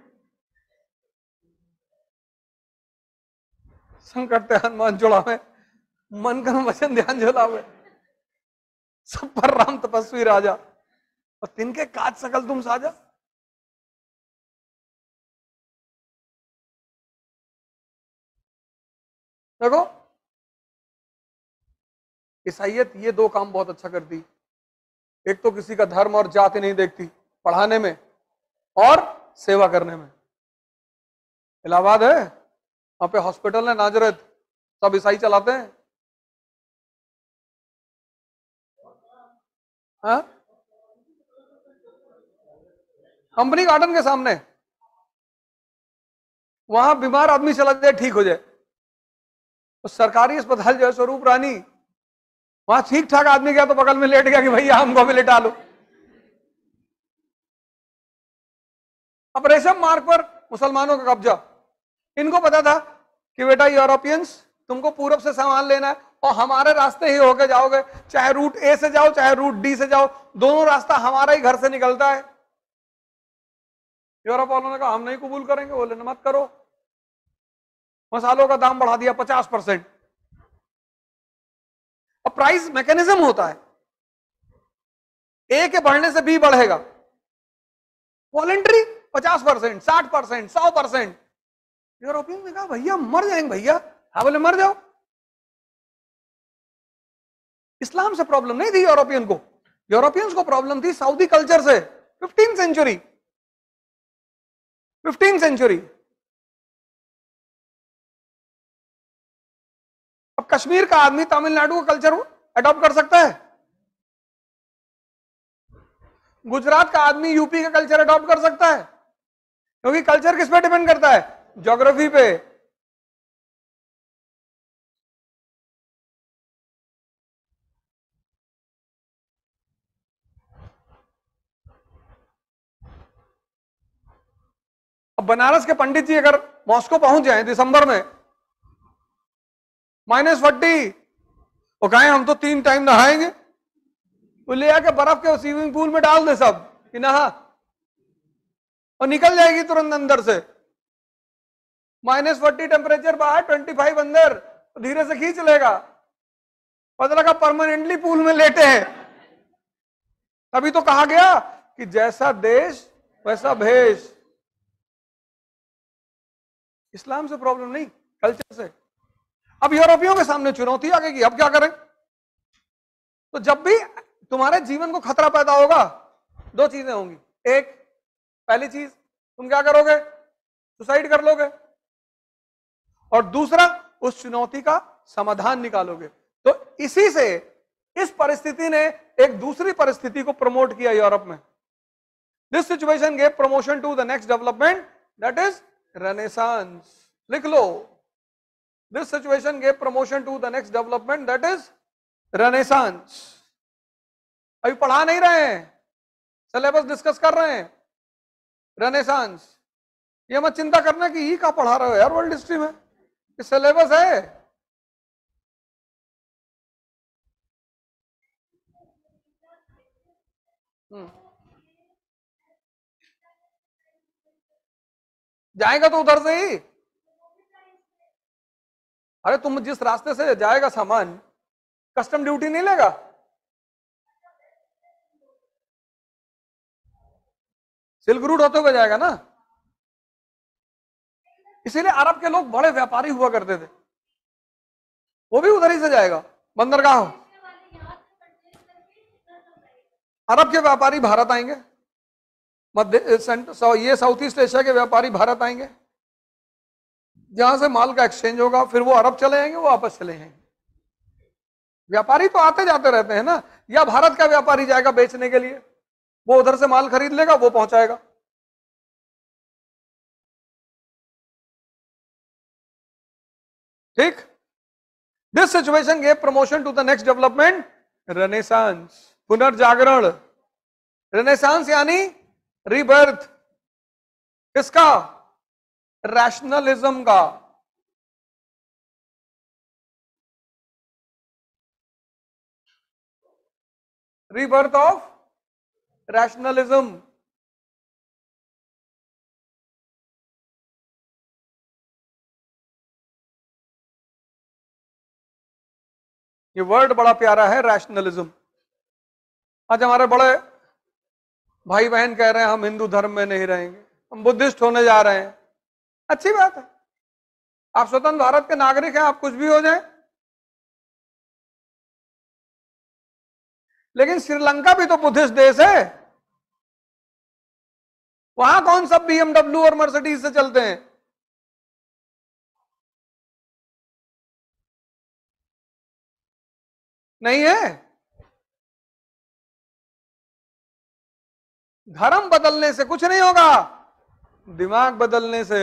संकट हनुमान जुड़ावे, मन का वचन ध्यान झुलावे, सब पर राम तपस्वी राजा, और तिनके काज सकल तुम साजा। देखो ईसाइयत ये दो काम बहुत अच्छा करती। एक तो किसी का धर्म और जाति नहीं देखती, पढ़ाने में और सेवा करने में। इलाहाबाद है, वहां पे हॉस्पिटल है नाजरत, सब ईसाई चलाते हैं। हाँ, कंपनी गार्डन के सामने, वहां बीमार आदमी चला जाए ठीक हो जाए। तो सरकारी अस्पताल जो है स्वरूप रानी, वहां ठीक ठाक आदमी गया तो बगल में लेट गया कि भैया हमको भी लेटा लो। अब रेशम मार्ग पर मुसलमानों का कब्जा। इनको पता था कि बेटा यूरोपियंस तुमको पूरब से सामान लेना है और हमारे रास्ते ही होके जाओगे, चाहे रूट ए से जाओ चाहे रूट डी से जाओ, दोनों रास्ता हमारा ही घर से निकलता है। यूरोप वालों ने कहा हम नहीं कबूल करेंगे। बोले न मत करो। मसालों का दाम बढ़ा दिया 50%। अब प्राइस मैकेनिज्म होता है, ए के बढ़ने से बी बढ़ेगा, वॉलेंट्री 50%, 60%, 100%। यूरोपियन ने कहा भैया मर जाएंगे भैया। हाँ बोले मर जाओ। इस्लाम से प्रॉब्लम नहीं थी यूरोपियन को, यूरोपियंस को प्रॉब्लम थी सऊदी कल्चर से। 15th century, 15th century. अब कश्मीर का आदमी तमिलनाडु का कल्चर अडॉप्ट कर सकता है? गुजरात का आदमी यूपी का कल्चर अडॉप्ट कर सकता है? क्योंकि कल्चर किस पे डिपेंड करता है? ज्योग्राफी पे। अब बनारस के पंडित जी अगर मॉस्को पहुंच जाए दिसंबर में, -40, वो कहें हम तो 3 टाइम नहाएंगे, तो ले आके बर्फ के स्विमिंग पूल में डाल दे सब कि नहा, और निकल जाएगी तुरंत अंदर से। -40 टेम्परेचर बाहर, 25 अंदर, तो धीरे से खींच लेगा, पता लगा परमानेंटली पूल में लेटे हैं। तभी तो कहा गया कि जैसा देश वैसा भेष। इस्लाम से प्रॉब्लम नहीं, कल्चर से। अब यूरोपियों के सामने चुनौती आ गई कि अब क्या करें? तो जब भी तुम्हारे जीवन को खतरा पैदा होगा, 2 चीजें होंगी। एक, पहली चीज, तुम क्या करोगे? सुसाइड कर लोगे। और दूसरा, उस चुनौती का समाधान निकालोगे। तो इसी से इस परिस्थिति ने एक दूसरी परिस्थिति को प्रमोट किया यूरोप में। This situation gave promotion to the next development, that is renaissance. लिख लो, this situation gave promotion to the next development, that is renaissance. अभी पढ़ा नहीं रहे हैं, सिलेबस डिस्कस कर रहे हैं। रेनेसांस, ये मत चिंता करना कि ये क्या पढ़ा रहे हो यार वर्ल्ड हिस्ट्री में, ये सिलेबस है। जाएगा तो उधर से ही। अरे तुम जिस रास्ते से जाएगा सामान, कस्टम ड्यूटी नहीं लेगा? सिल्क रूट होते हुए जाएगा ना। इसीलिए अरब के लोग बड़े व्यापारी हुआ करते थे, वो भी उधर ही से जाएगा, बंदरगाह। अरब के व्यापारी भारत आएंगे, ये साउथ ईस्ट एशिया के व्यापारी भारत आएंगे, जहां से माल का एक्सचेंज होगा, फिर वो अरब चले जाएंगे, वो वापस चले जाएंगे। व्यापारी तो आते जाते रहते हैं ना। या भारत का व्यापारी जाएगा बेचने के लिए, वो उधर से माल खरीद लेगा, वो पहुंचाएगा। ठीक। This situation gave promotion to the next development, renaissance, पुनर्जागरण। रेनेसांस यानी रीबर्थ। किसका? रैशनलिज्म का। Rebirth of rationalism. ये वर्ड बड़ा प्यारा है, रैशनलिज्म। आज हमारे बड़े भाई बहन कह रहे हैं हम हिंदू धर्म में नहीं रहेंगे, हम बुद्धिस्ट होने जा रहे हैं। अच्छी बात है, आप स्वतंत्र भारत के नागरिक हैं, आप कुछ भी हो जाए। लेकिन श्रीलंका भी तो बुद्धिस्ट देश है, वहां कौन सब BMW और मर्सिडीज से चलते हैं? नहीं है। धर्म बदलने से कुछ नहीं होगा, दिमाग बदलने से।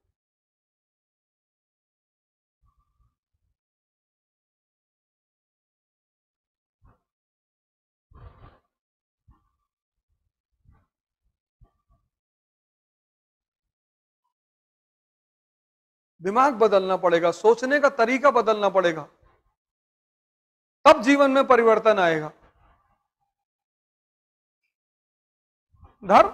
दिमाग बदलना पड़ेगा, सोचने का तरीका बदलना पड़ेगा, तब जीवन में परिवर्तन आएगा। धर्म,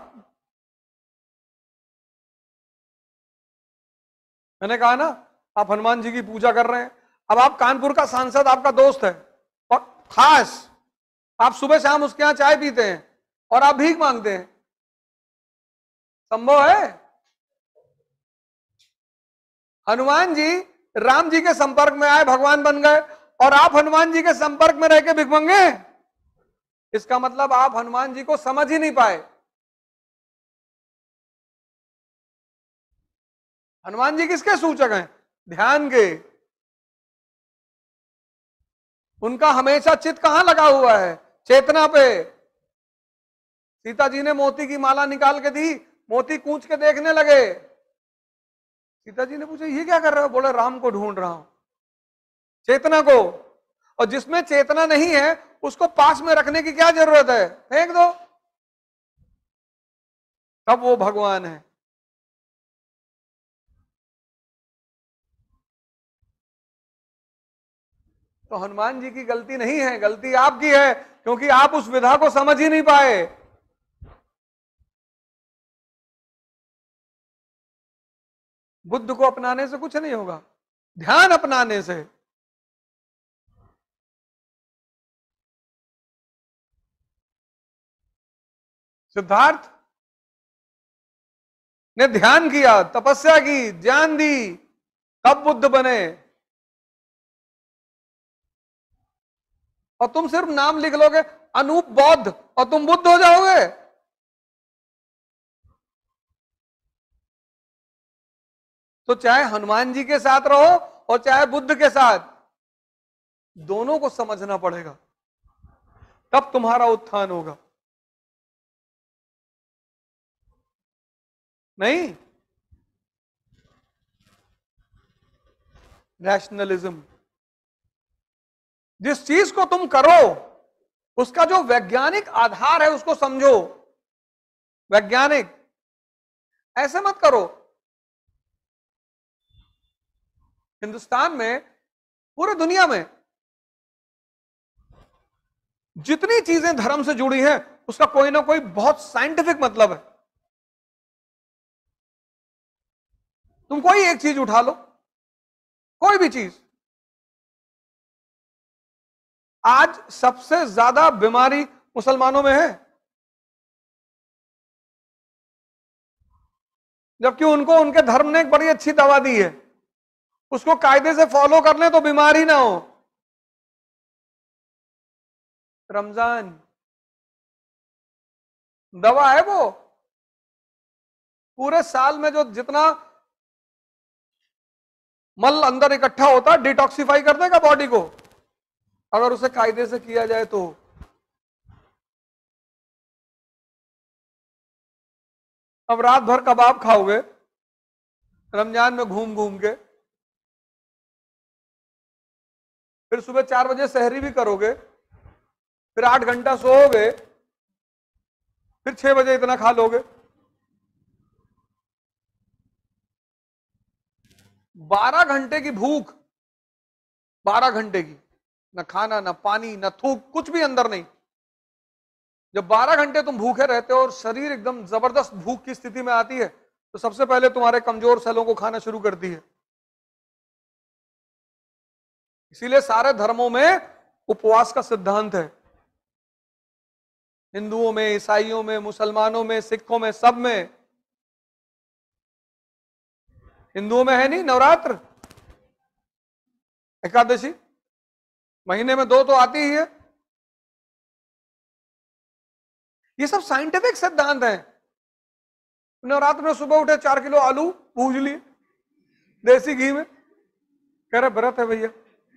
मैंने कहा ना, आप हनुमान जी की पूजा कर रहे हैं। अब आप कानपुर का सांसद आपका दोस्त है और खास, आप सुबह शाम उसके यहां चाय पीते हैं और आप भीख मांगते हैं, संभव है? हनुमान जी राम जी के संपर्क में आए, भगवान बन गए, और आप हनुमान जी के संपर्क में रह के भिख मांगे? इसका मतलब आप हनुमान जी को समझ ही नहीं पाए। हनुमान जी किसके सूचक हैं? ध्यान के। उनका हमेशा चित्त कहां लगा हुआ है? चेतना पे। सीता जी ने मोती की माला निकाल के दी, मोती कूच के देखने लगे। सीता जी ने पूछा ये क्या कर रहे हो? बोले राम को ढूंढ रहा हूं, चेतना को। और जिसमें चेतना नहीं है उसको पास में रखने की क्या जरूरत है, फेंक दो, तब वो भगवान है। तो हनुमान जी की गलती नहीं है, गलती आपकी है, क्योंकि आप उस विधा को समझ ही नहीं पाए। बुद्ध को अपनाने से कुछ नहीं होगा, ध्यान अपनाने से। सिद्धार्थ ने ध्यान किया, तपस्या की, ज्ञान दी, तब बुद्ध बने। और तुम सिर्फ नाम लिख लोगे अनूप बौद्ध और तुम बुद्ध हो जाओगे? तो चाहे हनुमान जी के साथ रहो और चाहे बुद्ध के साथ, दोनों को समझना पड़ेगा, तब तुम्हारा उत्थान होगा। नहीं, रैशनलिज्म। जिस चीज को तुम करो उसका जो वैज्ञानिक आधार है उसको समझो। वैज्ञानिक, ऐसे मत करो। हिंदुस्तान में, पूरी दुनिया में जितनी चीजें धर्म से जुड़ी हैं उसका कोई ना कोई बहुत साइंटिफिक मतलब है। तुम कोई एक चीज उठा लो, कोई भी चीज। आज सबसे ज्यादा बीमारी मुसलमानों में है, जबकि उनको उनके धर्म ने एक बड़ी अच्छी दवा दी है, उसको कायदे से फॉलो कर ले तो बीमारी ना हो। रमजान दवा है वो। पूरे साल में जो जितना मल अंदर इकट्ठा होता है डिटॉक्सिफाई कर देगा बॉडी को, अगर उसे कायदे से किया जाए तो। अब रात भर कबाब खाओगे रमजान में घूम घूम के, फिर सुबह 4 बजे सहरी भी करोगे, फिर 8 घंटा सोओगे, फिर 6 बजे इतना खा लोगे। 12 घंटे की भूख, 12 घंटे की, न खाना न पानी न थूक, कुछ भी अंदर नहीं। जब 12 घंटे तुम भूखे रहते हो और शरीर एकदम जबरदस्त भूख की स्थिति में आती है, तो सबसे पहले तुम्हारे कमजोर सेलों को खाना शुरू करती है। इसीलिए सारे धर्मों में उपवास का सिद्धांत है। हिंदुओं में, ईसाइयों में, मुसलमानों में, सिखों में, सब में। हिंदुओं में है नहीं नवरात्र, एकादशी, महीने में 2 तो आती ही है। ये सब साइंटिफिक सिद्धांत है। नवरात्र में सुबह उठे 4 किलो आलू भूज लिए देसी घी में, कह रहे व्रत है भैया।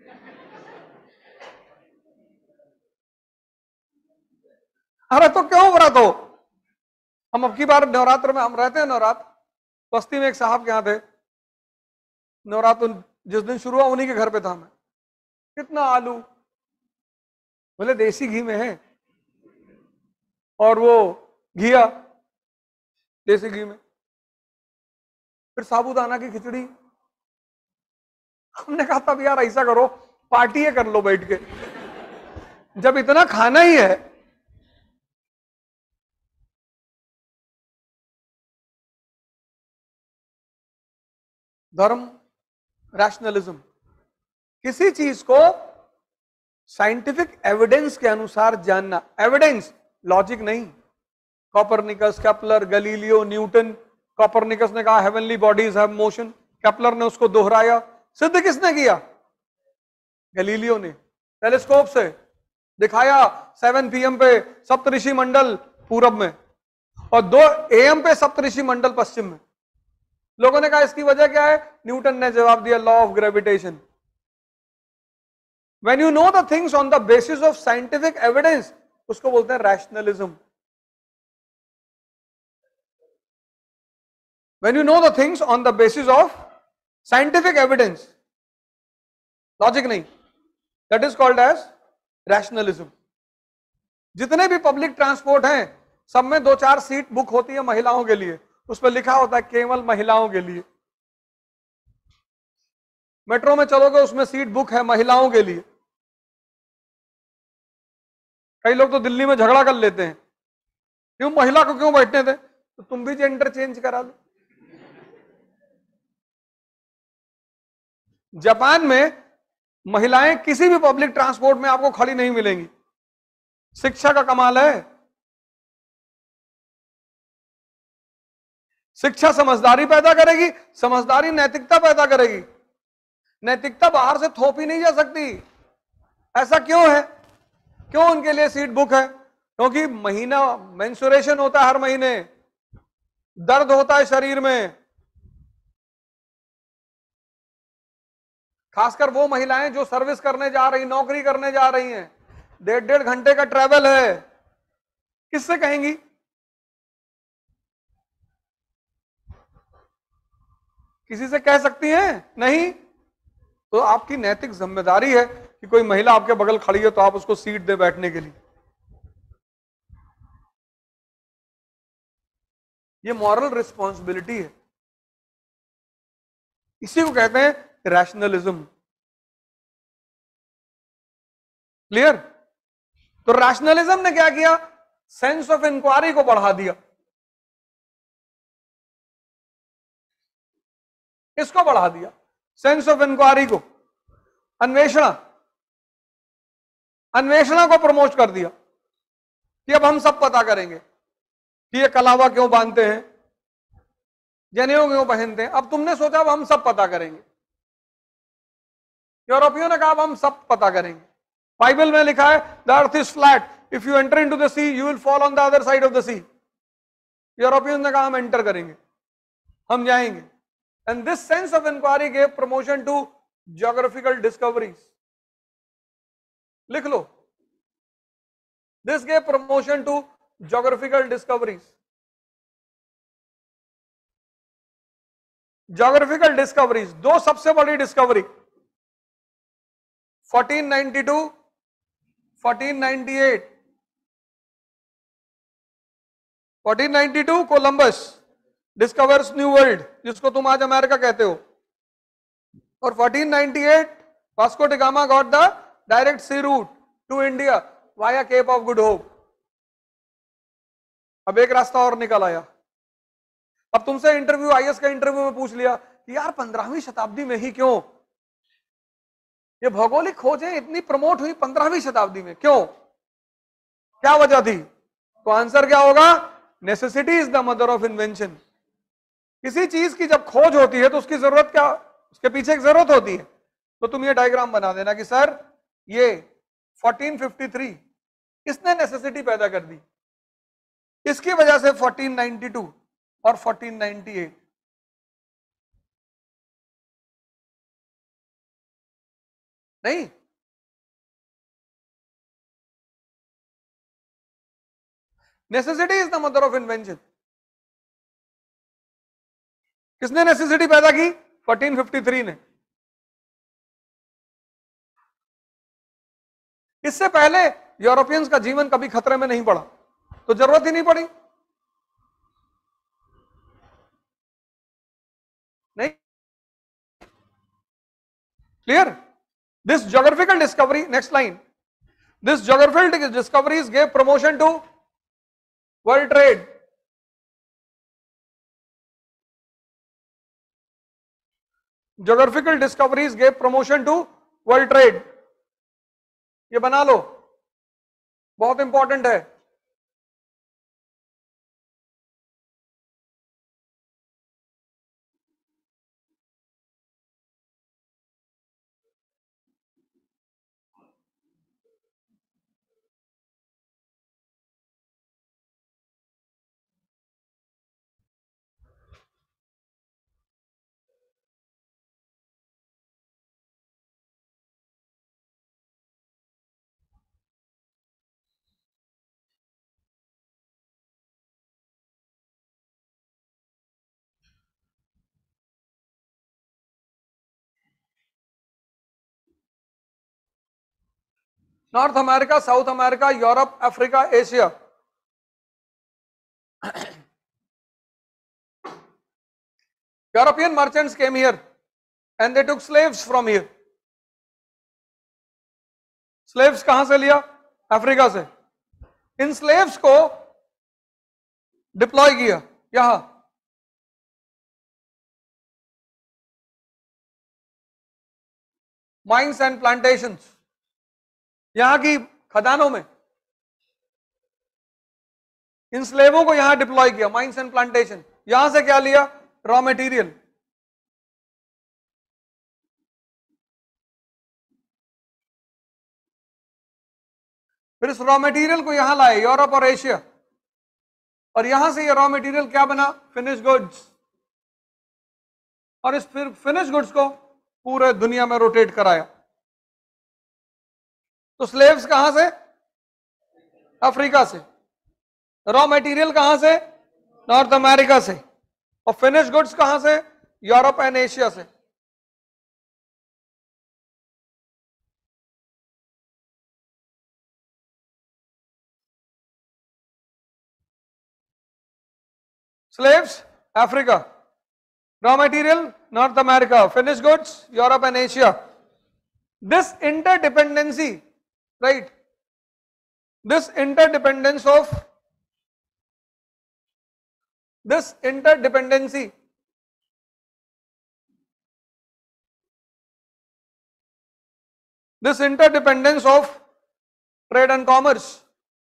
अरे तो क्यों व्रत हो? हम अब की बार नवरात्र में, हम रहते हैं नवरात्र बस्ती में, एक साहब के यहाँ थे नवरात्र, जिस दिन शुरू हुआ उन्हीं के घर पे था मैं। कितना आलू? बोले देसी घी में है, और वो घिया देसी घी में, फिर साबूदाना की खिचड़ी। हमने कहा तब यार ऐसा करो, पार्टी कर लो बैठ के, जब इतना खाना ही है। धर्म, रैशनलिज्म, किसी चीज को साइंटिफिक एविडेंस के अनुसार जानना। एविडेंस, लॉजिक नहीं। Copernicus, Kepler, Galileo, Newton. Copernicus ने कहा heavenly bodies have motion, Kepler ने उसको दोहराया। सिद्ध किसने किया? गैलीलियो ने टेलीस्कोप से दिखाया 7 PM पे सप्तऋषि मंडल पूरब में, और 2 AM पे सप्तऋषि मंडल पश्चिम में। लोगों ने कहा इसकी वजह क्या है? न्यूटन ने जवाब दिया law of gravitation. When you know the things on the basis of scientific evidence, उसको बोलते हैं rationalism. When you know the things on the basis of scientific evidence, logic नहीं, that is called as rationalism. जितने भी public transport हैं सब में 2-4 seat book होती है महिलाओं के लिए, उस पर लिखा होता है केवल महिलाओं के लिए। मेट्रो में चलोगे उसमें सीट बुक है महिलाओं के लिए। कई लोग तो दिल्ली में झगड़ा कर लेते हैं, क्यों महिला को क्यों बैठने दें, तो तुम भी जेंडर चेंज करा लो। जापान में महिलाएं किसी भी पब्लिक ट्रांसपोर्ट में आपको खड़ी नहीं मिलेंगी। शिक्षा का कमाल है। शिक्षा समझदारी पैदा करेगी, समझदारी नैतिकता पैदा करेगी। नैतिकता बाहर से थोपी नहीं जा सकती। ऐसा क्यों है? क्यों उनके लिए सीट बुक है? क्योंकि महीना मेंस्ट्रुएशन होता है, हर महीने दर्द होता है शरीर में। खासकर वो महिलाएं जो सर्विस करने जा रही, नौकरी करने जा रही हैं, 1.5 घंटे का ट्रैवल है, किससे कहेंगी? किसी से कह सकती हैं? नहीं। तो आपकी नैतिक जिम्मेदारी है कि कोई महिला आपके बगल खड़ी है तो आप उसको सीट दे बैठने के लिए। ये मॉरल रिस्पॉन्सिबिलिटी है, इसी को कहते हैं रैशनलिज्म। क्लियर? तो रैशनलिज्म ने क्या किया? सेंस ऑफ इंक्वायरी को बढ़ा दिया। इसको बढ़ा दिया, सेंस ऑफ इंक्वायरी को, अन्वेषणा, अन्वेषणा को प्रमोट कर दिया कि अब हम सब पता करेंगे कि ये कलावा क्यों बांधते हैं, जनेऊ क्यों पहनते हैं। अब तुमने सोचा अब हम सब पता करेंगे। यूरोपियों ने कहा अब हम सब पता करेंगे। बाइबल में लिखा है the earth is flat, if you enter into the sea you will fall on the other side of the sea. European ने कहा हम एंटर करेंगे, हम जाएंगे। And this sense of inquiry gave promotion to geographical discoveries. लिख लो, this gave promotion to geographical discoveries. Geographical discoveries, दो सबसे बड़ी discovery 1492, 1498। 1492 Columbus discovers new world, जिसको तुम आज अमेरिका कहते हो। और 1498 Vasco da Gama got the direct sea route to India via Cape of Good Hope. अब एक रास्ता और निकल आया। अब तुमसे इंटरव्यू, आईएएस का इंटरव्यू में पूछ लिया कि यार 15वीं शताब्दी में ही क्यों ये भौगोलिक खोजें इतनी प्रमोट हुई 15वीं शताब्दी में, क्यों, क्या वजह थी? तो आंसर क्या होगा? Necessity is the mother of invention. किसी चीज की जब खोज होती है तो उसकी जरूरत क्या, उसके पीछे एक जरूरत होती है। तो तुम ये डायग्राम बना देना कि सर ये 1453 इसने नेसेसिटी पैदा कर दी, इसकी वजह से 1492 और 1498। नहीं, necessity is the mother of invention. किसने नेसेसिटी पैदा की? 1453 ने। इससे पहले यूरोपियंस का जीवन कभी खतरे में नहीं पड़ा, तो जरूरत ही नहीं पड़ी। नहीं, clear? This geographical discovery, next line, this geographical discoveries gave promotion to world trade. Geographical discoveries gave promotion to world trade. ये बना लो, बहुत इंपॉर्टेंट है। North America, South America, Europe, Africa, Asia. European merchants came here and they took slaves from here. Slaves कहां से लिया? Africa से. इन slaves को डिप्लॉय किया यहां. माइंस एंड प्लांटेशंस, यहां की खदानों में इन स्लेवों को यहां डिप्लॉय किया. माइंस एंड प्लांटेशन, यहां से क्या लिया? Raw material. फिर इस रॉ मटेरियल को यहां लाए, यूरोप और एशिया, और यहां से ये रॉ मटेरियल क्या बना? Finish goods. और इस फिर फिनिश गुड्स को पूरे दुनिया में रोटेट कराया. तो स्लेव्स कहां से? अफ्रीका से. रॉ मटेरियल कहां से? नॉर्थ अमेरिका से. और फिनिश गुड्स कहां से? यूरोप एंड एशिया से. Slaves, Africa. Raw material, North America. Finished goods, Europe and Asia. This interdependency, right? This interdependency this interdependence of trade and commerce,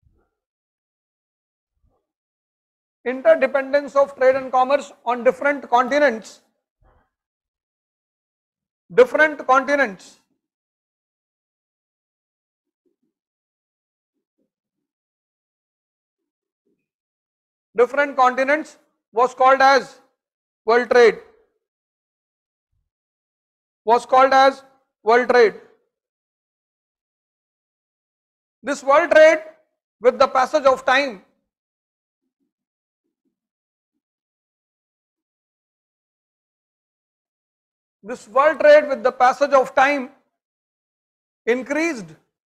interdependence of trade and commerce on different continents, different continents was called as world trade, was called as world trade. This world trade, with the passage of time, this world trade with the passage of time increased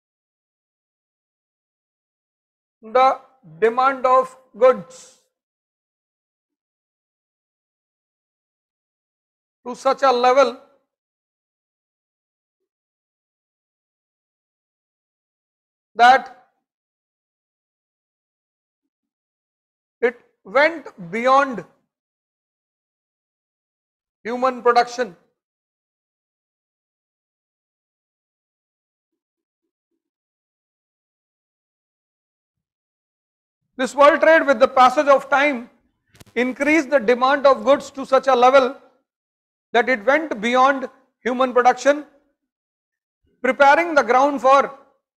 the demand of goods to such a level that it went beyond human production. This world trade with the passage of time increased the demand of goods to such a level that it went beyond human production, preparing the ground for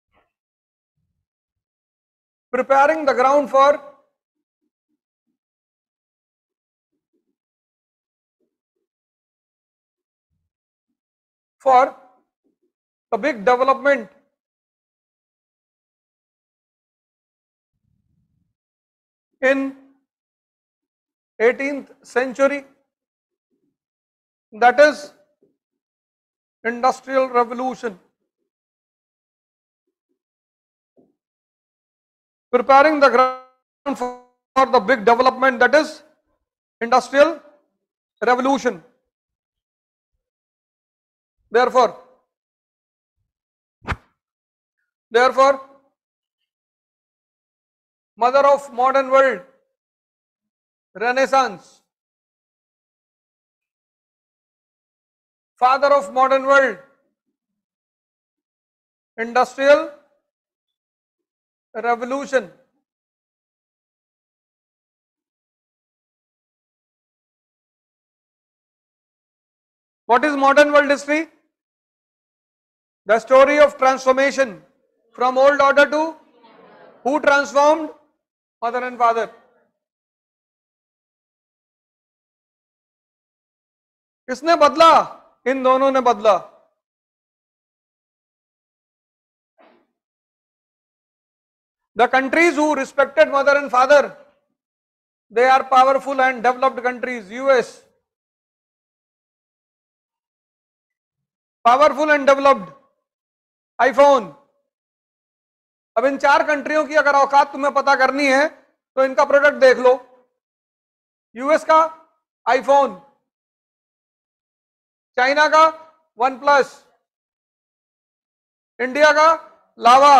a big development in 18th century, that is Industrial Revolution. Preparing the ground for the big development, that is Industrial Revolution. Therefore, mother of modern world, Renaissance. Father of modern world, Industrial Revolution. What is modern world history? The story of transformation from old order to who transformed? Mother and father. किसने बदला? इन दोनों ने बदला. The countries who respected mother and father, they are powerful and developed countries. US, powerful and developed. iPhone, अब इन 4 कंट्रियों की अगर औकात तुम्हें पता करनी है तो इनका प्रोडक्ट देख लो। यूएस का आईफोन, चाइना का वन प्लस, इंडिया का लावा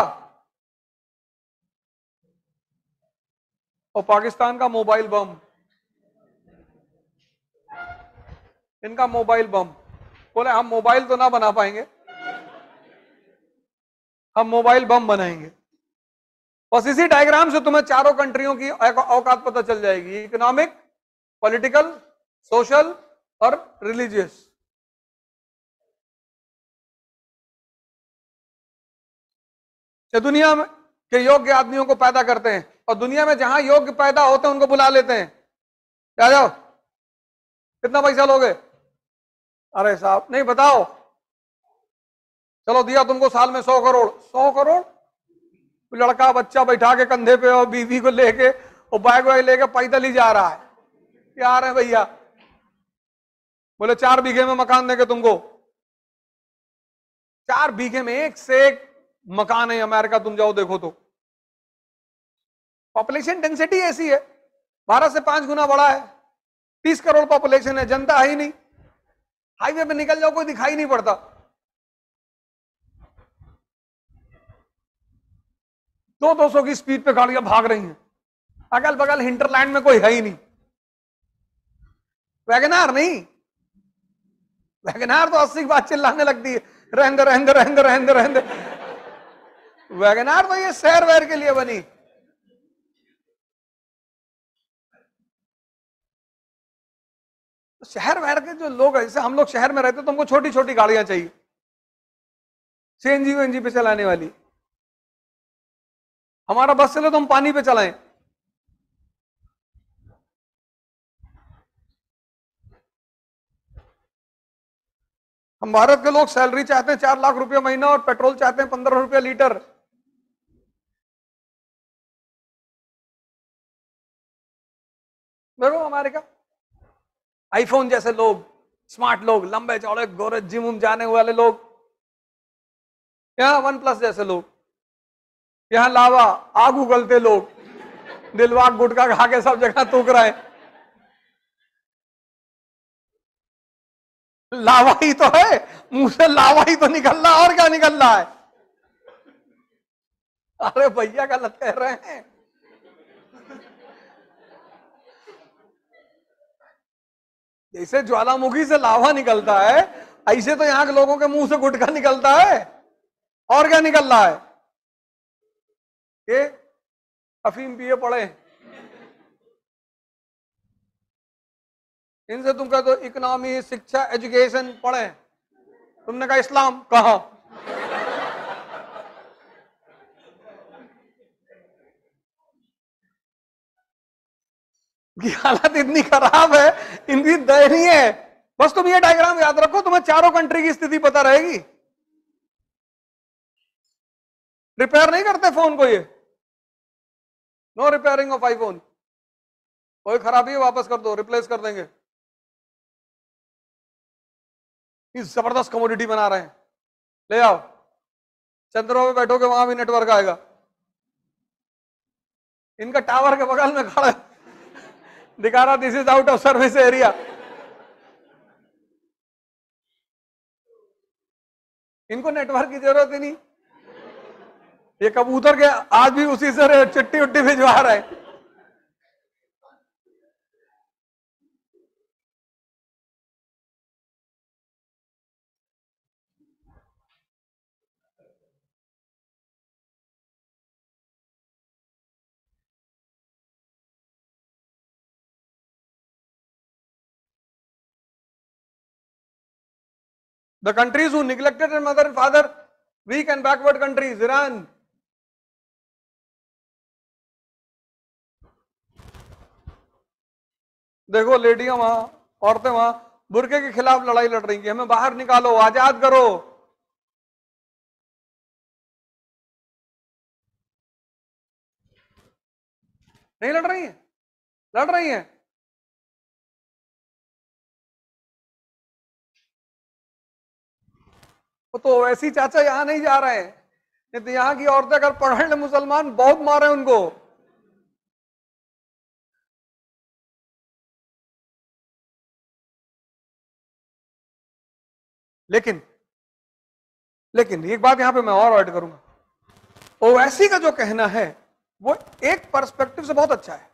और पाकिस्तान का मोबाइल बम। इनका मोबाइल बम। बोले हम मोबाइल तो ना बना पाएंगे, हम मोबाइल बम बनाएंगे। बस इसी डायग्राम से तुम्हें चारों कंट्रियों की औकात पता चल जाएगी, इकोनॉमिक, पॉलिटिकल, सोशल और रिलीजियस। दुनिया में के योग्य आदमियों को पैदा करते हैं और दुनिया में जहां योग्य पैदा होते हैं उनको बुला लेते हैं, आ जाओ कितना पैसा लोगे? अरे साहब नहीं बताओ, चलो दिया तुमको साल में 100 करोड़। 100 करोड़? लड़का बच्चा बैठा के कंधे पे और बीवी को लेके और बैग वैग लेके पैदल ही जा रहा है। क्या रहे भैया? बोले 4 बीघे में मकान देंगे तुमको। 4 बीघे में एक से एक मकान है अमेरिका, तुम जाओ देखो तो। पॉपुलेशन डेंसिटी ऐसी है, भारत से 5 गुना बड़ा है, 30 करोड़ पॉपुलेशन है, जनता है ही नहीं। हाईवे पे निकल जाओ कोई दिखाई नहीं पड़ता। 200 की स्पीड पे गाड़ियां भाग रही हैं, अगल बगल हिंटरलैंड में कोई है ही नहीं। वैगनार नहीं, वैगनार तो 80 की बात चिल्लाने लगती है, रहंदे रहंदे रहंदे रहंदे रहंदे। वैगनार तो ये शहर वैर के लिए बनी। शहर वहर के जो लोग ऐसे, हम लोग शहर में रहते तो हमको छोटी छोटी गाड़ियां चाहिए, सीएनजी वेएनजी पे चलाने वाली। हमारा बस चले तो हम पानी पे चलाएं। हम भारत के लोग सैलरी चाहते हैं 4 लाख रुपए महीना और पेट्रोल चाहते हैं 15 रुपया लीटर। देखो हमारे का आईफोन जैसे लोग, स्मार्ट लोग, लंबे चौड़े गोरे जिम उम जाने वाले लोग, यहाँ वन प्लस जैसे लोग, यहाँ लावा आग उगलते लोग, दिलवाग गुटखा खा के सब जगह थूक रहे हैं। लावा ही तो है, मुंह से लावा ही तो निकल रहा, और क्या निकल रहा है? अरे भैया गलत कह रहे हैं। जैसे ज्वालामुखी से लावा निकलता है, ऐसे तो यहां के लोगों के मुंह से गुटखा निकलता है, और क्या निकल रहा है? ये अफीम पिए पड़े। इनसे तुम कहते हो इकोनॉमी, शिक्षा, एजुकेशन पढ़े, तुमने कहा इस्लाम कहा? की हालत इतनी खराब है, इनकी दयनीय है। बस तुम ये डायग्राम याद रखो, तुम्हें चारों कंट्री की स्थिति पता रहेगी। रिपेयर नहीं करते फोन को ये, नो रिपेयरिंग ऑफ आईफोन। कोई खराबी है वापस कर दो, रिप्लेस कर देंगे। इस जबरदस्त कमोडिटी बना रहे हैं, ले आओ। चंद्रमा पे बैठोगे वहां भी नेटवर्क आएगा। इनका टावर के बगल में खड़ा दिखा रहा, this is out of service area. इनको नेटवर्क की जरूरत ही नहीं। ये कबूतर के आज भी उसी से चिट्ठी उट्टी भिजवा रहे हैं। The countries who neglected their mother and father, weak and backward countries, Iran. देखो लेडियां वहां, औरतें वहां बुर्के के खिलाफ लड़ाई लड़ रही हैं, हमें बाहर निकालो, आजाद करो। नहीं लड़ रही हैं? लड़ रही हैं। तो वैसी चाचा यहां नहीं जा रहे हैं, नहीं तो यहां की औरतें अगर पढ़ ले मुसलमान बहुत मारे उनको। लेकिन लेकिन एक बात यहां पे मैं और ऐड करूंगा, ओवैसी का जो कहना है वो एक पर्सपेक्टिव से बहुत अच्छा है।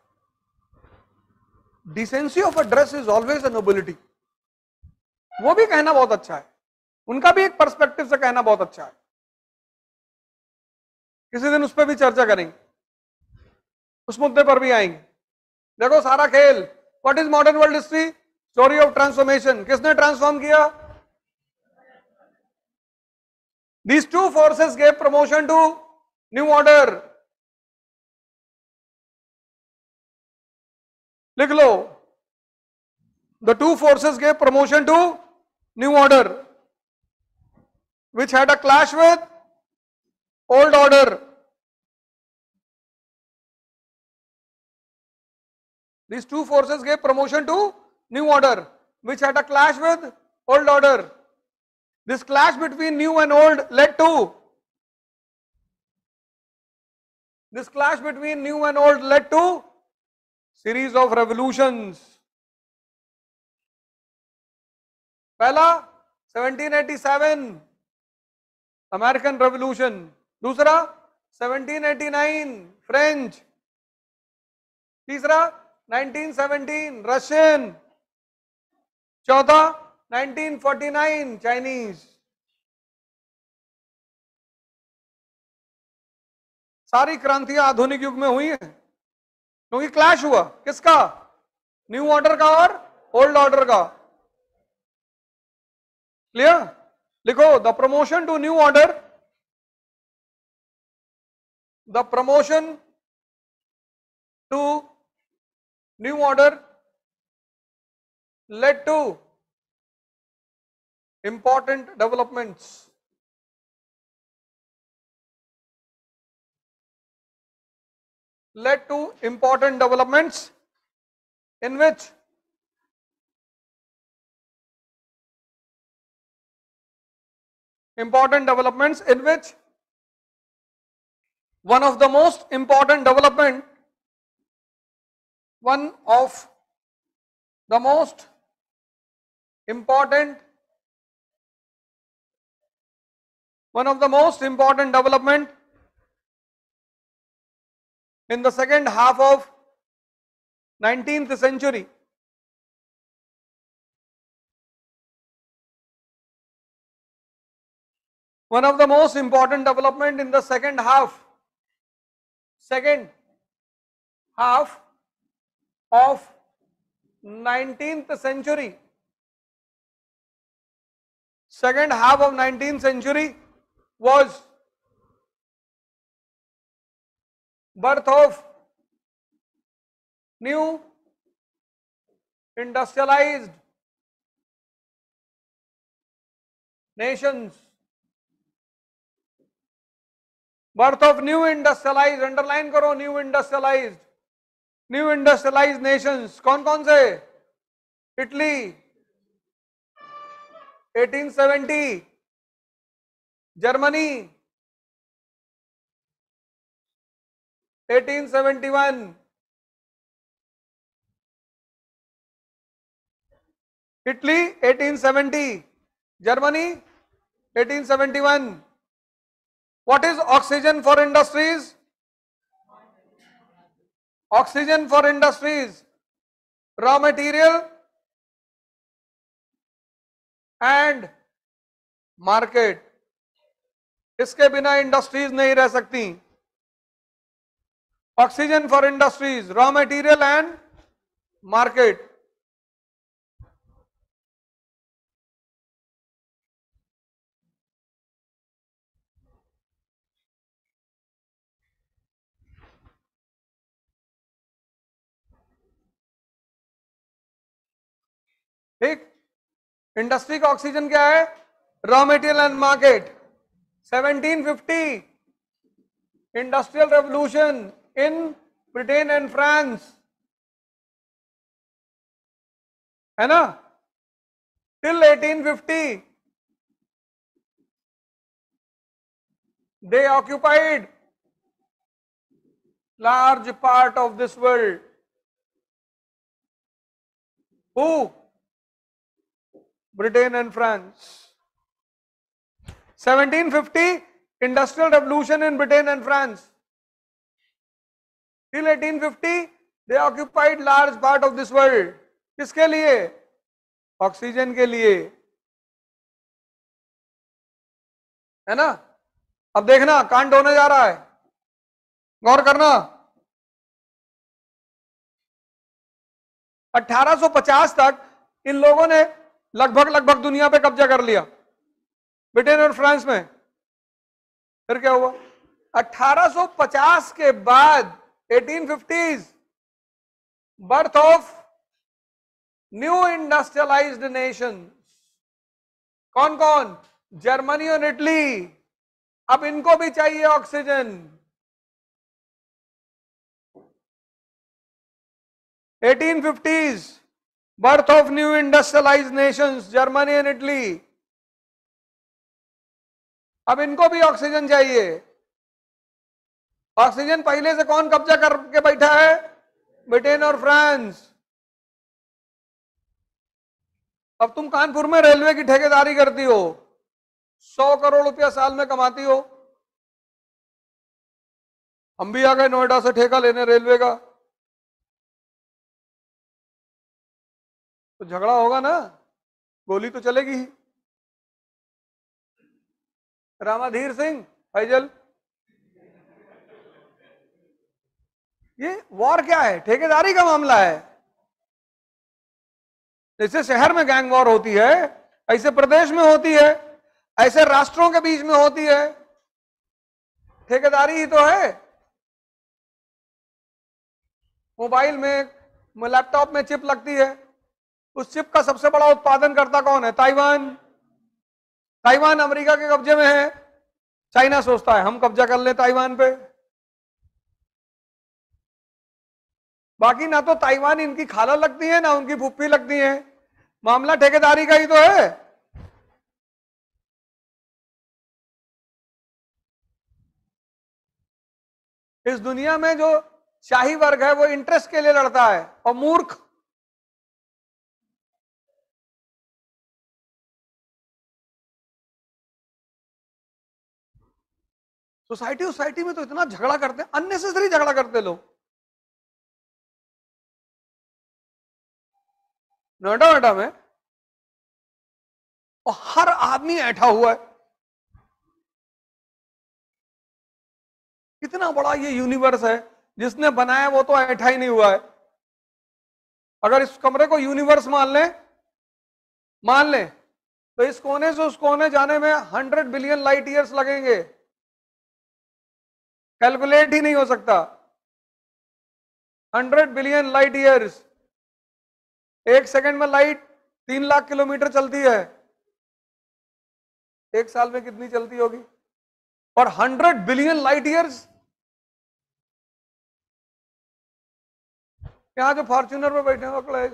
Decency of a dress is always a nobility, वो भी कहना बहुत अच्छा है, उनका भी एक पर्सपेक्टिव से कहना बहुत अच्छा है। किसी दिन उस पर भी चर्चा करेंगे, उस मुद्दे पर भी आएंगे। देखो सारा खेल, what is modern world history? Story of transformation. किसने ट्रांसफॉर्म किया? These two forces gave promotion to new order. लिख लो, the two forces gave promotion to new order, which had a clash with old order. These two forces gave promotion to new order, which had a clash with old order. This clash between new and old led to series of revolutions. पहला 1787 American revolution, दूसरा 1789 French, तीसरा 1917 Russian, चौथा 1949 Chinese. सारी क्रांतियां आधुनिक युग में हुई हैं क्योंकि क्लैश हुआ किसका? न्यू ऑर्डर का और ओल्ड ऑर्डर का। क्लियर? लिखो, the promotion to new order, the promotion to new order led to important developments. Led to important developments in which one of the most important development, one of the most important development in the second half of 19th century one of the most important development in the second half of 19th century, second half of 19th century was birth of new industrialized nations, birth of new industrialized, underline करो, new industrialized nations. कौन कौन से? Italy 1870, Germany 1871, Italy 1870, Germany 1871। What is oxygen for industries? Oxygen for industries, raw material and market. इसके बिना industries नहीं रह सकती। Oxygen for industries, raw material and market. ठीक, इंडस्ट्री का ऑक्सीजन क्या है? Raw material and market. 1750 industrial revolution in Britain and France, है ना? Till 1850 They occupied large part of this world. Who? Britain and France. 1750 industrial revolution in Britain and France. Till 1850 they occupied large part of this world. किसके लिए? Oxygen के लिए, है ना? अब देखना कांड होने जा रहा है, गौर करना। 1850 तक इन लोगों ने लगभग दुनिया पे कब्जा कर लिया, ब्रिटेन और फ्रांस में। फिर क्या हुआ? 1850 के बाद 1850s birth of new industrialized nation. कौन कौन? जर्मनी और इटली। अब इनको भी चाहिए oxygen. 1850s birth of new industrialized nations, Germany and Italy. अब इनको भी ऑक्सीजन चाहिए। ऑक्सीजन पहले से कौन कब्जा करके बैठा है? ब्रिटेन और फ्रांस। अब तुम कानपुर में रेलवे की ठेकेदारी करती हो, 100 करोड़ रुपया साल में कमाती हो। हम भी आ गए नोएडा से ठेका लेने रेलवे का, तो झगड़ा होगा ना, गोली तो चलेगी ही। रामाधीर सिंह फैजल, ये वॉर क्या है? ठेकेदारी का मामला है। जैसे शहर में गैंग वॉर होती है, ऐसे प्रदेश में होती है, ऐसे राष्ट्रों के बीच में होती है। ठेकेदारी ही तो है। मोबाइल में, लैपटॉप में चिप लगती है, उस चिप का सबसे बड़ा उत्पादन करता कौन है? ताइवान। ताइवान अमेरिका के कब्जे में है। चाइना सोचता है हम कब्जा कर ले ताइवान पे। बाकी ना तो ताइवान इनकी खाला लगती है, ना उनकी फुप्पी लगती है। मामला ठेकेदारी का ही तो है। इस दुनिया में जो शाही वर्ग है वो इंटरेस्ट के लिए लड़ता है, और मूर्ख सोसाइटी में तो इतना झगड़ा करते हैं, अननेसेसरी झगड़ा करते लोग। नोएडा में और हर आदमी ऐठा हुआ है। कितना बड़ा ये यूनिवर्स है, जिसने बनाया वो तो ऐठा ही नहीं हुआ है। अगर इस कमरे को यूनिवर्स मान लें तो इस कोने से उस कोने जाने में 100 बिलियन लाइट ईयर्स लगेंगे। कैलकुलेट ही नहीं हो सकता। 100 बिलियन लाइट ईयर्स। एक सेकंड में लाइट 3 लाख किलोमीटर चलती है, एक साल में कितनी चलती होगी? और 100 बिलियन लाइट ईयर्स। यहां जो फॉर्च्यूनर पे बैठे हैं वो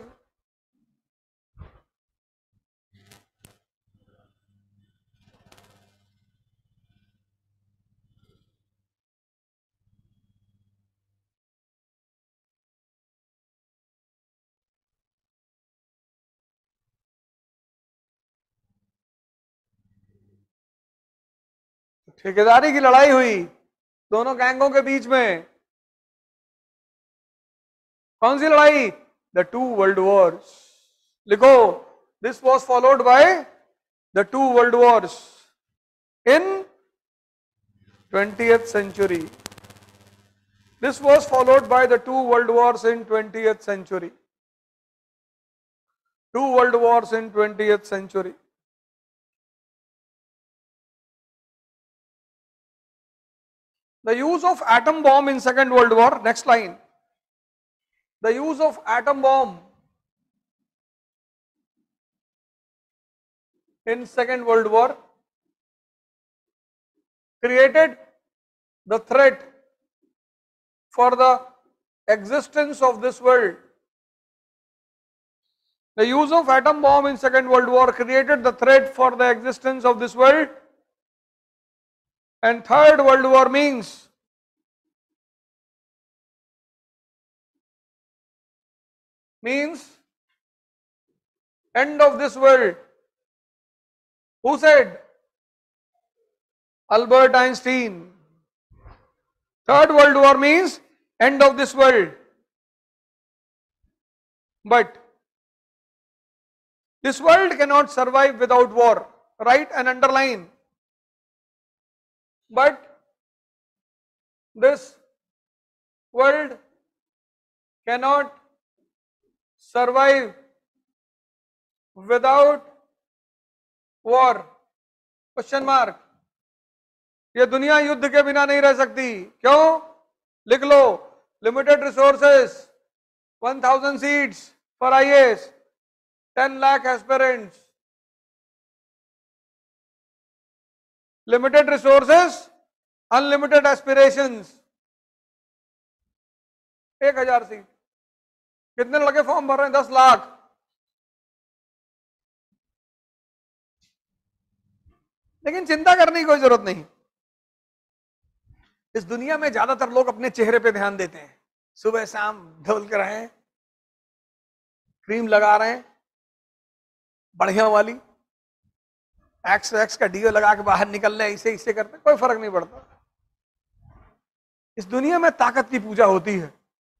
ठेकेदारी की लड़ाई हुई दोनों गैंगों के बीच में। कौन सी लड़ाई? The 2 world wars. लिखो, this was followed by the 2 world wars in 20th century. This was followed by the 2 world wars in 20th century. 2 world wars in 20th century. The use of atom bomb in Second World War. Next line. The use of atom bomb in Second World War created the threat for the existence of this world. The use of atom bomb in Second World War created the threat for the existence of this world. And third world war means end of this world. Who said? Albert Einstein. Third world war means end of this world. But this world cannot survive without war. Write and underline. But this world cannot survive without war. Question mark. ये दुनिया युद्ध के बिना नहीं रह सकती. क्यों? लिख लो. Limited resources, 1000 seats for IAS, 10 लाख aspirants. Limited resources, unlimited aspirations. 1000 seat. कितने लड़के फॉर्म भर रहे हैं? 10 लाख. लेकिन चिंता करने की कोई जरूरत नहीं. इस दुनिया में ज्यादातर लोग अपने चेहरे पे ध्यान देते हैं. सुबह शाम धुल कर रहे हैं, क्रीम लगा रहे हैं बढ़िया वाली, एक्स का डीओ लगा के बाहर निकल रहे हैं, इसे इसे करते, कोई फर्क नहीं पड़ता. इस दुनिया में ताकत की पूजा होती है.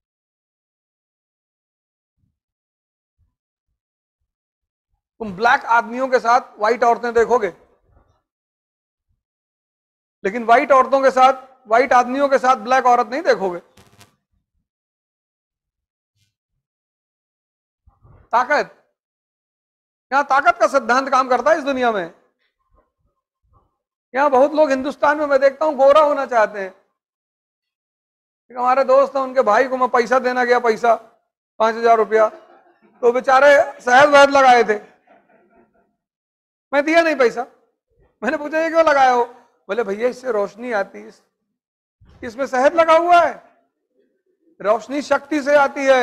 तुम ब्लैक आदमियों के साथ व्हाइट औरतें देखोगे, लेकिन व्हाइट औरतों के साथ, व्हाइट आदमियों के साथ ब्लैक औरत नहीं देखोगे. ताकत, यहां ताकत का सिद्धांत काम करता है इस दुनिया में. यहां बहुत लोग हिंदुस्तान में मैं देखता हूं गोरा होना चाहते हैं. हमारे दोस्त हैं, उनके भाई को मैं पैसा देना गया, पैसा 5000 रुपया, तो बेचारे शहद वहद लगाए थे. मैं दिया नहीं पैसा. मैंने पूछा ये क्यों लगाया हो? बोले भैया इससे रोशनी आती है, इसमें शहद लगा हुआ है, रोशनी शक्ति से आती है.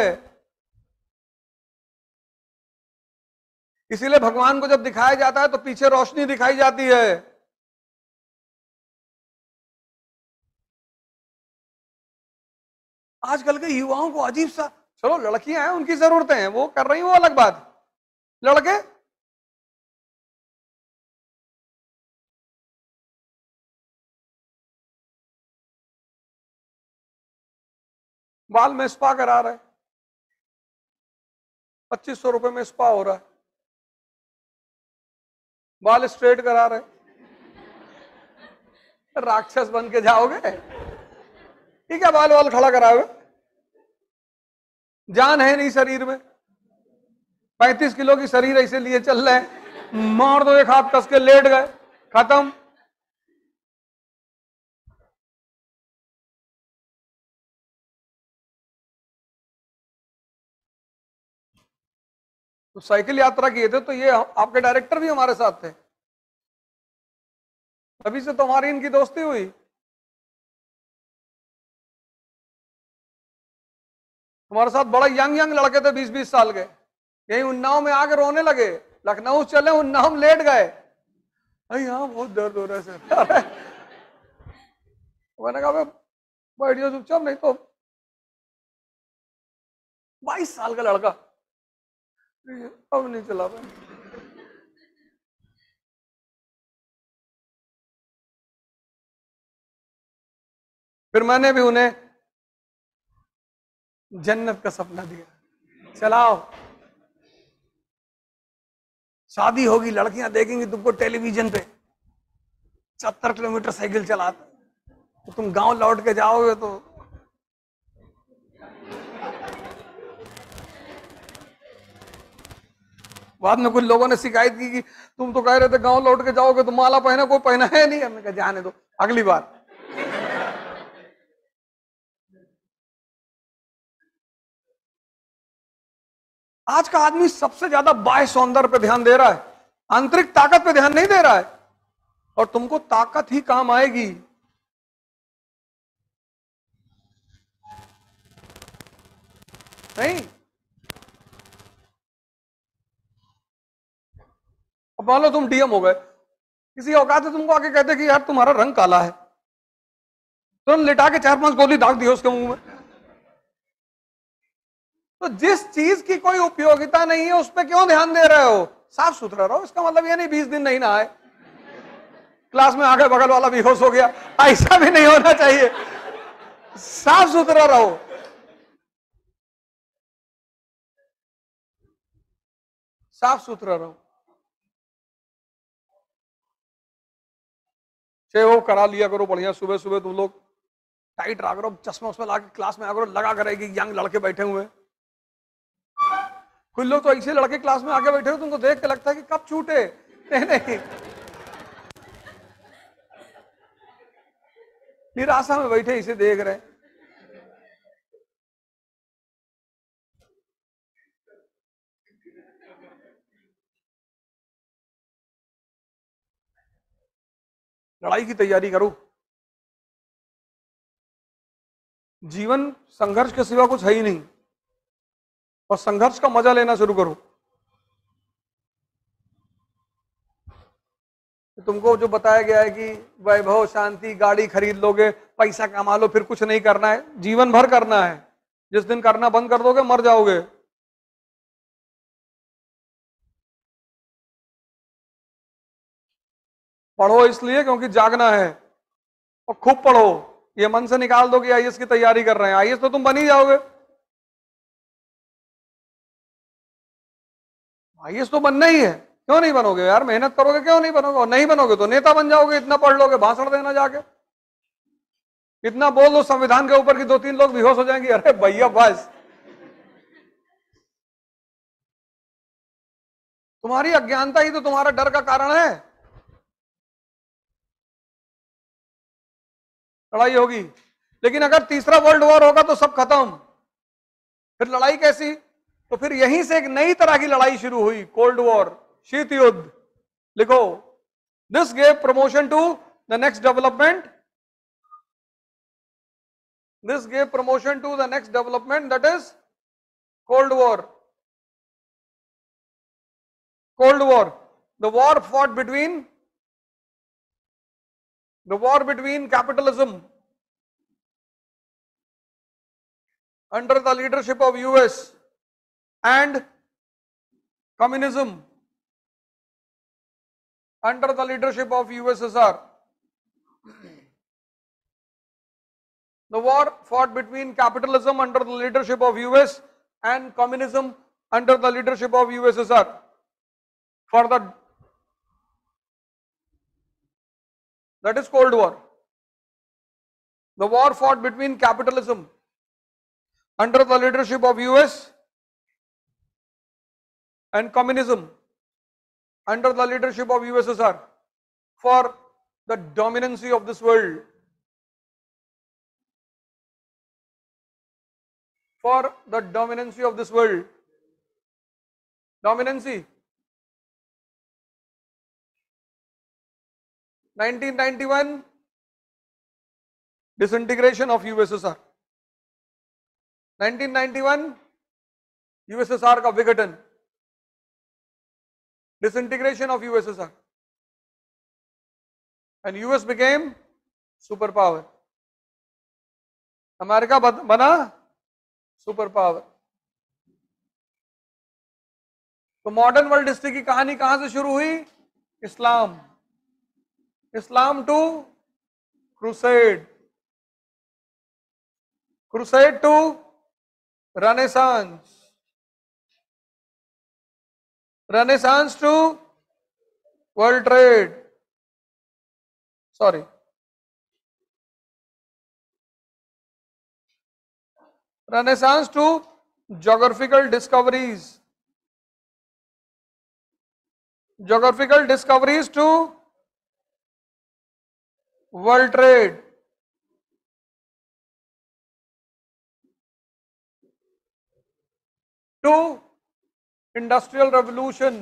इसीलिए भगवान को जब दिखाया जाता है तो पीछे रोशनी दिखाई जाती है. आजकल के युवाओं को अजीब सा, चलो लड़कियां हैं उनकी जरूरतें हैं, वो कर रही हैं, वो अलग बात. लड़के बाल में स्पा करा रहे, 2500 रुपए में स्पा हो रहा है. बाल स्ट्रेट करा रहे. राक्षस बन के जाओगे? ठीक है, बाल वाल खड़ा कराओगे, जान है नहीं शरीर में. 35 किलो की शरीर ऐसे लिए चल रहे हैं, मार दो एक हाथ कस के लेट गए, खत्म. तो साइकिल यात्रा किए थे तो ये आपके डायरेक्टर भी हमारे साथ थे, अभी से तो हमारी इनकी दोस्ती हुई. हमारे साथ बड़ा यंग लड़के थे, 20-20 साल के, यही उन्नाव में आके रोने लगे. लखनऊ चले, उन्नाव में लेट गए. अरे यहाँ बहुत दर्द हो रहा है सर. मैंने कहा बैठ जाओ चुपचाप, नहीं तो 22 साल का लड़का अब नहीं चला पाए. फिर मैंने भी उन्हें जन्नत का सपना दिया, चलाओ, शादी होगी, लड़कियां देखेंगी तुमको टेलीविजन पे 70 किलोमीटर साइकिल चलाते, तो तुम गांव लौट के जाओगे तो बाद में कुछ लोगों ने शिकायत की कि तुम तो कह रहे थे गांव लौट के जाओगे तो माला पहना, कोई पहना है नहीं. हमने कहा जाने दो, अगली बार. आज का आदमी सबसे ज्यादा बाह्य सौंदर्य पे ध्यान दे रहा है, आंतरिक ताकत पे ध्यान नहीं दे रहा है. और तुमको ताकत ही काम आएगी. नहीं, अब मान लो तुम DM हो गए, किसी औकात से तुमको आके कहते कि यार तुम्हारा रंग काला है, तुरंत लिटा के 4-5 गोली दाग दी उसके मुंह में। तो जिस चीज की कोई उपयोगिता नहीं है उस पर क्यों ध्यान दे रहे हो? साफ सुथरा रहो। इसका मतलब ये नहीं 20 दिन नहीं नहाए, क्लास में आगे बगल वाला बेहोश हो गया, ऐसा भी नहीं होना चाहिए। साफ सुथरा रहो। साफ सुथरा रहो। शेव वो करा लिया करो बढ़िया, सुबह सुबह तुम लोग टाइट रहा करो, चश्मा उस्मा ला के क्लास में आ करो, लगा करेगी यंग लड़के बैठे हुए। कुछ लोग तो ऐसे लड़के क्लास में आके बैठे हो, तुमको देख के लगता है कि कब छूटे। नहीं, निराशा में बैठे इसे देख रहे। लड़ाई की तैयारी करो। जीवन संघर्ष के सिवा कुछ है ही नहीं, और संघर्ष का मजा लेना शुरू करो। तुमको जो बताया गया है कि वैभव, शांति, गाड़ी खरीद लोगे, पैसा कमा लो, फिर कुछ नहीं करना है, जीवन भर करना है। जिस दिन करना बंद कर दोगे मर जाओगे। पढ़ो इसलिए क्योंकि जागना है, और खूब पढ़ो। ये मन से निकाल दो कि आईएएस की तैयारी कर रहे हैं, आईएएस तो तुम बन ही जाओगे। आईएएस तो बनना ही है, क्यों नहीं बनोगे यार? मेहनत करोगे क्यों नहीं बनोगे? और नहीं बनोगे तो नेता बन जाओगे। इतना पढ़ लोगे, भाषण देना जाके इतना बोल दो संविधान के ऊपर कि 2-3 लोग बेहोश हो जाएंगे। अरे भैया बस, तुम्हारी अज्ञानता ही तो तुम्हारा डर का कारण है। लड़ाई होगी, लेकिन अगर तीसरा वर्ल्ड वॉर होगा तो सब खत्म। फिर लड़ाई कैसी? तो फिर यहीं से एक नई तरह की लड़ाई शुरू हुई, कोल्ड वॉर, शीत युद्ध। लिखो, this gave promotion to the next development, this gave promotion to the next development, that is Cold War. Cold War, the war fought between capitalism under the leadership of US and communism under the leadership of USSR. The war fought between capitalism under the leadership of US and communism under the leadership of USSR. That is Cold War. The war fought between capitalism under the leadership of US and communism under the leadership of USSR for the dominancy of this world. For the dominancy of this world. Dominancy. 1991, disintegration of USSR. 1991, USSR का विघटन, disintegration of USSR, and US became superpower. America बना super power. तो modern world history की कहानी कहां से शुरू हुई? Islam, Islam to crusade, crusade to renaissance, renaissance to world trade, sorry, Renaissance to geographical discoveries, geographical discoveries to world trade, to industrial revolution,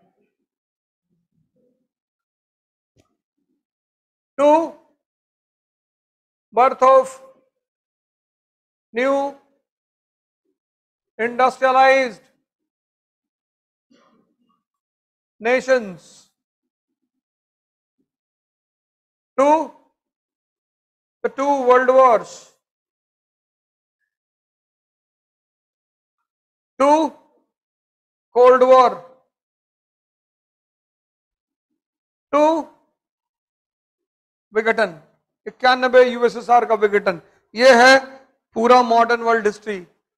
to birth of new industrialized nations, to the 2 world wars, 2 cold war, 2 विघटन, 91 USSR का विघटन। ये है पूरा modern world history.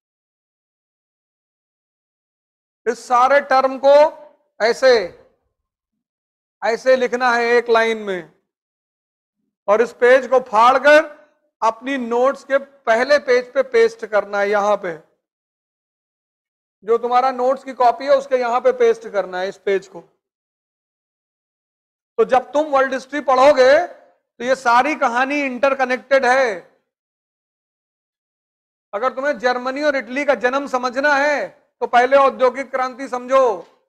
इस सारे term को ऐसे ऐसे लिखना है एक लाइन में, और इस पेज को फाड़कर अपनी नोट्स के पहले पेज पे पेस्ट करना है। यहां पे जो तुम्हारा नोट्स की कॉपी है उसके यहां पे पेस्ट करना है इस पेज को। तो जब तुम वर्ल्ड हिस्ट्री पढ़ोगे तो ये सारी कहानी इंटरकनेक्टेड है। अगर तुम्हें जर्मनी और इटली का जन्म समझना है तो पहले औद्योगिक क्रांति समझो।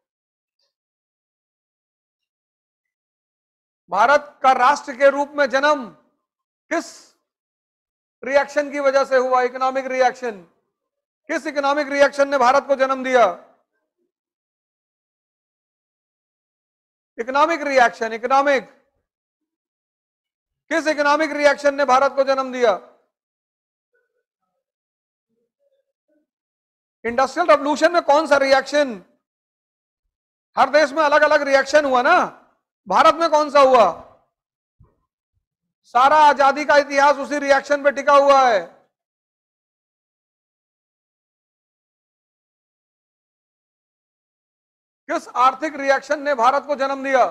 भारत का राष्ट्र के रूप में जन्म किस रिएक्शन की वजह से हुआ? Economic reaction. किस इकोनॉमिक रिएक्शन ने भारत को जन्म दिया? Economic reaction. इकोनॉमिक, किस इकोनॉमिक रिएक्शन ने भारत को जन्म दिया? इंडस्ट्रियल रेवोल्यूशन में कौन सा रिएक्शन? हर देश में अलग अलग रिएक्शन हुआ ना, भारत में कौन सा हुआ? सारा आजादी का इतिहास उसी रिएक्शन पे टिका हुआ है। किस आर्थिक रिएक्शन ने भारत को जन्म दिया?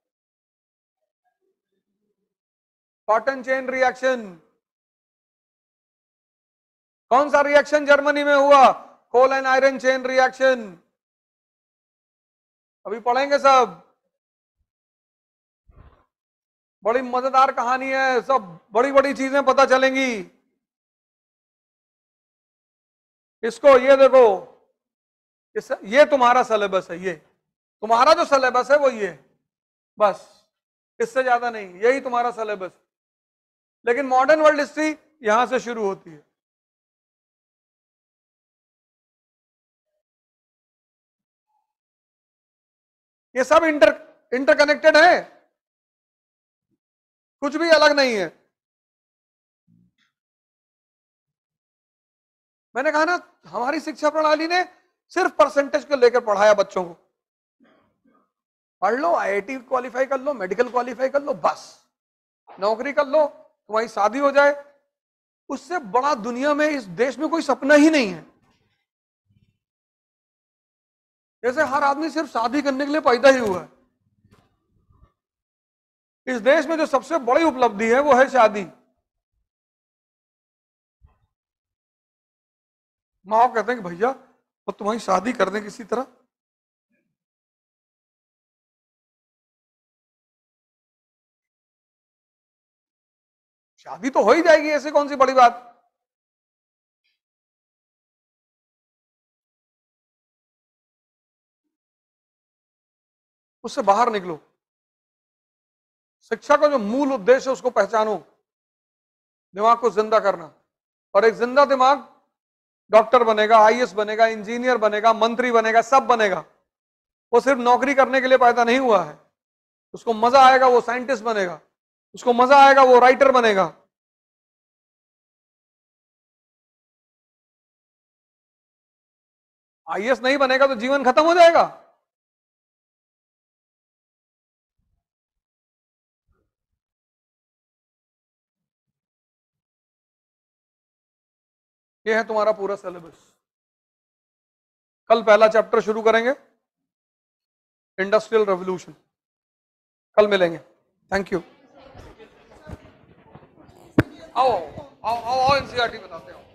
Cotton chain reaction. कौन सा रिएक्शन जर्मनी में हुआ? Coal and iron chain reaction. अभी पढ़ेंगे सब, बड़ी मजेदार कहानी है, सब बड़ी बड़ी चीजें पता चलेंगी। इसको ये देखो, ये तुम्हारा सिलेबस है। ये तुम्हारा जो सिलेबस है वो ये, बस इससे ज्यादा नहीं, यही तुम्हारा सिलेबस। लेकिन मॉडर्न वर्ल्ड हिस्ट्री यहां से शुरू होती है। ये सब इंटरकनेक्टेड है, कुछ भी अलग नहीं है। मैंने कहा ना, हमारी शिक्षा प्रणाली ने सिर्फ परसेंटेज को लेकर पढ़ाया बच्चों को। पढ़ लो, आईआईटी क्वालिफाई कर लो, मेडिकल क्वालिफाई कर लो, बस नौकरी कर लो, तुम्हारी शादी हो जाए। उससे बड़ा दुनिया में, इस देश में कोई सपना ही नहीं है। जैसे हर आदमी सिर्फ शादी करने के लिए पैदा ही हुआ है। इस देश में जो सबसे बड़ी उपलब्धि है वो है शादी। माँ बाप कहते हैं कि भैया तो तुम्हारी शादी कर दें किसी तरह। शादी तो हो ही जाएगी, ऐसी कौन सी बड़ी बात। उससे बाहर निकलो, शिक्षा का जो मूल उद्देश्य है उसको पहचानो, दिमाग को जिंदा करना। और एक जिंदा दिमाग डॉक्टर बनेगा, आईएएस बनेगा, इंजीनियर बनेगा, मंत्री बनेगा, सब बनेगा। वो सिर्फ नौकरी करने के लिए पैदा नहीं हुआ है। उसको मजा आएगा वो साइंटिस्ट बनेगा, उसको मजा आएगा वो राइटर बनेगा। आईएएस नहीं बनेगा तो जीवन खत्म हो जाएगा। ये है तुम्हारा पूरा सिलेबस। कल पहला चैप्टर शुरू करेंगे, इंडस्ट्रियल रेवोल्यूशन। कल मिलेंगे। Thank you. आओ आओ आओ, एनसीईआरटी बताते हो।